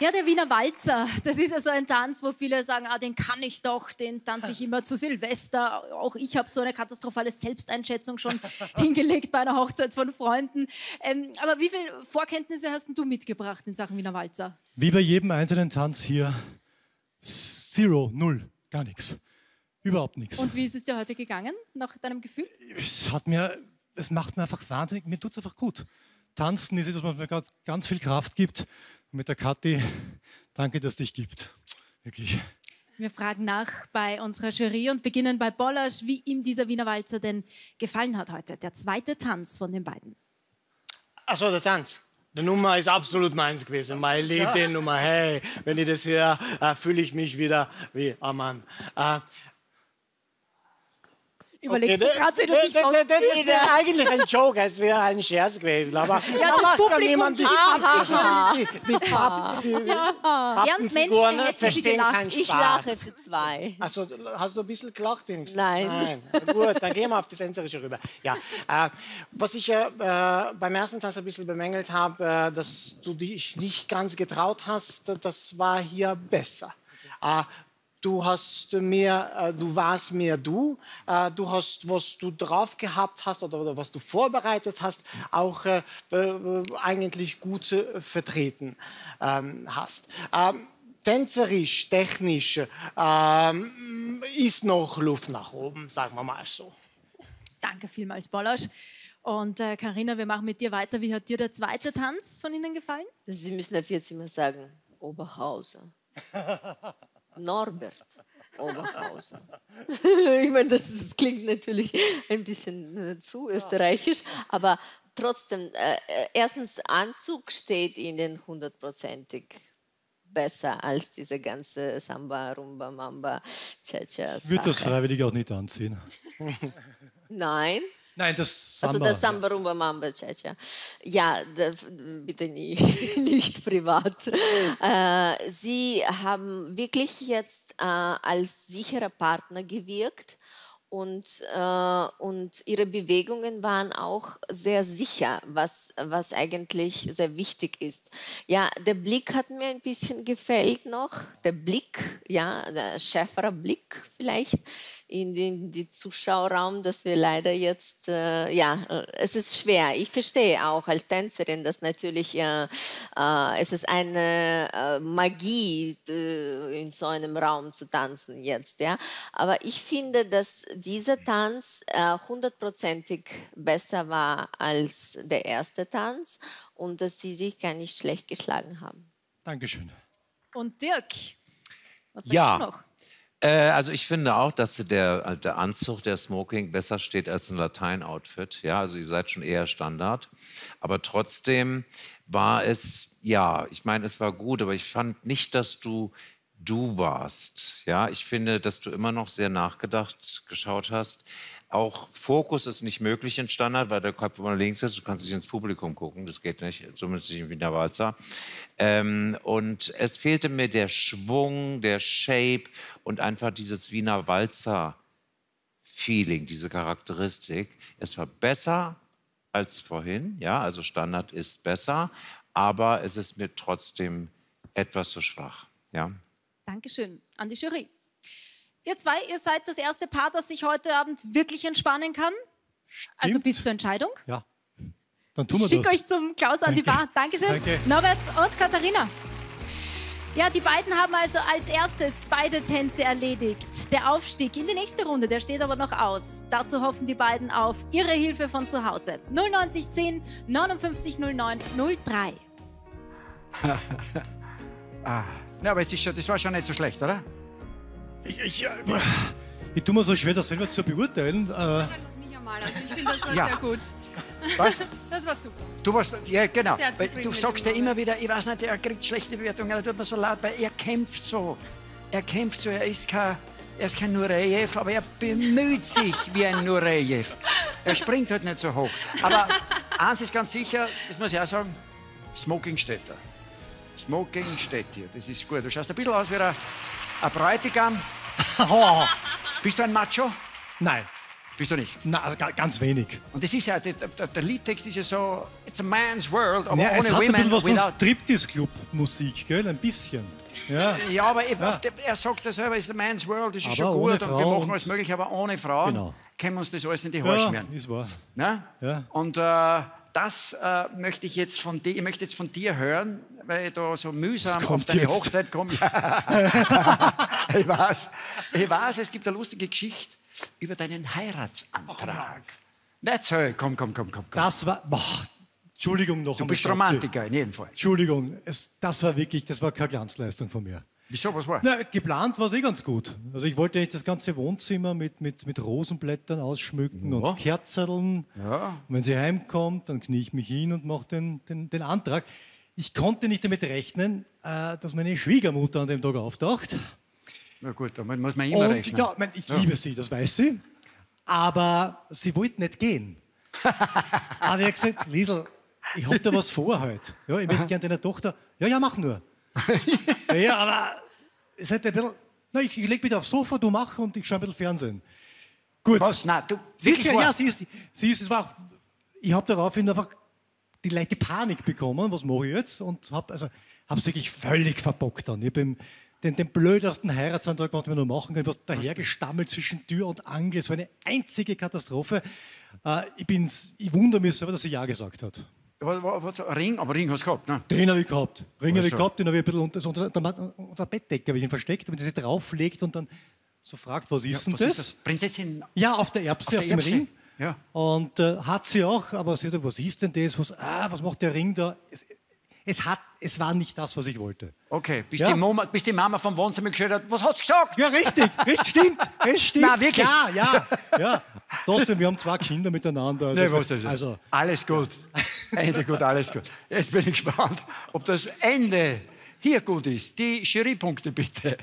Ja, der Wiener Walzer, das ist ja so ein Tanz, wo viele sagen, ah, den kann ich doch, den tanze ich immer zu Silvester. Auch ich habe so eine katastrophale Selbsteinschätzung schon hingelegt bei einer Hochzeit von Freunden. Ähm, aber wie viele Vorkenntnisse hast denn du mitgebracht in Sachen Wiener Walzer? Wie bei jedem einzelnen Tanz hier, zero, null, gar nichts. Überhaupt nichts. Und wie ist es dir heute gegangen, nach deinem Gefühl? Es hat mir, es macht mir einfach wahnsinnig, mir tut es einfach gut. Tanzen ist etwas, was mir ganz viel Kraft gibt. Und mit der Kathi, danke, dass es dich gibt. Wirklich. Wir fragen nach bei unserer Jury und beginnen bei Bollasch, wie ihm dieser Wiener Walzer denn gefallen hat heute. Der zweite Tanz von den beiden. Achso, der Tanz. Die Nummer ist absolut meins gewesen. Meine liebe ja. Nummer. Hey, wenn ich das höre, äh, fühle ich mich wieder wie ein Mann. Äh, Überlegst okay, du gerade, wie du dich das, sonst das, das fühlst? wäre eigentlich ein Joke, es wäre ein Scherz gewesen. Aber ja, da das macht Publikum niemand die, die, die, die, Papp, die ja. Pappenfiguren verstehen keinen Spaß. Ich lache für zwei. Also, hast du ein bisschen gelacht wenigstens? Nein. Nein. Gut, dann gehen wir auf das Tänzerische rüber. Ja, äh, was ich äh, beim ersten Tanz ein bisschen bemängelt habe, äh, dass du dich nicht ganz getraut hast, das war hier besser. Äh, Du hast mehr, äh, du warst mehr du. Äh, du hast, was du drauf gehabt hast oder, oder was du vorbereitet hast, auch äh, äh, eigentlich gut äh, vertreten ähm, hast. Ähm, tänzerisch, technisch ähm, ist noch Luft nach oben, sagen wir mal so. Danke vielmals, Bollasch. Und äh, Carina, wir machen mit dir weiter. Wie hat dir der zweite Tanz von Ihnen gefallen? Sie müssen auf jetzt immer sagen, Oberhauser. Norbert Oberhauser. Ich meine, das, das klingt natürlich ein bisschen äh, zu österreichisch, aber trotzdem, äh, erstens, Anzug steht Ihnen hundertprozentig besser als diese ganze Samba, Rumba, Mamba, Cha-Cha. Ich würde das freiwillig auch nicht anziehen. Nein. Nein, das Samba. Also das Samba, Rumba, Mamba, Cha-Cha. Ja, da, bitte nie, nicht privat. Äh, Sie haben wirklich jetzt äh, als sicherer Partner gewirkt und, äh, und Ihre Bewegungen waren auch sehr sicher, was, was eigentlich sehr wichtig ist. Ja, der Blick hat mir ein bisschen gefällt noch, der Blick, ja, der schärferer Blick vielleicht in den die Zuschauerraum, dass wir leider jetzt, äh, ja, es ist schwer. Ich verstehe auch als Tänzerin, dass natürlich, äh, äh, es ist eine äh, Magie, äh, in so einem Raum zu tanzen jetzt, ja. Aber ich finde, dass dieser Tanz hundertprozentig äh, besser war als der erste Tanz und dass Sie sich gar nicht schlecht geschlagen haben. Dankeschön. Und Dirk, was sagst ja. du noch? Also ich finde auch, dass der, der Anzug, der Smoking, besser steht als ein Latein-Outfit. Ja, also ihr seid schon eher Standard. Aber trotzdem war es, ja, ich meine, es war gut, aber ich fand nicht, dass du du warst. Ja, ich finde, dass du immer noch sehr nachgedacht geschaut hast. Auch Fokus ist nicht möglich in Standard, weil der Kopf immer links ist. Du kannst nicht ins Publikum gucken, das geht nicht, zumindest nicht im Wiener Walzer. Ähm, und es fehlte mir der Schwung, der Shape und einfach dieses Wiener Walzer-Feeling, diese Charakteristik. Es war besser als vorhin, ja, also Standard ist besser, aber es ist mir trotzdem etwas zu schwach, ja. Dankeschön an die Jury. Ihr zwei, ihr seid das erste Paar, das sich heute Abend wirklich entspannen kann. Stimmt. Also bis zur Entscheidung. Ja, dann tun wir ich das. Ich schicke euch zum Klaus an die Bar. Dankeschön. Danke. Norbert und Katharina. Ja, die beiden haben also als erstes beide Tänze erledigt. Der Aufstieg in die nächste Runde, der steht aber noch aus. Dazu hoffen die beiden auf ihre Hilfe von zu Hause. null neun eins null neunundfünfzig null neun null drei. ah. Ja, aber jetzt ist schon, das war schon nicht so schlecht, oder? Ich, ich, ich tue mir so schwer, das selber zu beurteilen. Äh, Lass mich einmal, also ich finde, das war ja. sehr gut. Was? Das war super. Du warst, ja genau, weil du mit sagst ja immer wieder, ich weiß nicht, er kriegt schlechte Bewertungen, er tut mir so leid, weil er kämpft so. Er kämpft so, er ist kein, er ist kein Nureyev, aber er bemüht sich wie ein Nureyev. Er springt halt nicht so hoch. Aber eins ist ganz sicher, das muss ich auch sagen, Smoking steht da. Smoking steht hier, das ist gut. Du schaust ein bisschen aus wie ein, ein Bräutigam. Bist du ein Macho? Nein. Bist du nicht? Na, ganz wenig. Und das ist ja, der, der, der Liedtext ist ja so, it's a man's world, aber Ja, ohne es hat ein women bisschen was von without... Striptease-Club-Musik, gell? Ein bisschen. Ja, Ja, aber er, Ja. er sagt ja selber, it's a man's world, das ist Aber schon ohne gut und wir Frau machen und- alles möglich, aber ohne Frauen Genau. können wir uns das alles in die Haare Ja, schmieren. ist wahr. Na? Ja. Und äh, das äh, möchte ich jetzt von dir, ich möchte jetzt von dir hören, weil ich da so mühsam Das auf kommt deine jetzt. Hochzeit komme. ich weiß, ich weiß, es gibt eine lustige Geschichte über deinen Heiratsantrag. Nicht so, komm, komm, komm, komm. komm. Das war. Boah, Entschuldigung noch. Du einmal, bist Schatzi. Romantiker, in jedem Fall. Entschuldigung, es, das war wirklich, das war keine Glanzleistung von mir. Wieso, was war? Na, geplant war es eh ganz gut. Also ich wollte eigentlich das ganze Wohnzimmer mit, mit, mit Rosenblättern ausschmücken Ja. und Kerzerln. Ja. Und wenn sie heimkommt, dann knie ich mich hin und mache den, den, den Antrag. Ich konnte nicht damit rechnen, äh, dass meine Schwiegermutter an dem Tag auftaucht. Na gut, damit muss man immer Und, rechnen. ja, mein, ich liebe sie, das weiß sie. Aber sie wollte nicht gehen. Und ich habe gesagt, Liesl, ich habe da was vor heute. Ja, ich möchte gerne deiner Tochter. Ja, ja, mach nur. ja, aber es hat ein bisschen. Na, ich, ich lege mich aufs Sofa, du mach und ich schaue ein bisschen Fernsehen. Gut. Was? Nein, du. Sicher, wirklich ja, wahr? sie ist, sie ist, es war auch, ich habe daraufhin einfach die leichte Panik bekommen, was mache ich jetzt? Und habe also, es wirklich völlig verbockt dann. Ich habe den, den, den blödesten Heiratsantrag gemacht, den man nur machen kann. Ich habe dahergestammelt zwischen Tür und Angel. Es war eine einzige Katastrophe. Äh, ich, bin's, ich wundere mich selber, dass sie Ja gesagt hat. Was, was, was, Ring, aber Ring hast du gehabt, ne? Den habe ich gehabt. Ring habe ich Also. gehabt, den habe ich ein bisschen unter, so unter, der, unter der Bettdecke habe ich ihn versteckt, damit er sich drauflegt und dann so fragt, was ist Ja, denn was das? ist das? Prinzessin? Ja, auf der Erbse, Auf auf, der dem Erbse. Ring. Ja. Und äh, hat sie auch, aber sie hat gesagt, was ist denn das? Was, ah, was macht der Ring da? Es, es, hat, es war nicht das, was ich wollte. Okay, bis, Ja. die Mama, bis die Mama vom Wohnzimmer geschaut hat, was hat sie gesagt? Ja, richtig, richtig, stimmt, es stimmt. Nein, wirklich? Ja, ja, ja. Trotzdem, wir haben zwei Kinder miteinander. Also, Nee, es- was ist das? also Alles gut. Ende gut, alles gut. Jetzt bin ich gespannt, ob das Ende hier gut ist. Die Jurypunkte bitte.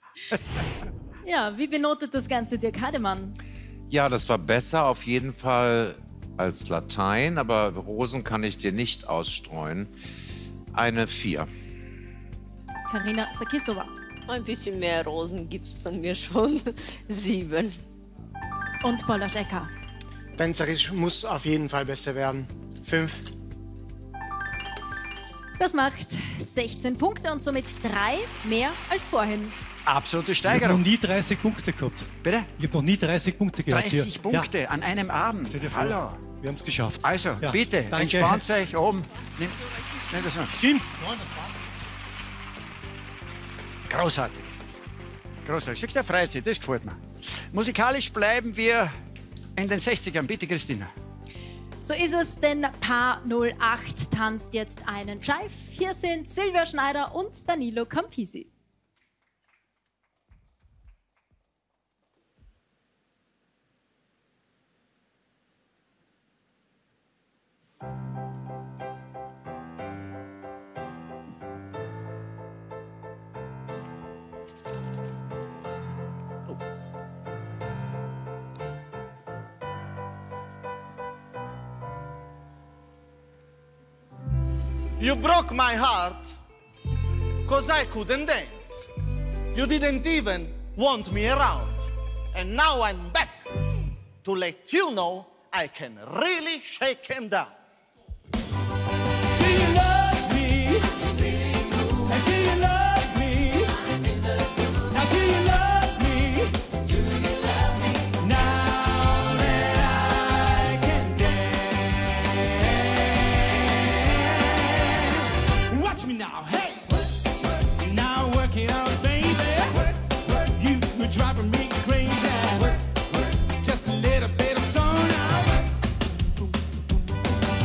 Ja, wie benotet das Ganze Dirk Hademann? Ja, das war besser auf jeden Fall als Latein, aber Rosen kann ich dir nicht ausstreuen. Eine vier. Karina Sakisova. Ein bisschen mehr Rosen gibt es von mir schon. Sieben. Und Paula Schecker. Tänzerisch muss auf jeden Fall besser werden. Fünf. Das macht sechzehn Punkte und somit drei mehr als vorhin. Absolute ich habe noch Steigerung. nie dreißig Punkte gehabt. Bitte? Ich habe noch nie dreißig Punkte gehabt. hier. dreißig Punkte an einem Abend. Stell dir vor, Hallo. wir haben es geschafft. Also, Ja, bitte, danke. entspannt euch oben. Nimm, nimm das mal. Stimmt. Großartig. Großartig. Schick der Freizeit, das gefällt mir. Musikalisch bleiben wir in den sechzigern. Bitte, Christina. So ist es, denn Paar null acht tanzt jetzt einen Jive. Hier sind Silvia Schneider und Danilo Campisi. You broke my heart because I couldn't dance. You didn't even want me around. And now I'm back to let you know I can really shake him down. Do you love me? And do you love me? Now do you love me? Do you love me? Now that I can dance. Watch me now, hey! Now work it out, baby. You were driving me crazy. Just a little bit of song now.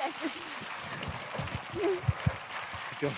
Dankeschön. Ja.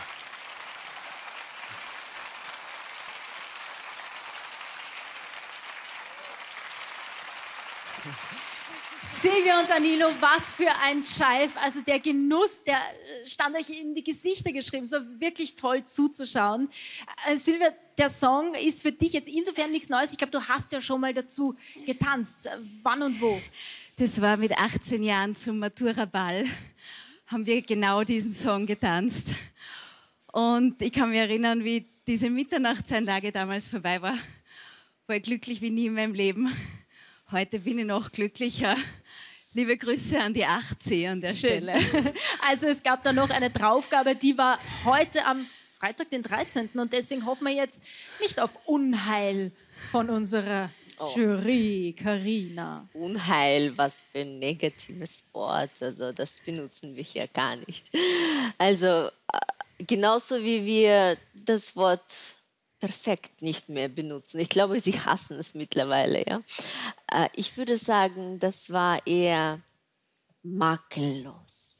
Silvia und Danilo, was für ein Jive. Also der Genuss, der stand euch in die Gesichter geschrieben. So wirklich toll zuzuschauen. Äh, Silvia, der Song ist für dich jetzt insofern nichts Neues. Ich glaube, du hast ja schon mal dazu getanzt. Wann und wo? Das war mit achtzehn Jahren zum Matura-Ball. Haben wir genau diesen Song getanzt. Und ich kann mich erinnern, wie diese Mitternachtseinlage damals vorbei war. War ich glücklich wie nie in meinem Leben. Heute bin ich noch glücklicher. Liebe Grüße an die acht C an der Schön. Stelle. Also es gab da noch eine Draufgabe, die war heute am Freitag, den dreizehnten Und deswegen hoffen wir jetzt nicht auf Unheil von unserer Oh. Jury, Carina. Unheil, was für ein negatives Wort. Also das benutzen wir hier gar nicht. Also äh, genauso wie wir das Wort perfekt nicht mehr benutzen. Ich glaube, sie hassen es mittlerweile. Ja? Äh, ich würde sagen, das war eher makellos.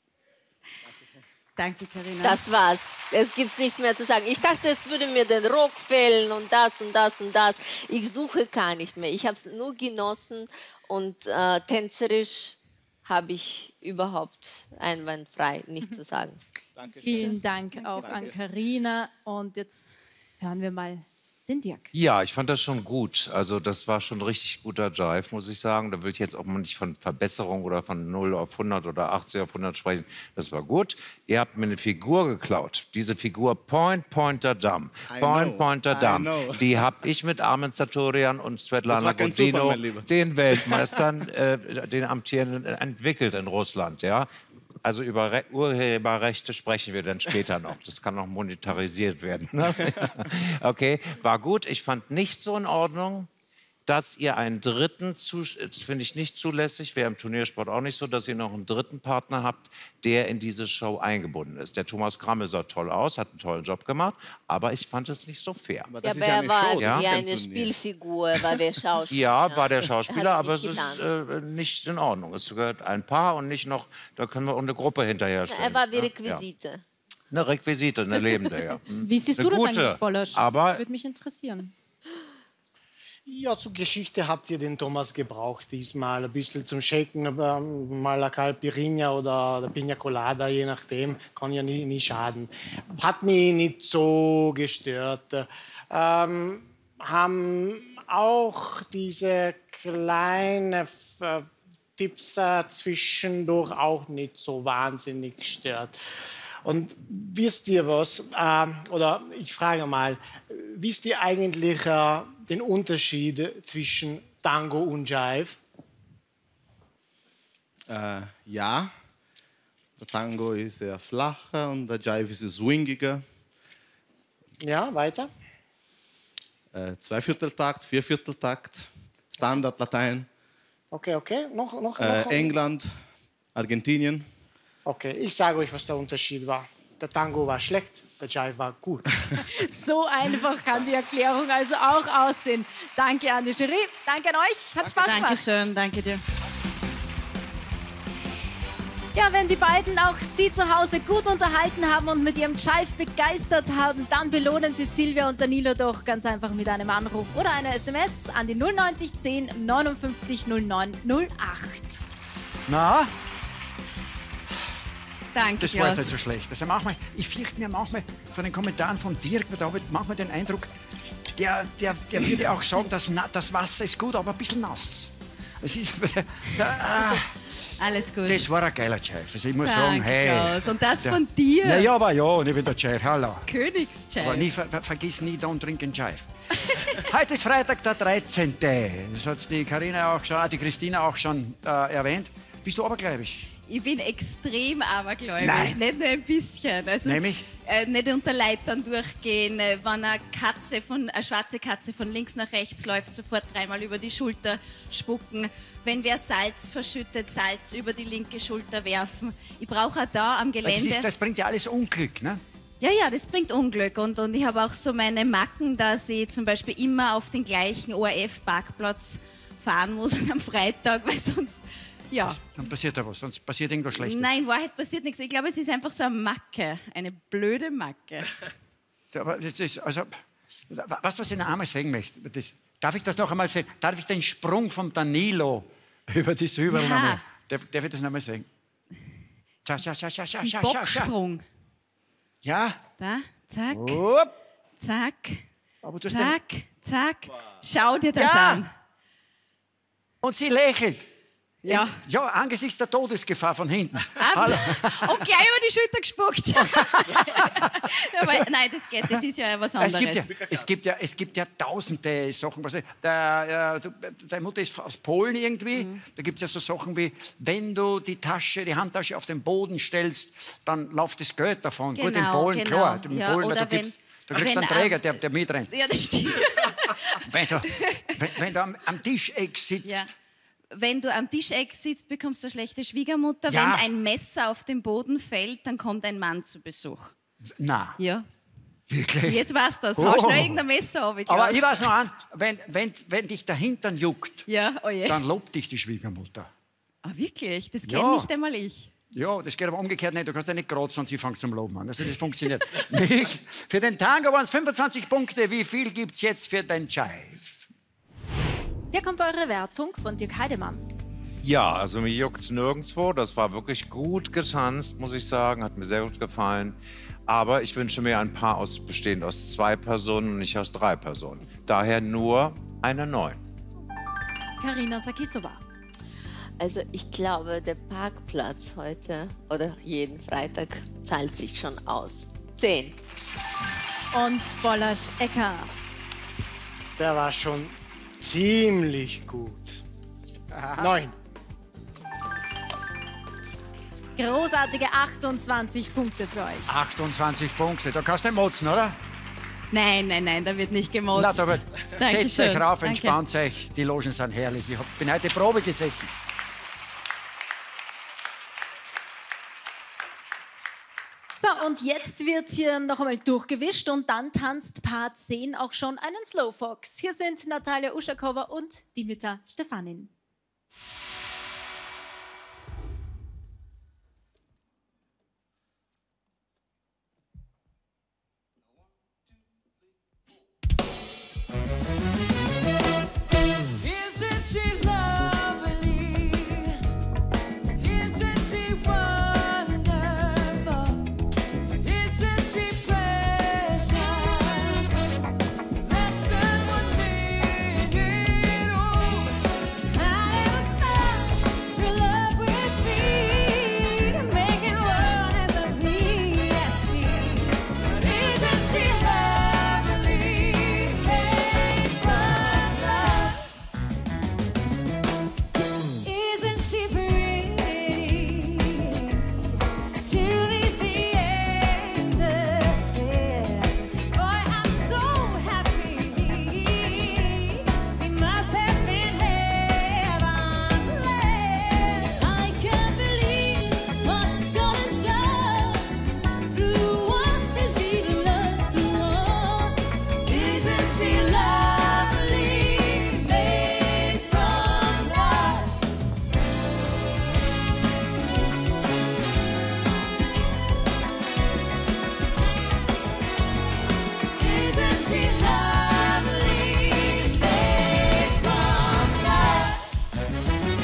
Danke, Carina. Das war's. Es gibt's nicht mehr zu sagen. Ich dachte, es würde mir den Rock fehlen und das und das und das. Ich suche gar nicht mehr. Ich habe es nur genossen und äh, tänzerisch habe ich überhaupt einwandfrei nichts zu sagen. Danke. Vielen Dank auch Danke. an Carina. Und jetzt hören wir mal den Dirk. Ja, ich fand das schon gut. Also das war schon richtig guter Jive, muss ich sagen. Da will ich jetzt auch mal nicht von Verbesserung oder von null auf hundert oder achtzig auf hundert sprechen. Das war gut. Ihr habt mir eine Figur geklaut. Diese Figur Point Pointer Dumb. I Point know, Pointer I Dumb. know. Die habe ich mit Armin Sartorian und Das Svetlana war kein Zufall, Gozino, mein Lieber. den Weltmeistern, äh, den Amtierenden, entwickelt in Russland. Ja? Also über Re Urheberrechte sprechen wir dann später noch. Das kann noch monetarisiert werden. Ne? Okay, war gut. Ich fand nicht so in Ordnung, dass ihr einen dritten, das finde ich nicht zulässig, wäre im Turniersport auch nicht so, dass ihr noch einen dritten Partner habt, der in diese Show eingebunden ist. Der Thomas Kramme sah toll aus, hat einen tollen Job gemacht, aber ich fand es nicht so fair. Ja, aber er war ja eine Spielfigur, weil wir Schauspieler. Ja, war der Hat Schauspieler, er aber nicht es ist getanzt. äh, nicht in Ordnung. Es gehört ein Paar und nicht noch, da können wir auch eine Gruppe hinterherstellen. Er war wie Ja, Requisite. Ja. Eine Requisite, eine lebende, ja. Wie siehst Eine du das gute, eigentlich, Bollasch? aber- Würde mich interessieren. Ja, zur Geschichte habt ihr den Thomas gebraucht diesmal. Ein bisschen zum Shaken, aber mal eine Caipirinha oder eine Pina Colada, je nachdem. Kann ja nie, nie schaden. Hat mich nicht so gestört. Ähm, haben auch diese kleinen äh, Tipps äh, zwischendurch auch nicht so wahnsinnig gestört. Und wisst ihr was, äh, oder ich frage mal, wisst ihr eigentlich äh, den Unterschied zwischen Tango und Jive? Äh, ja, der Tango ist sehr flacher und der Jive ist swingiger. Ja, weiter? Äh, Zweivierteltakt, Viervierteltakt, Standard Latein, Okay, okay, noch, noch, äh, noch. England, Argentinien. Okay, ich sage euch, was der Unterschied war. Der Tango war schlecht, der Jive war gut. So einfach kann die Erklärung also auch aussehen. Danke an die Jury, danke an euch, hat Spaß gemacht. Dankeschön, danke dir. Ja, wenn die beiden auch Sie zu Hause gut unterhalten haben und mit ihrem Jive begeistert haben, dann belohnen Sie Silvia und Danilo doch ganz einfach mit einem Anruf oder einer S M S an die null neun zehn neunundfünfzig null neun null acht. Na, Danke, das war jetzt Klaus. nicht so schlecht. Also manchmal, ich fürchte mir manchmal von den Kommentaren von Dirk, da habe ich manchmal den Eindruck, der, der, der würde auch sagen, dass na, das Wasser ist gut, aber ein bisschen nass. Es ist, der, der, ah, Alles gut. das war ein geiler Jive. Also ich muss Danke, sagen, hey. Klaus. Und das der- von dir. Na ja, aber ja, und ich bin der Jive, hallo. Königsjive. Aber nie, ver, ver, vergiss nie, don't drink and Jive. Heute ist Freitag, der dreizehnte Das hat die Carina auch schon, ah, die Christina auch schon äh, erwähnt. Bist du abergläubisch? Ich bin extrem abergläubisch, Nein. nicht nur ein bisschen. Also, Nämlich? Äh, nicht unter Leitern durchgehen, äh, wenn eine, Katze von, eine schwarze Katze von links nach rechts läuft, sofort dreimal über die Schulter spucken. Wenn wer Salz verschüttet, Salz über die linke Schulter werfen. Ich brauche auch da am Weil Gelände... Das, ist, das bringt ja alles Unglück, ne? Ja, ja, das bringt Unglück. Und, und ich habe auch so meine Macken, dass ich zum Beispiel immer auf den gleichen O R F-Parkplatz fahren muss am Freitag, weil sonst Ja. Dann passiert da was, sonst passiert irgendwas Schlechtes. Nein, in Wahrheit passiert nichts. Ich glaube, es ist einfach so eine Macke, eine blöde Macke. Aber das ist, also, was, was ich noch einmal sagen möchte, das, darf ich das noch einmal sehen? Darf ich den Sprung von Danilo über die Süberl Ja. noch mal, darf, darf ich das noch mal sagen? Schau, schau, schau, schau, schau, Ein schau, schau, schau. Bocksprung. Ja. Da, zack, Upp. zack, Aber du hast zack, zack. Schau dir das Ja. an. Und sie lächelt. Ja. Ja, angesichts der Todesgefahr von hinten. Absolut. Und gleich über die Schulter gespuckt. Aber, nein, das geht, das ist ja was Es anderes. gibt ja, es, gibt ja, es gibt ja tausende Sachen. Was, der, äh, du, deine Mutter ist aus Polen irgendwie. Mhm. Da gibt es ja so Sachen wie, wenn du die Tasche, die Handtasche auf den Boden stellst, dann läuft das Geld davon. Gut, in Genau, Polen, genau. klar. In Ja, Polen, oder da, wenn- gibt's, da kriegst du wenn, einen Träger, ähm, der, der mitrennt. Ja, das stimmt. Wenn du, wenn, wenn du am, am Tischeck sitzt, Ja. Wenn du am Tischeck sitzt, bekommst du eine schlechte Schwiegermutter. Ja. Wenn ein Messer auf den Boden fällt, dann kommt ein Mann zu Besuch. na, Ja. wirklich. Jetzt weißt du das. Oh. Hau schnell irgendein Messer auf. Aber ich weiß noch an, wenn, wenn, wenn dich der Hintern juckt, Ja, oh je. dann lobt dich die Schwiegermutter. Ah, wirklich? Das Ja. kenne nicht einmal ich. Ja, das geht aber umgekehrt nicht. Du kannst ja nicht kratzen und sie fängt zum Loben an. Also das funktioniert nicht. Für den Tango waren es fünfundzwanzig Punkte. Wie viel gibt es jetzt für den Jive? Hier kommt eure Wertung von Dirk Heidemann. Ja, also mir juckt's nirgendwo. Das war wirklich gut getanzt, muss ich sagen. Hat mir sehr gut gefallen. Aber ich wünsche mir ein Paar aus, bestehend aus zwei Personen und nicht aus drei Personen. Daher nur eine neun. Karina Sakisova. Also ich glaube, der Parkplatz heute oder jeden Freitag zahlt sich schon aus. Zehn. Und Bolasch Ecker. Der war schon ziemlich gut. Neun. Großartige achtundzwanzig Punkte für euch. achtundzwanzig Punkte. Da kannst du den motzen, oder? Nein, nein, nein, da wird nicht gemotzt. Na, da wird, setzt euch rauf, Danke. entspannt euch. Die Logen sind herrlich. Ich hab, bin heute Probe gesessen. So, und jetzt wird hier noch einmal durchgewischt und dann tanzt Paar zehn auch schon einen Slowfox. Hier sind Natalia Uschakova und Dimitar Stefanin. Isn't she lovely? Isn't she wonderful? Isn't she precious? Less than one minute old. I never thought your love would be making one as lovely as she. But isn't she lovely? Made from love. Isn't she pretty? Truly the angel's best. Boy, I'm so happy. We must have been heaven blessed. I can't believe what God has done through us. His giving love to all. Isn't she lovely? Made from love. Isn't she lovely? Made from love.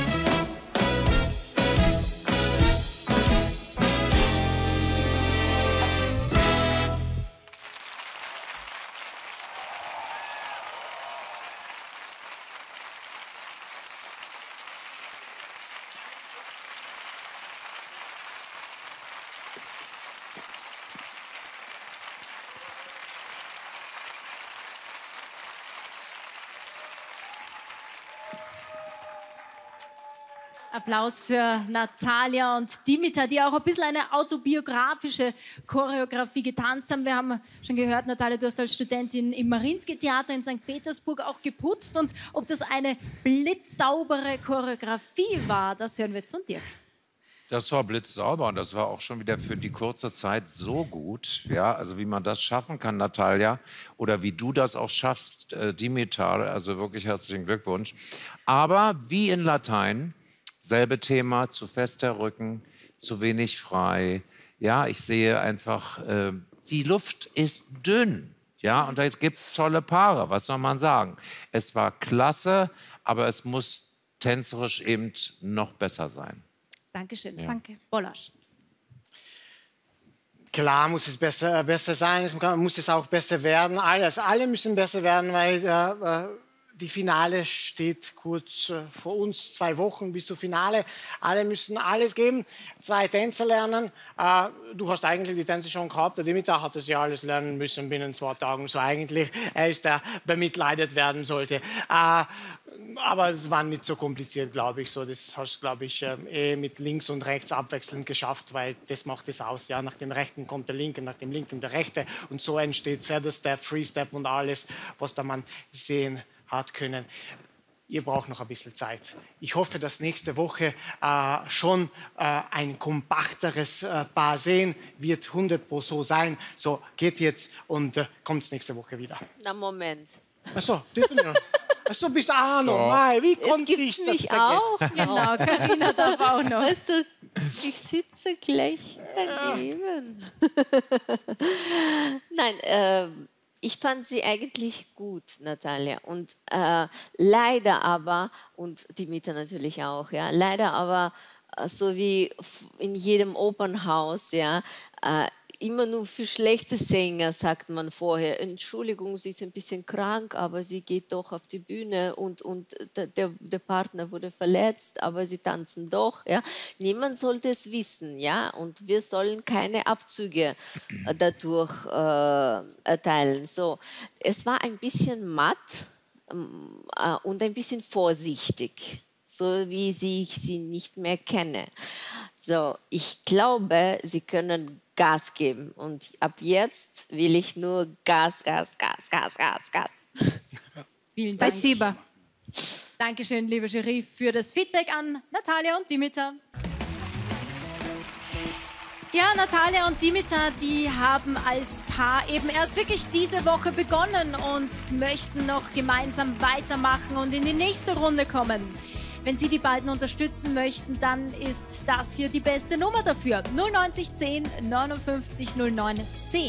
Applaus für Natalia und Dimitar, die auch ein bisschen eine autobiografische Choreografie getanzt haben. Wir haben schon gehört, Natalia, du hast als Studentin im Mariinsky-Theater in Sankt Petersburg auch geputzt. Und ob das eine blitzsaubere Choreografie war, das hören wir jetzt von dir. Das war blitzsauber und das war auch schon wieder für die kurze Zeit so gut. Ja, also wie man das schaffen kann, Natalia, oder wie du das auch schaffst, äh, Dimitar, also wirklich herzlichen Glückwunsch. Aber wie in Latein, Selbe Thema, zu fest der Rücken, zu wenig frei. Ja, ich sehe einfach, äh, die Luft ist dünn. Ja, und da gibt es tolle Paare, was soll man sagen? Es war klasse, aber es muss tänzerisch eben noch besser sein. Dankeschön. Ja. Danke. Bolasch. Klar muss es besser, besser sein, es muss es auch besser werden. Alles, alle müssen besser werden, weil äh, die Finale steht kurz äh, vor uns, zwei Wochen bis zum Finale. Alle müssen alles geben, zwei Tänze lernen. Äh, du hast eigentlich die Tänze schon gehabt, der Dimitar hat das ja alles lernen müssen binnen zwei Tagen. So eigentlich, er ist der bemitleidet werden sollte. Äh, aber es war nicht so kompliziert, glaube ich. So, das hast du, glaube ich, äh, eh mit links und rechts abwechselnd geschafft, weil das macht es aus. Ja, nach dem rechten kommt der linke, nach dem linken der rechte. Und so entsteht Feather Step, Free Step und alles, was da man sehen hat können. Ihr braucht noch ein bisschen Zeit. Ich hoffe, dass nächste Woche äh, schon äh, ein kompakteres äh, Paar sehen wird, hundert Prozent so sein. So, geht jetzt und äh, kommt nächste Woche wieder. Na, Moment. Achso, dürfen wir noch? Achso, bist du auch noch? Mei, wie konnte ich das mich auch. vergessen? Genau, Carina darf auch noch. Weißt du, ich sitze gleich daneben. Nein, äh, ich fand sie eigentlich gut, Natalia. Und äh, leider aber, und die Mieter natürlich auch, ja, leider aber, äh, so wie in jedem Opernhaus, ja, äh, immer nur für schlechte Sänger sagt man vorher, Entschuldigung, sie ist ein bisschen krank, aber sie geht doch auf die Bühne und, und der, der Partner wurde verletzt, aber sie tanzen doch. Ja. Niemand sollte es wissen, ja, und wir sollen keine Abzüge dadurch äh, erteilen. So, es war ein bisschen matt äh, und ein bisschen vorsichtig, so wie ich sie nicht mehr kenne. So, ich glaube, sie können Gas geben. Und ab jetzt will ich nur Gas, Gas, Gas, Gas, Gas, Gas. Vielen Dank. Спасибо. Dankeschön, liebe Jury, für das Feedback an Natalia und Dimitar. Ja, Natalia und Dimitar, die haben als Paar eben erst wirklich diese Woche begonnen und möchten noch gemeinsam weitermachen und in die nächste Runde kommen. Wenn Sie die beiden unterstützen möchten, dann ist das hier die beste Nummer dafür. null neunzig zehn neunundfünfzig null neun zehn.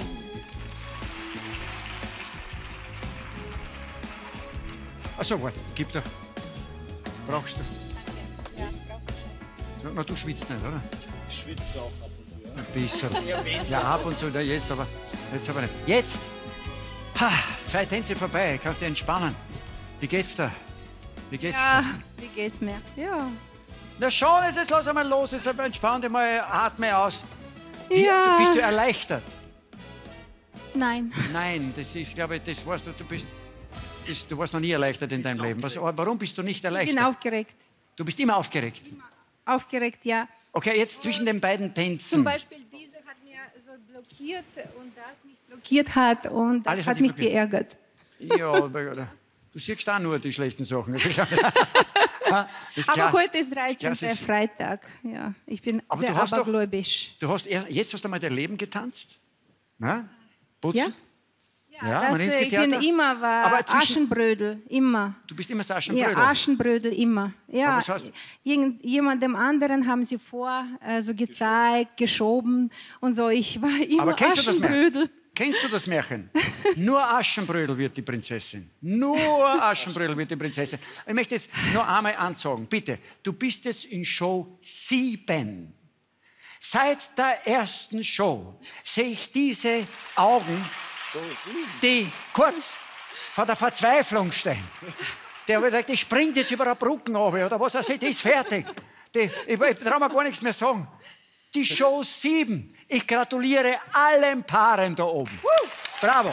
Achso, warte, gib da. Brauchst du? Ja, brauche ich. Na, du schwitzt nicht, oder? Ich schwitze auch ab und zu, ja. Ein bisschen. Eher weniger. Ja, ab und zu, ja, jetzt aber, jetzt aber nicht. Jetzt! Ha, zwei Tänze vorbei, kannst dich entspannen. Wie geht's da? Wie geht's Ja, da? wie geht's mir? Ja. Na schon, jetzt, jetzt lass einmal los, jetzt entspann dich mal, atme aus. Wie, Ja. Bist du erleichtert? Nein. Nein, das ist, glaube ich, das weißt du, du bist, das, du warst noch nie erleichtert in deinem Leben. Was, warum bist du nicht Ich erleichtert? bin aufgeregt. Du bist immer aufgeregt. Aufgeregt, ja. Okay, jetzt zwischen den beiden Tänzen. Zum Beispiel diese hat mir so blockiert und das mich blockiert hat und das Alles hat hat dich mich blockiert. geärgert. Ja, aber du siehst auch nur die schlechten Sachen. Das ist Aber klar. heute ist Das dreizehnter ist- Freitag. Ja, ich bin Aber sehr du hast doch- abergläubisch. Du hast er, jetzt hast du mal dein Leben getanzt? Na? Putzen? Ja? Ja, das, Mariinski äh, ich bin Theater. immer war Aber zwischen- Aschenbrödel, immer. Du bist immer so Ja, Aschenbrödel. Aschenbrödel, immer. Ja, Aber was heißt- irgend, jemandem anderen haben sie vor äh, so gezeigt, geschoben und so. Ich war immer Aber kennst du das Aschenbrödel. Märchen? Kennst du das Märchen? Nur Aschenbrödel wird die Prinzessin. Nur Aschenbrödel wird die Prinzessin. Ich möchte jetzt nur einmal ansagen, bitte. Du bist jetzt in Show sieben. Seit der ersten Show sehe ich diese Augen, die kurz vor der Verzweiflung stehen. Der hat gesagt, die springt jetzt über eine Brücke runter oder was, also die ist fertig. Die, ich, ich traue mir gar nichts mehr sagen. Die Show sieben. Ich gratuliere allen Paaren da oben. Bravo.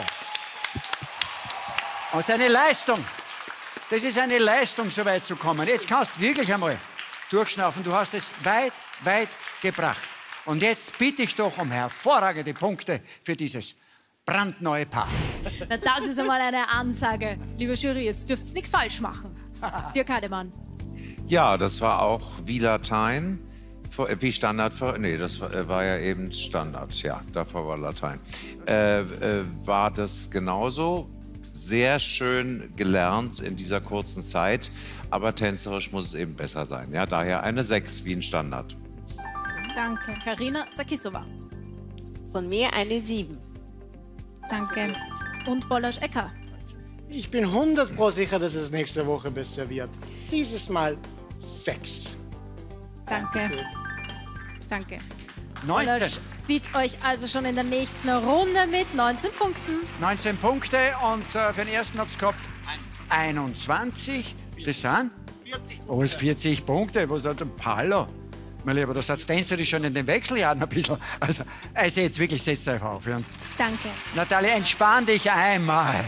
Und es ist eine Leistung. Das ist eine Leistung, so weit zu kommen. Jetzt kannst du wirklich einmal durchschnaufen. Du hast es weit, weit gebracht. Und jetzt bitte ich doch um hervorragende Punkte für dieses brandneue Paar. Na, das ist einmal eine Ansage. Liebe Jury, jetzt dürft ihr nichts falsch machen. Dirk Heidemann. Ja, das war auch wie Latein. Vor- Wie Standard, vor- nee, das war, äh, war ja eben Standard, ja, davor war Latein. Äh, äh, war das genauso? sehr schön gelernt in dieser kurzen Zeit, aber tänzerisch muss es eben besser sein. Ja, daher eine sechs wie ein Standard. Danke. Karina Sakisova. Von mir eine sieben. Danke. Und Bollasch Ecker. Ich bin hundert Pro sicher, dass es nächste Woche besser wird. Dieses Mal sechs. Danke. Danke. neunzehn. Bollasch sieht euch also schon in der nächsten Runde mit neunzehn Punkten. neunzehn Punkte und äh, für den ersten habt ihr gehabt einundzwanzig. Das sind? vierzig Punkte. Oh, ist vierzig Punkte. Was ist das denn? Hallo. Mein Lieber, da seid tänzerisch schon in den Wechseljahren ein bisschen. Also, also jetzt wirklich, setzt euch auf. Ja. Danke. Natalie, entspann dich einmal.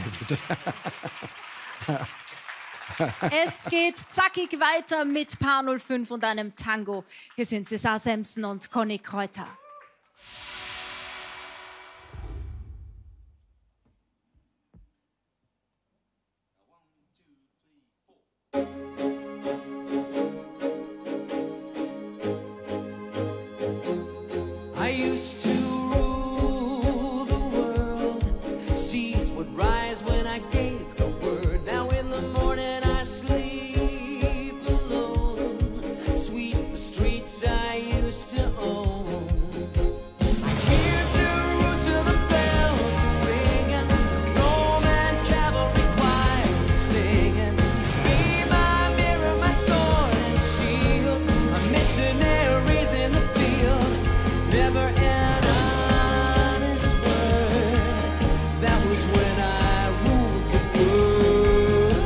Es geht zackig weiter mit Paar null fünf und einem Tango. Hier sind César Sampson und Conny Kräuter. I used to rule the world. Seas would rise when I gave the word. Now in the morning I sleep alone. Sweep the streets I used to own. I hear Jerusalem bells ringing, Roman cavalry choirs singing. Be my mirror, my sword and shield. My missionaries in the field. Never an honest word. That was when I ruled the world.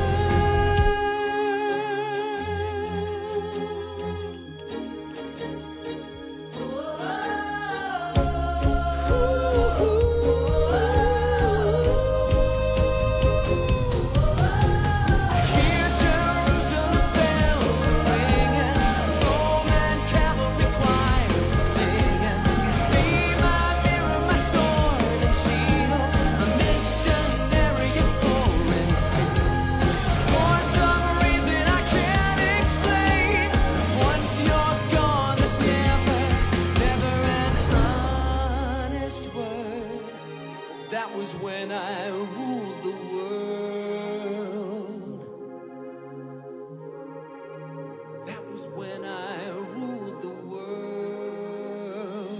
I hear Jerusalem bells ringing, Roman cavalry choirs singing. Be my mirror, my sword and shield, a missionary in foreign field. For some reason I can't explain, once you're gone, there's never, never an honest word. That was when I ruled the world. That was when I ruled the world.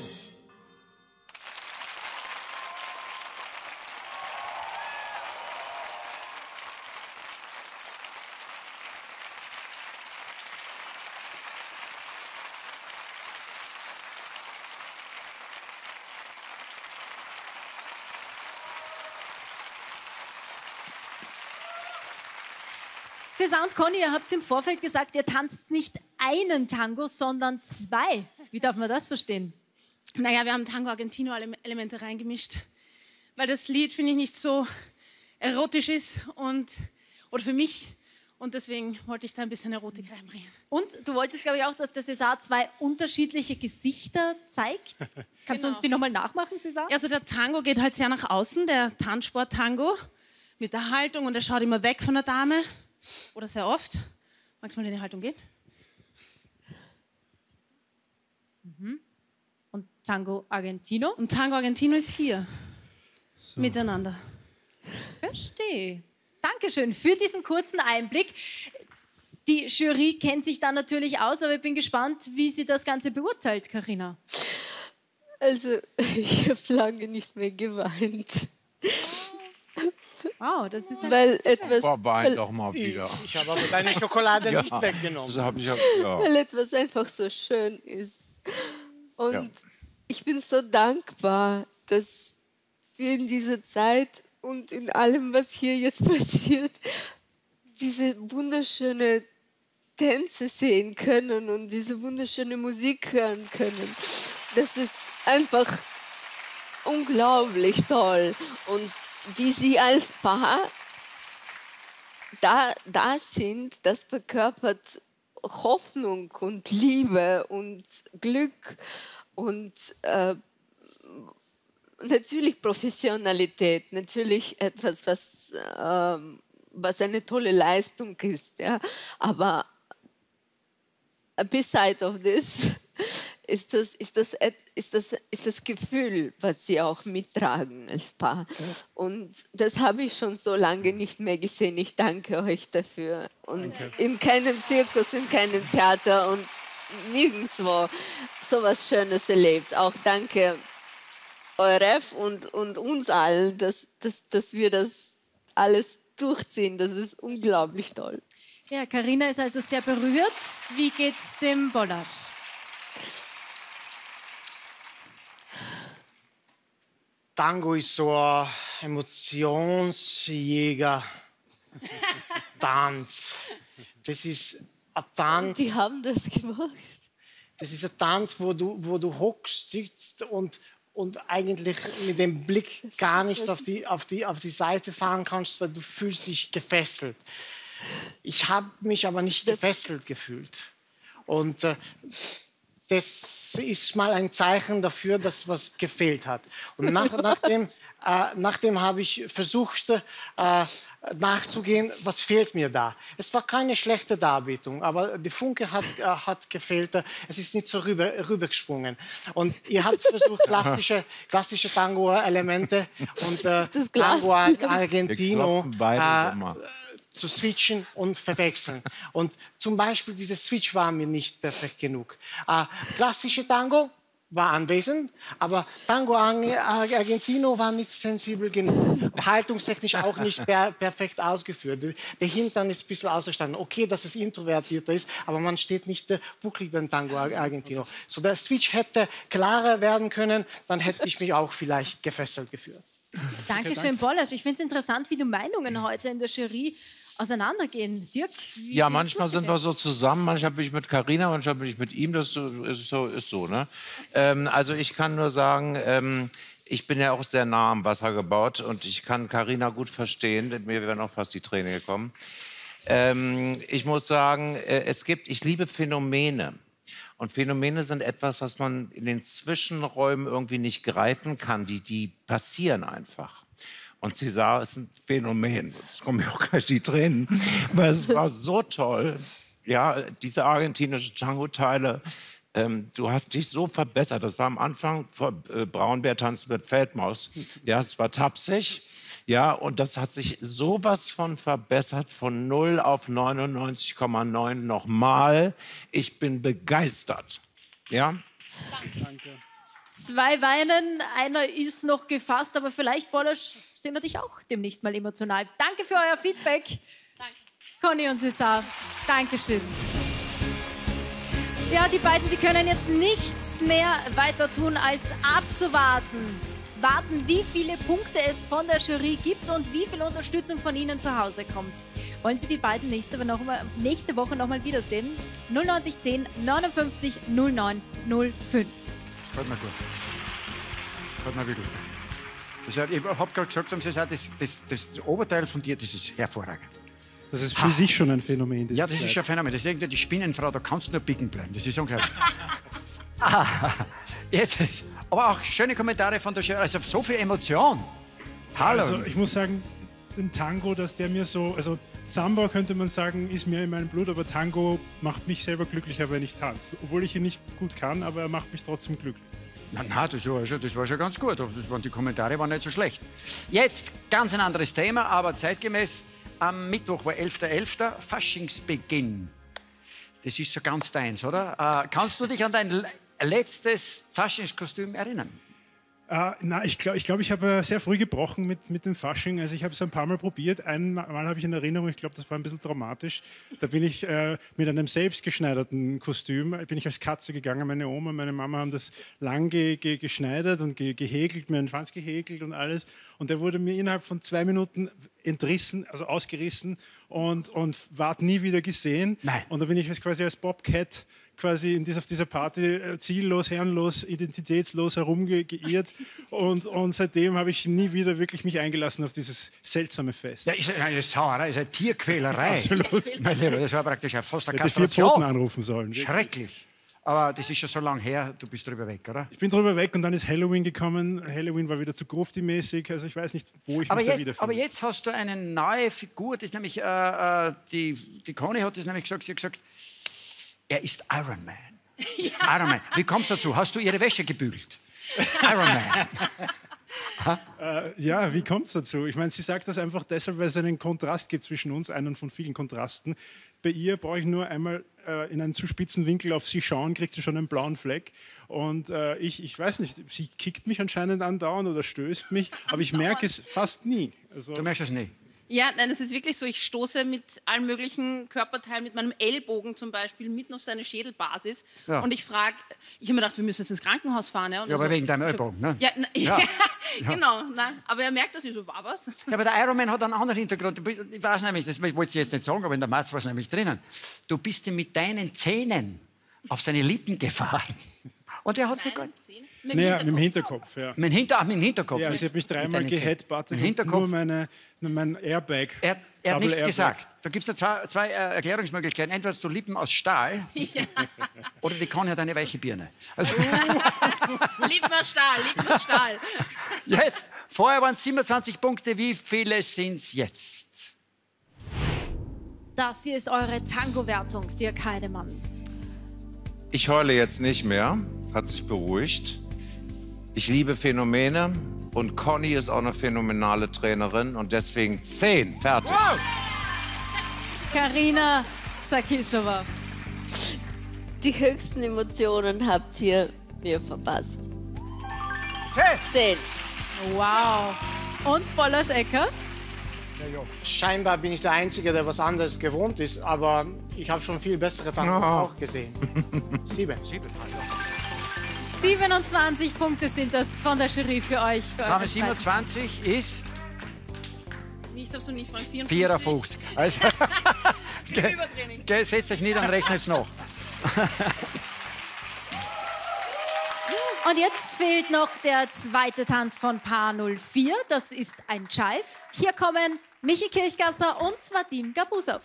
César und Conny, ihr habt im Vorfeld gesagt, ihr tanzt nicht einen Tango, sondern zwei. Wie darf man das verstehen? Naja, wir haben Tango-Argentino-Elemente reingemischt, weil das Lied, finde ich, nicht so erotisch ist und, oder für mich. Und deswegen wollte ich da ein bisschen Erotik reinbringen. Und du wolltest, glaube ich, auch, dass der César zwei unterschiedliche Gesichter zeigt. Kannst du uns die nochmal nachmachen, César? Ja, also der Tango geht halt sehr nach außen, der Tanzsport-Tango mit der Haltung, und er schaut immer weg von der Dame. Oder sehr oft. Magst du mal in die Haltung gehen? Mhm. Und Tango Argentino? Und Tango Argentino ist hier. So. Miteinander. Verstehe. Dankeschön für diesen kurzen Einblick. Die Jury kennt sich da natürlich aus, aber ich bin gespannt, wie sie das Ganze beurteilt, Karina. Also, ich habe lange nicht mehr geweint. Wow, das ist ein weil etwas, Boah, wein weil, doch mal wieder. Ich, ich habe aber deine Schokolade Ja, nicht weggenommen. das hab ich auch, ja. weil etwas einfach so schön ist. Und Ja. ich bin so dankbar, dass wir in dieser Zeit und in allem, was hier jetzt passiert, diese wunderschöne Tänze sehen können und diese wunderschöne Musik hören können. Das ist einfach unglaublich toll. Und wie sie als Paar da, da sind, das verkörpert Hoffnung und Liebe und Glück und äh, natürlich Professionalität, natürlich etwas, was, äh, was eine tolle Leistung ist. Ja? Aber beside of this ist das, ist, das, ist, das, ist das Gefühl, was sie auch mittragen als Paar. Und das habe ich schon so lange nicht mehr gesehen. Ich danke euch dafür. Und Danke. in keinem Zirkus, in keinem Theater und nirgendwo so was Schönes erlebt. Auch danke Euref und, und uns allen, dass, dass, dass wir das alles durchziehen. Das ist unglaublich toll. Ja, Carina ist also sehr berührt. Wie geht's dem Bollasch? Tango ist so ein Emotionsjäger. Tanz. Das ist ein Tanz. Die haben das gemacht. Das ist ein Tanz, wo du, wo du hockst, sitzt und, und eigentlich mit dem Blick gar nicht auf die, auf, die, auf die Seite fahren kannst, weil du fühlst dich gefesselt. Ich habe mich aber nicht gefesselt gefühlt. Und äh, das ist mal ein Zeichen dafür, dass was gefehlt hat. Und nach, nachdem, äh, nachdem habe ich versucht äh, nachzugehen, was fehlt mir da. Es war keine schlechte Darbietung, aber die Funke hat, äh, hat gefehlt. Es ist nicht so rüber, rübergesprungen. Und ihr habt versucht, klassische, klassische Tango-Elemente und äh, Tango Argentino äh, zu switchen und verwechseln. Und zum Beispiel dieser Switch war mir nicht perfekt genug. Äh, klassische Tango war anwesend, aber Tango Argentino war nicht sensibel genug. Haltungstechnisch auch nicht per perfekt ausgeführt. Der Hintern ist ein bisschen ausgestanden. Okay, dass es introvertierter ist, aber man steht nicht äh, bucklig beim Tango Argentino. So der Switch hätte klarer werden können, dann hätte ich mich auch vielleicht gefesselt gefühlt. Dankeschön, Bollasch. Ich finde es interessant, wie die Meinungen heute in der Jury auseinandergehen. Dirk? Wie Ja, hast manchmal du's sind gesehen? wir so zusammen, manchmal bin ich mit Carina, manchmal bin ich mit ihm, das ist so, ist so ne? Ähm, also ich kann nur sagen, ähm, ich bin ja auch sehr nah am Wasser gebaut und ich kann Carina gut verstehen, denn mir wären auch fast die Tränen gekommen. Ähm, ich muss sagen, äh, es gibt, ich liebe Phänomene. Und Phänomene sind etwas, was man in den Zwischenräumen irgendwie nicht greifen kann. Die, die passieren einfach. Und César ist ein Phänomen. Es kommen mir auch gleich die Tränen. Weil es war so toll. Ja, diese argentinischen Tango-Teile. Ähm, du hast dich so verbessert. Das war am Anfang vor äh, Braunbär tanzen mit Feldmaus. Ja, es war tapsig. Ja, und das hat sich sowas von verbessert, von null auf neunundneunzig Komma neun nochmal. Ich bin begeistert. Ja? Danke. Zwei weinen, einer ist noch gefasst, aber vielleicht, Bollasch, sehen wir dich auch demnächst mal emotional. Danke für euer Feedback. Danke. Conny und César, Dankeschön. Ja, die beiden, die können jetzt nichts mehr weiter tun, als abzuwarten. Warten, wie viele Punkte es von der Jury gibt und wie viel Unterstützung von Ihnen zu Hause kommt. Wollen Sie die beiden nächste Woche noch mal, nächste Woche noch mal wiedersehen? null neun zehn neunundfünfzig null neun null fünf. Gefällt mir gut. Gefällt mir wirklich. Das hat, ich habe gerade gesagt, das, das, das, das Oberteil von dir, das ist hervorragend. Das ist für ha. sich schon ein Phänomen. Ja, das ist schon ein Phänomen. Das ist irgendwie die Spinnenfrau, da kannst du nur bicken bleiben. Das ist unglaublich. ah, jetzt, aber auch schöne Kommentare von der Jury, also so viel Emotion. Hallo. Also ich muss sagen, den Tango, dass der mir so, also Samba könnte man sagen, ist mir in meinem Blut, aber Tango macht mich selber glücklicher, wenn ich tanze. Obwohl ich ihn nicht gut kann, aber er macht mich trotzdem glücklich. Na, na, das war schon, das war schon ganz gut. Das waren, die Kommentare waren nicht so schlecht. Jetzt ganz ein anderes Thema, aber zeitgemäß. Am Mittwoch war elfter elfter Faschingsbeginn. Das ist so ganz deins, oder? Äh, kannst du dich an dein letztes Faschingskostüm erinnern? Äh, na, ich glaube, ich, glaub, ich habe sehr früh gebrochen mit, mit dem Fasching. Also ich habe es ein paar Mal probiert. Einmal habe ich in Erinnerung, ich glaube, das war ein bisschen traumatisch. Da bin ich äh, mit einem selbstgeschneiderten Kostüm, bin ich als Katze gegangen. Meine Oma und meine Mama haben das lang ge, ge, geschneidert und ge, gehäkelt, mir einen Schwanz gehäkelt und alles. Und der wurde mir innerhalb von zwei Minuten entrissen, also ausgerissen und, und ward nie wieder gesehen. Nein. Und da bin ich als, quasi als Bobcat quasi in dieser, auf dieser Party äh, ziellos, herrenlos, identitätslos herumgeirrt und, und seitdem habe ich nie wieder wirklich mich eingelassen auf dieses seltsame Fest. Ja, ist eine Sauerei, ist eine Tierquälerei. Absolut. Mein Lieber, das war praktisch fast eine Hätte vier Kastration. Pfoten anrufen sollen. Schrecklich. Aber das ist schon so lange her, du bist drüber weg, oder? Ich bin drüber weg und dann ist Halloween gekommen. Halloween war wieder zu grufti-mäßig, also ich weiß nicht, wo ich aber mich da jetzt, wiederfinde. aber jetzt hast du eine neue Figur, das ist nämlich, äh, die, die Conny hat das nämlich gesagt, sie hat gesagt, er ist Iron Man. Ja. Iron Man, wie kommst du dazu? Hast du ihre Wäsche gebügelt? Iron Man. Äh, ja, wie kommt es dazu? Ich meine, sie sagt das einfach deshalb, weil es einen Kontrast gibt zwischen uns, einen von vielen Kontrasten. Bei ihr brauche ich nur einmal äh, in einen zu spitzen Winkel auf sie schauen, kriegt sie schon einen blauen Fleck. Und äh, ich, ich weiß nicht, sie kickt mich anscheinend andauernd oder stößt mich, aber ich merke es fast nie. Also, du merkst es nie? Ja, nein, es ist wirklich so, ich stoße mit allen möglichen Körperteilen, mit meinem Ellbogen zum Beispiel, mitten auf seine Schädelbasis. Ja. Und ich frage, ich habe mir gedacht, wir müssen jetzt ins Krankenhaus fahren. Ja, und Ja, aber also, wegen deinem Ellbogen, ne? Ja, na, Ja. ja. Genau, nein, aber er merkt, dass ich so, war was? Ja, aber der Iron Man hat einen anderen Hintergrund. Ich weiß nämlich, das wollte ich jetzt nicht sagen, aber in der Matz war es nämlich drinnen. Du bist ihm mit deinen Zähnen auf seine Lippen gefahren. Und er hat es nicht gar Mit, naja, mit dem Hinterkopf, ja. Mit dem, Hinter Ach, mit dem Hinterkopf. Ja, sie hat mich dreimal geheadbuttet und Hinterkopf. nur meine, nur mein Airbag. Er, er hat Double nichts Airbag. gesagt. Da gibt es zwei, zwei äh, Erklärungsmöglichkeiten. Entweder hast du Lippen aus Stahl Ja. oder die Conny hat eine weiche Birne. Also, Lippen aus Stahl, Lippen aus Stahl. jetzt, vorher waren es siebenundzwanzig Punkte. Wie viele sind es jetzt? Das hier ist eure Tango-Wertung, Dirk Heidemann. Ich heule jetzt nicht mehr, hat sich beruhigt. Ich liebe Phänomene und Conny ist auch eine phänomenale Trainerin und deswegen zehn, fertig. Wow. Karina Sakisova. Die höchsten Emotionen habt ihr mir verpasst. Zehn. Zehn. Wow. Und Bollasch Ecker? Scheinbar bin ich der Einzige, der was anderes gewohnt ist, aber ich habe schon viel bessere Tangos Oh. auch gesehen. Sieben. Sieben. siebenundzwanzig Punkte sind das von der Jury für euch. Für Sagen wir eure Zeit. siebenundzwanzig ist Nicht, darfst du nicht fragen, vierundfünfzig. vierundfünfzig. Also, ge, ge, setzt euch nieder und rechnet es noch. Und jetzt fehlt noch der zweite Tanz von Paar null vier. Das ist ein Jive. Hier kommen Michi Kirchgasser und Vadim Gabusov.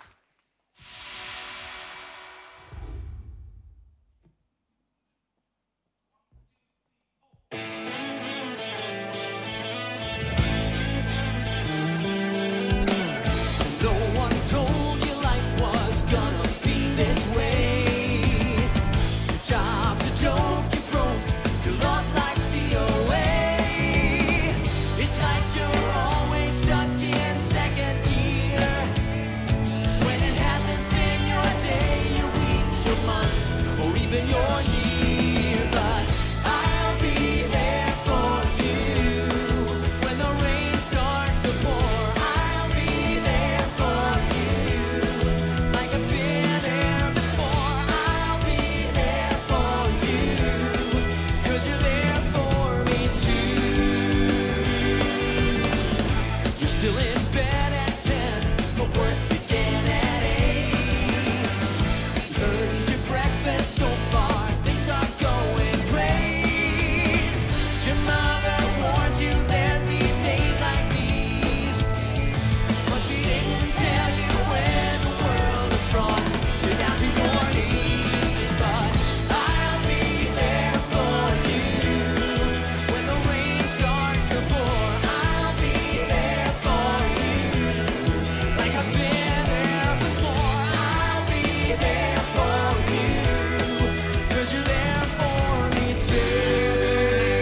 No one told you life was gonna be this way. Your job's a joke, you broke, your love life's the away. It's like you're always stuck in second gear. When it hasn't been your day, your week, your month, or even your year. But I'll be there for you when the rain starts to pour. I'll be there for you like I've been there before. I'll be there for you 'cause you're there for me too. You're still in bed at ten, but work began at eight. You earned your breakfast so far, things are going great. Your mother warned you there'd be days like these, but she didn't tell you when the world was brought you down to your knees. But I'll be there for you when the rain starts to pour. I'll be there for you like I've been there before. I'll be there for you 'cause you're there for me too.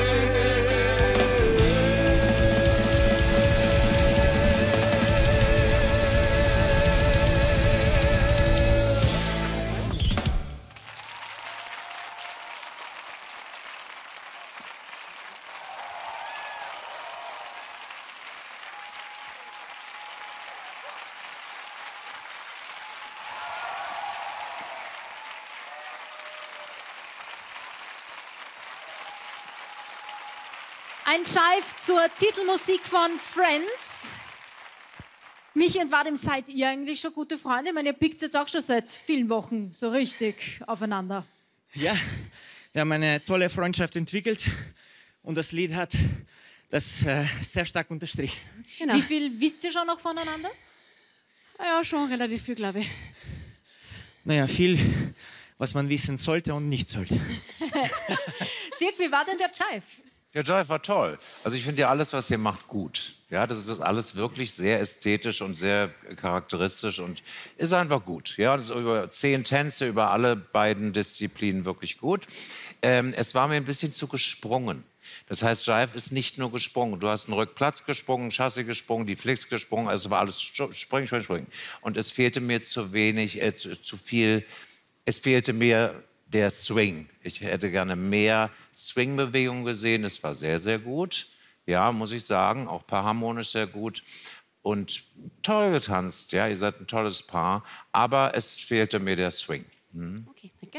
Ein Jive zur Titelmusik von Friends. Michi und Vadim, seid ihr eigentlich schon gute Freunde? Ich meine, ihr pickt jetzt auch schon seit vielen Wochen so richtig aufeinander. Ja, wir haben eine tolle Freundschaft entwickelt und das Lied hat das äh, sehr stark unterstrichen. Wie viel wisst ihr schon noch voneinander? Ja, schon relativ viel, glaube ich. Naja, viel, was man wissen sollte und nicht sollte. Dirk, wie war denn der Jive? Der Jive war toll. Also ich finde ja alles, was ihr macht, gut. Ja, das ist alles wirklich sehr ästhetisch und sehr charakteristisch und ist einfach gut. Ja, das ist über zehn Tänze, über alle beiden Disziplinen wirklich gut. Ähm, es war mir ein bisschen zu gesprungen. Das heißt, Jive ist nicht nur gesprungen. Du hast einen Rückplatz gesprungen, Chassis gesprungen, die Flicks gesprungen, also war alles springen, springen, springen. Und es fehlte mir zu wenig, äh, zu, zu viel, es fehlte mir der Swing. Ich hätte gerne mehr Swing-Bewegungen gesehen. Es war sehr, sehr gut. Ja, muss ich sagen, auch paarharmonisch sehr gut und toll getanzt. Ja, ihr seid ein tolles Paar, aber es fehlte mir der Swing. Hm? Okay, danke.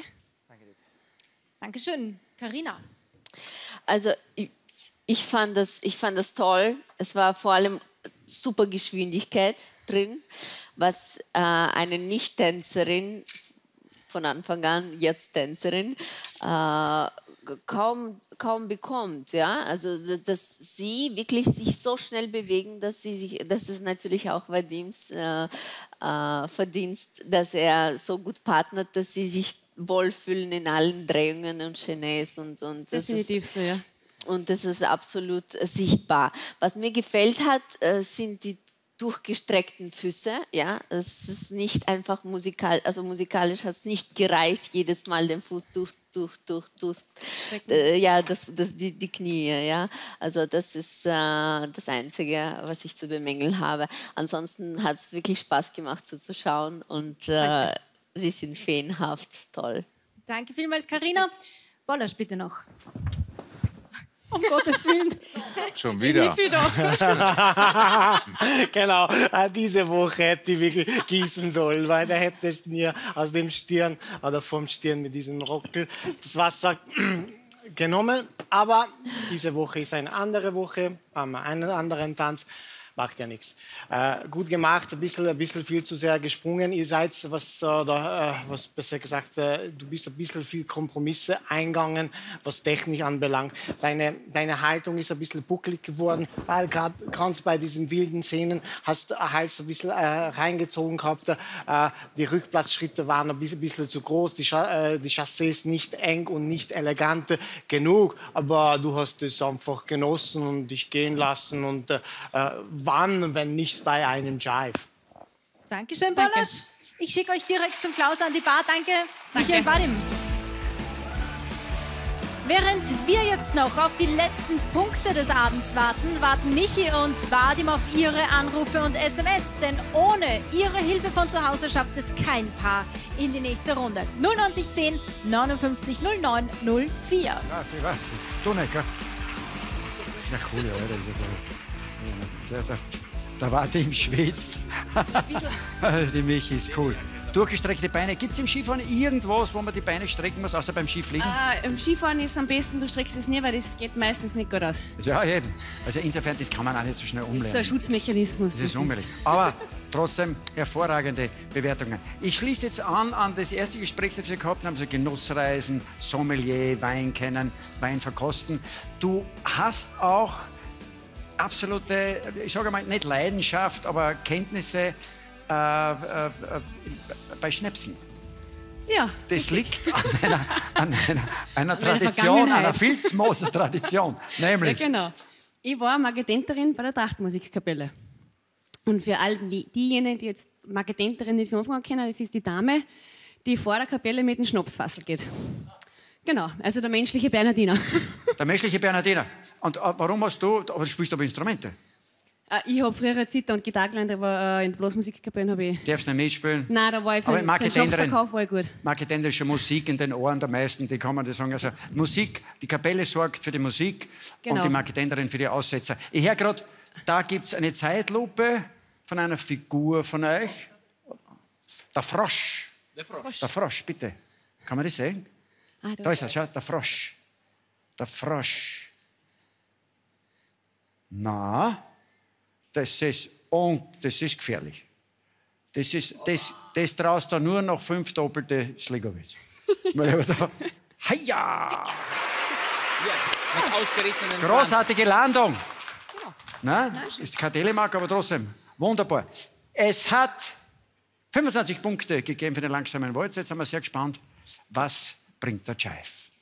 Dankeschön. Carina. Also ich, ich, fand das, ich fand das toll. Es war vor allem super Geschwindigkeit drin, was äh, eine Nicht-Tänzerin von Anfang an, jetzt Tänzerin, äh, kaum, kaum bekommt. Ja? Also, dass sie wirklich sich so schnell bewegen, dass sie sich, das ist natürlich auch Vadims äh, äh, Verdienst, dass er so gut partnert, dass sie sich wohlfühlen in allen Drehungen und Genés und, und das definitiv ist, so, ja. Und das ist absolut äh, sichtbar. Was mir gefällt hat, äh, sind die durchgestreckten Füße, ja, es ist nicht einfach musikal, also musikalisch hat es nicht gereicht, jedes Mal den Fuß durch, durch, durch, durch, äh, ja, das, das, die, die Knie, ja, also das ist äh, das Einzige, was ich zu bemängeln habe. Ansonsten hat es wirklich Spaß gemacht zuzuschauen und äh, sie sind feenhaft, toll. Danke vielmals, Carina. Bollasch, bitte noch. Um Gottes Willen. Schon wieder. Ist nicht viel da. Genau, äh, diese Woche hätte ich wirklich gießen sollen, weil da hättest du mir aus dem Stirn oder vom Stirn mit diesem Rockel das Wasser genommen. Aber diese Woche ist eine andere Woche, haben wir einen anderen Tanz. Macht ja nichts. Äh, gut gemacht, ein bisschen, ein bisschen viel zu sehr gesprungen. Ihr seid, was, äh, da, äh, was besser gesagt, äh, du bist ein bisschen viel Kompromisse eingegangen, was Technik anbelangt. Deine, deine Haltung ist ein bisschen buckelig geworden, weil gerade bei diesen wilden Szenen hast du Hals ein bisschen äh, reingezogen gehabt. Äh, die Rückplatzschritte waren ein bisschen, bisschen zu groß, die, Cha äh, die Chassés nicht eng und nicht elegant genug. Aber du hast es einfach genossen und dich gehen lassen und äh, wann, wenn nicht bei einem Jive. Dankeschön, Bollasch. Ich schicke euch direkt zum Klaus an die Bar. Danke, Michael Vadim. Während wir jetzt noch auf die letzten Punkte des Abends warten, warten Michi und Vadim auf ihre Anrufe und S M S. Denn ohne ihre Hilfe von zu Hause schafft es kein Paar in die nächste Runde. null neun zehn neunundfünfzig null neun null vier. Was, ich weiß. Du nicht, gell? Ja, cool, ja, das ist jetzt Der, der, der Vadim schwitzt. Die Michi ist cool. Durchgestreckte Beine. Gibt es im Skifahren irgendwas, wo man die Beine strecken muss, außer beim Skifliegen? Äh, Im Skifahren ist am besten, du streckst es nie, weil das geht meistens nicht gut aus. Ja, eben. Also insofern, das kann man auch nicht so schnell umlernen. Das ist so ein Schutzmechanismus. Das, das ist unbedingt. Aber trotzdem hervorragende Bewertungen. Ich schließe jetzt an an das erste Gespräch, das wir gehabt haben, also Genussreisen, Sommelier, Wein kennen, Wein verkosten. Du hast auch absolute, ich sage mal, nicht Leidenschaft, aber Kenntnisse äh, äh, äh, bei Schnäpsen. Ja. Das liegt an einer, an einer, einer Tradition, einer Filzmoser-Tradition. Nämlich. Ja, genau. Ich war Marketenterin bei der Trachtmusikkapelle. Und für all die, diejenigen, die jetzt Marketenterin nicht von Anfang an kennen, das ist die Dame, die vor der Kapelle mit dem Schnapsfassel geht. Genau, also der menschliche Bernhardiner. Der menschliche Bernhardiner. Und äh, warum hast du, aber spielst du aber Instrumente? Äh, ich habe früher Zither und Gitarre gelernt, aber äh, in der Blasmusikkapelle habe ich... Darfst du nicht mitspielen? Nein, da war ich für, für den Schnapsverkauf war ich gut. Marketenderische Musik in den Ohren der meisten, die kann man das sagen. Also Musik, die Kapelle sorgt für die Musik Genau. und die Marketenderin für die Aussetzer. Ich höre gerade, da gibt es eine Zeitlupe von einer Figur von euch. Der Frosch. Der Frosch. Der Frosch, bitte. Kann man das sehen? Ah, da Da ist er, schau, der Frosch. Der Frosch. Na, das ist, und das ist gefährlich. Das, ist, das, das traust du nur noch fünf doppelte Sligowitz. Heia! Mit ausgerissenen Großartige Landung. Na, ist kein Telemark, aber trotzdem wunderbar. Es hat fünfundzwanzig Punkte gegeben für den langsamen Walz. Jetzt sind wir sehr gespannt, was bringt der Jive.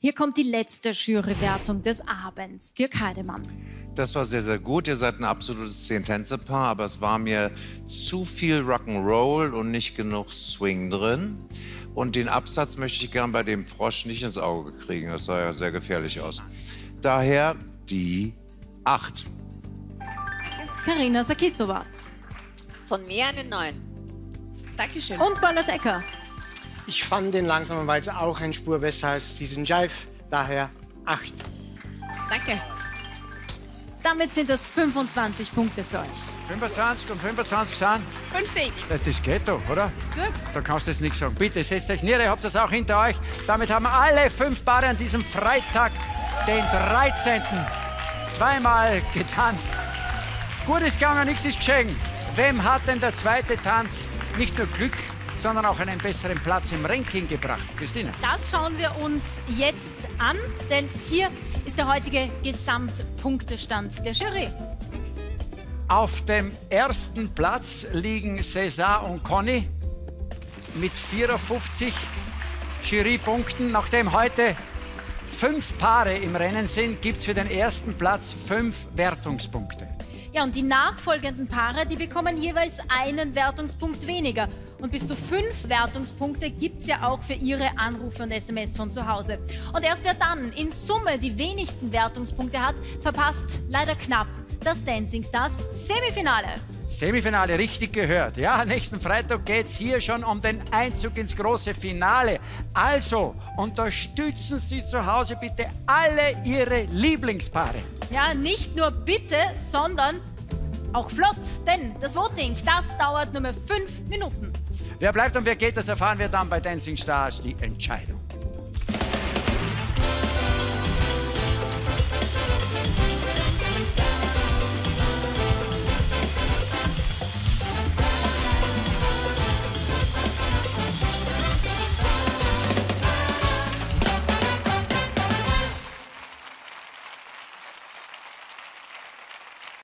Hier kommt die letzte Jurywertung des Abends. Dirk Heidemann. Das war sehr, sehr gut. Ihr seid ein absolutes Zehn-Tänze-Paar, aber es war mir zu viel Rock'n'Roll und nicht genug Swing drin. Und den Absatz möchte ich gern bei dem Frosch nicht ins Auge kriegen. Das sah ja sehr gefährlich aus. Daher die acht. Karina Sakissova. Von mir eine neun. Dankeschön. Und Balasch Ecker. Ich fand den langsamen Walzer auch eine Spur besser als diesen Jive, daher acht. Danke. Damit sind es fünfundzwanzig Punkte für euch. fünfundzwanzig und fünfundzwanzig sind? fünfzig. Das geht doch, oder? Gut. Da kannst du das nicht sagen. Bitte, setzt euch nieder, ihr habt das auch hinter euch. Damit haben alle fünf Paare an diesem Freitag, den dreizehnten zweimal getanzt. Gut ist gegangen, nichts ist geschehen. Wem hat denn der zweite Tanz nicht nur Glück, sondern auch einen besseren Platz im Ranking gebracht? Christina? Das schauen wir uns jetzt an, denn hier ist der heutige Gesamtpunktestand der Jury. Auf dem ersten Platz liegen César und Conny mit vierundfünfzig Jurypunkten. Nachdem heute fünf Paare im Rennen sind, gibt es für den ersten Platz fünf Wertungspunkte. Ja, und die nachfolgenden Paare, die bekommen jeweils einen Wertungspunkt weniger. Und bis zu fünf Wertungspunkte gibt es ja auch für Ihre Anrufe und S M S von zu Hause. Und erst wer dann in Summe die wenigsten Wertungspunkte hat, verpasst leider knapp das Dancing Stars Semifinale. Semifinale, richtig gehört. Ja, nächsten Freitag geht es hier schon um den Einzug ins große Finale. Also unterstützen Sie zu Hause bitte alle Ihre Lieblingspaare. Ja, nicht nur bitte, sondern auch flott, denn das Voting, das dauert nur mehr fünf Minuten. Wer bleibt und wer geht, das erfahren wir dann bei Dancing Stars, die Entscheidung.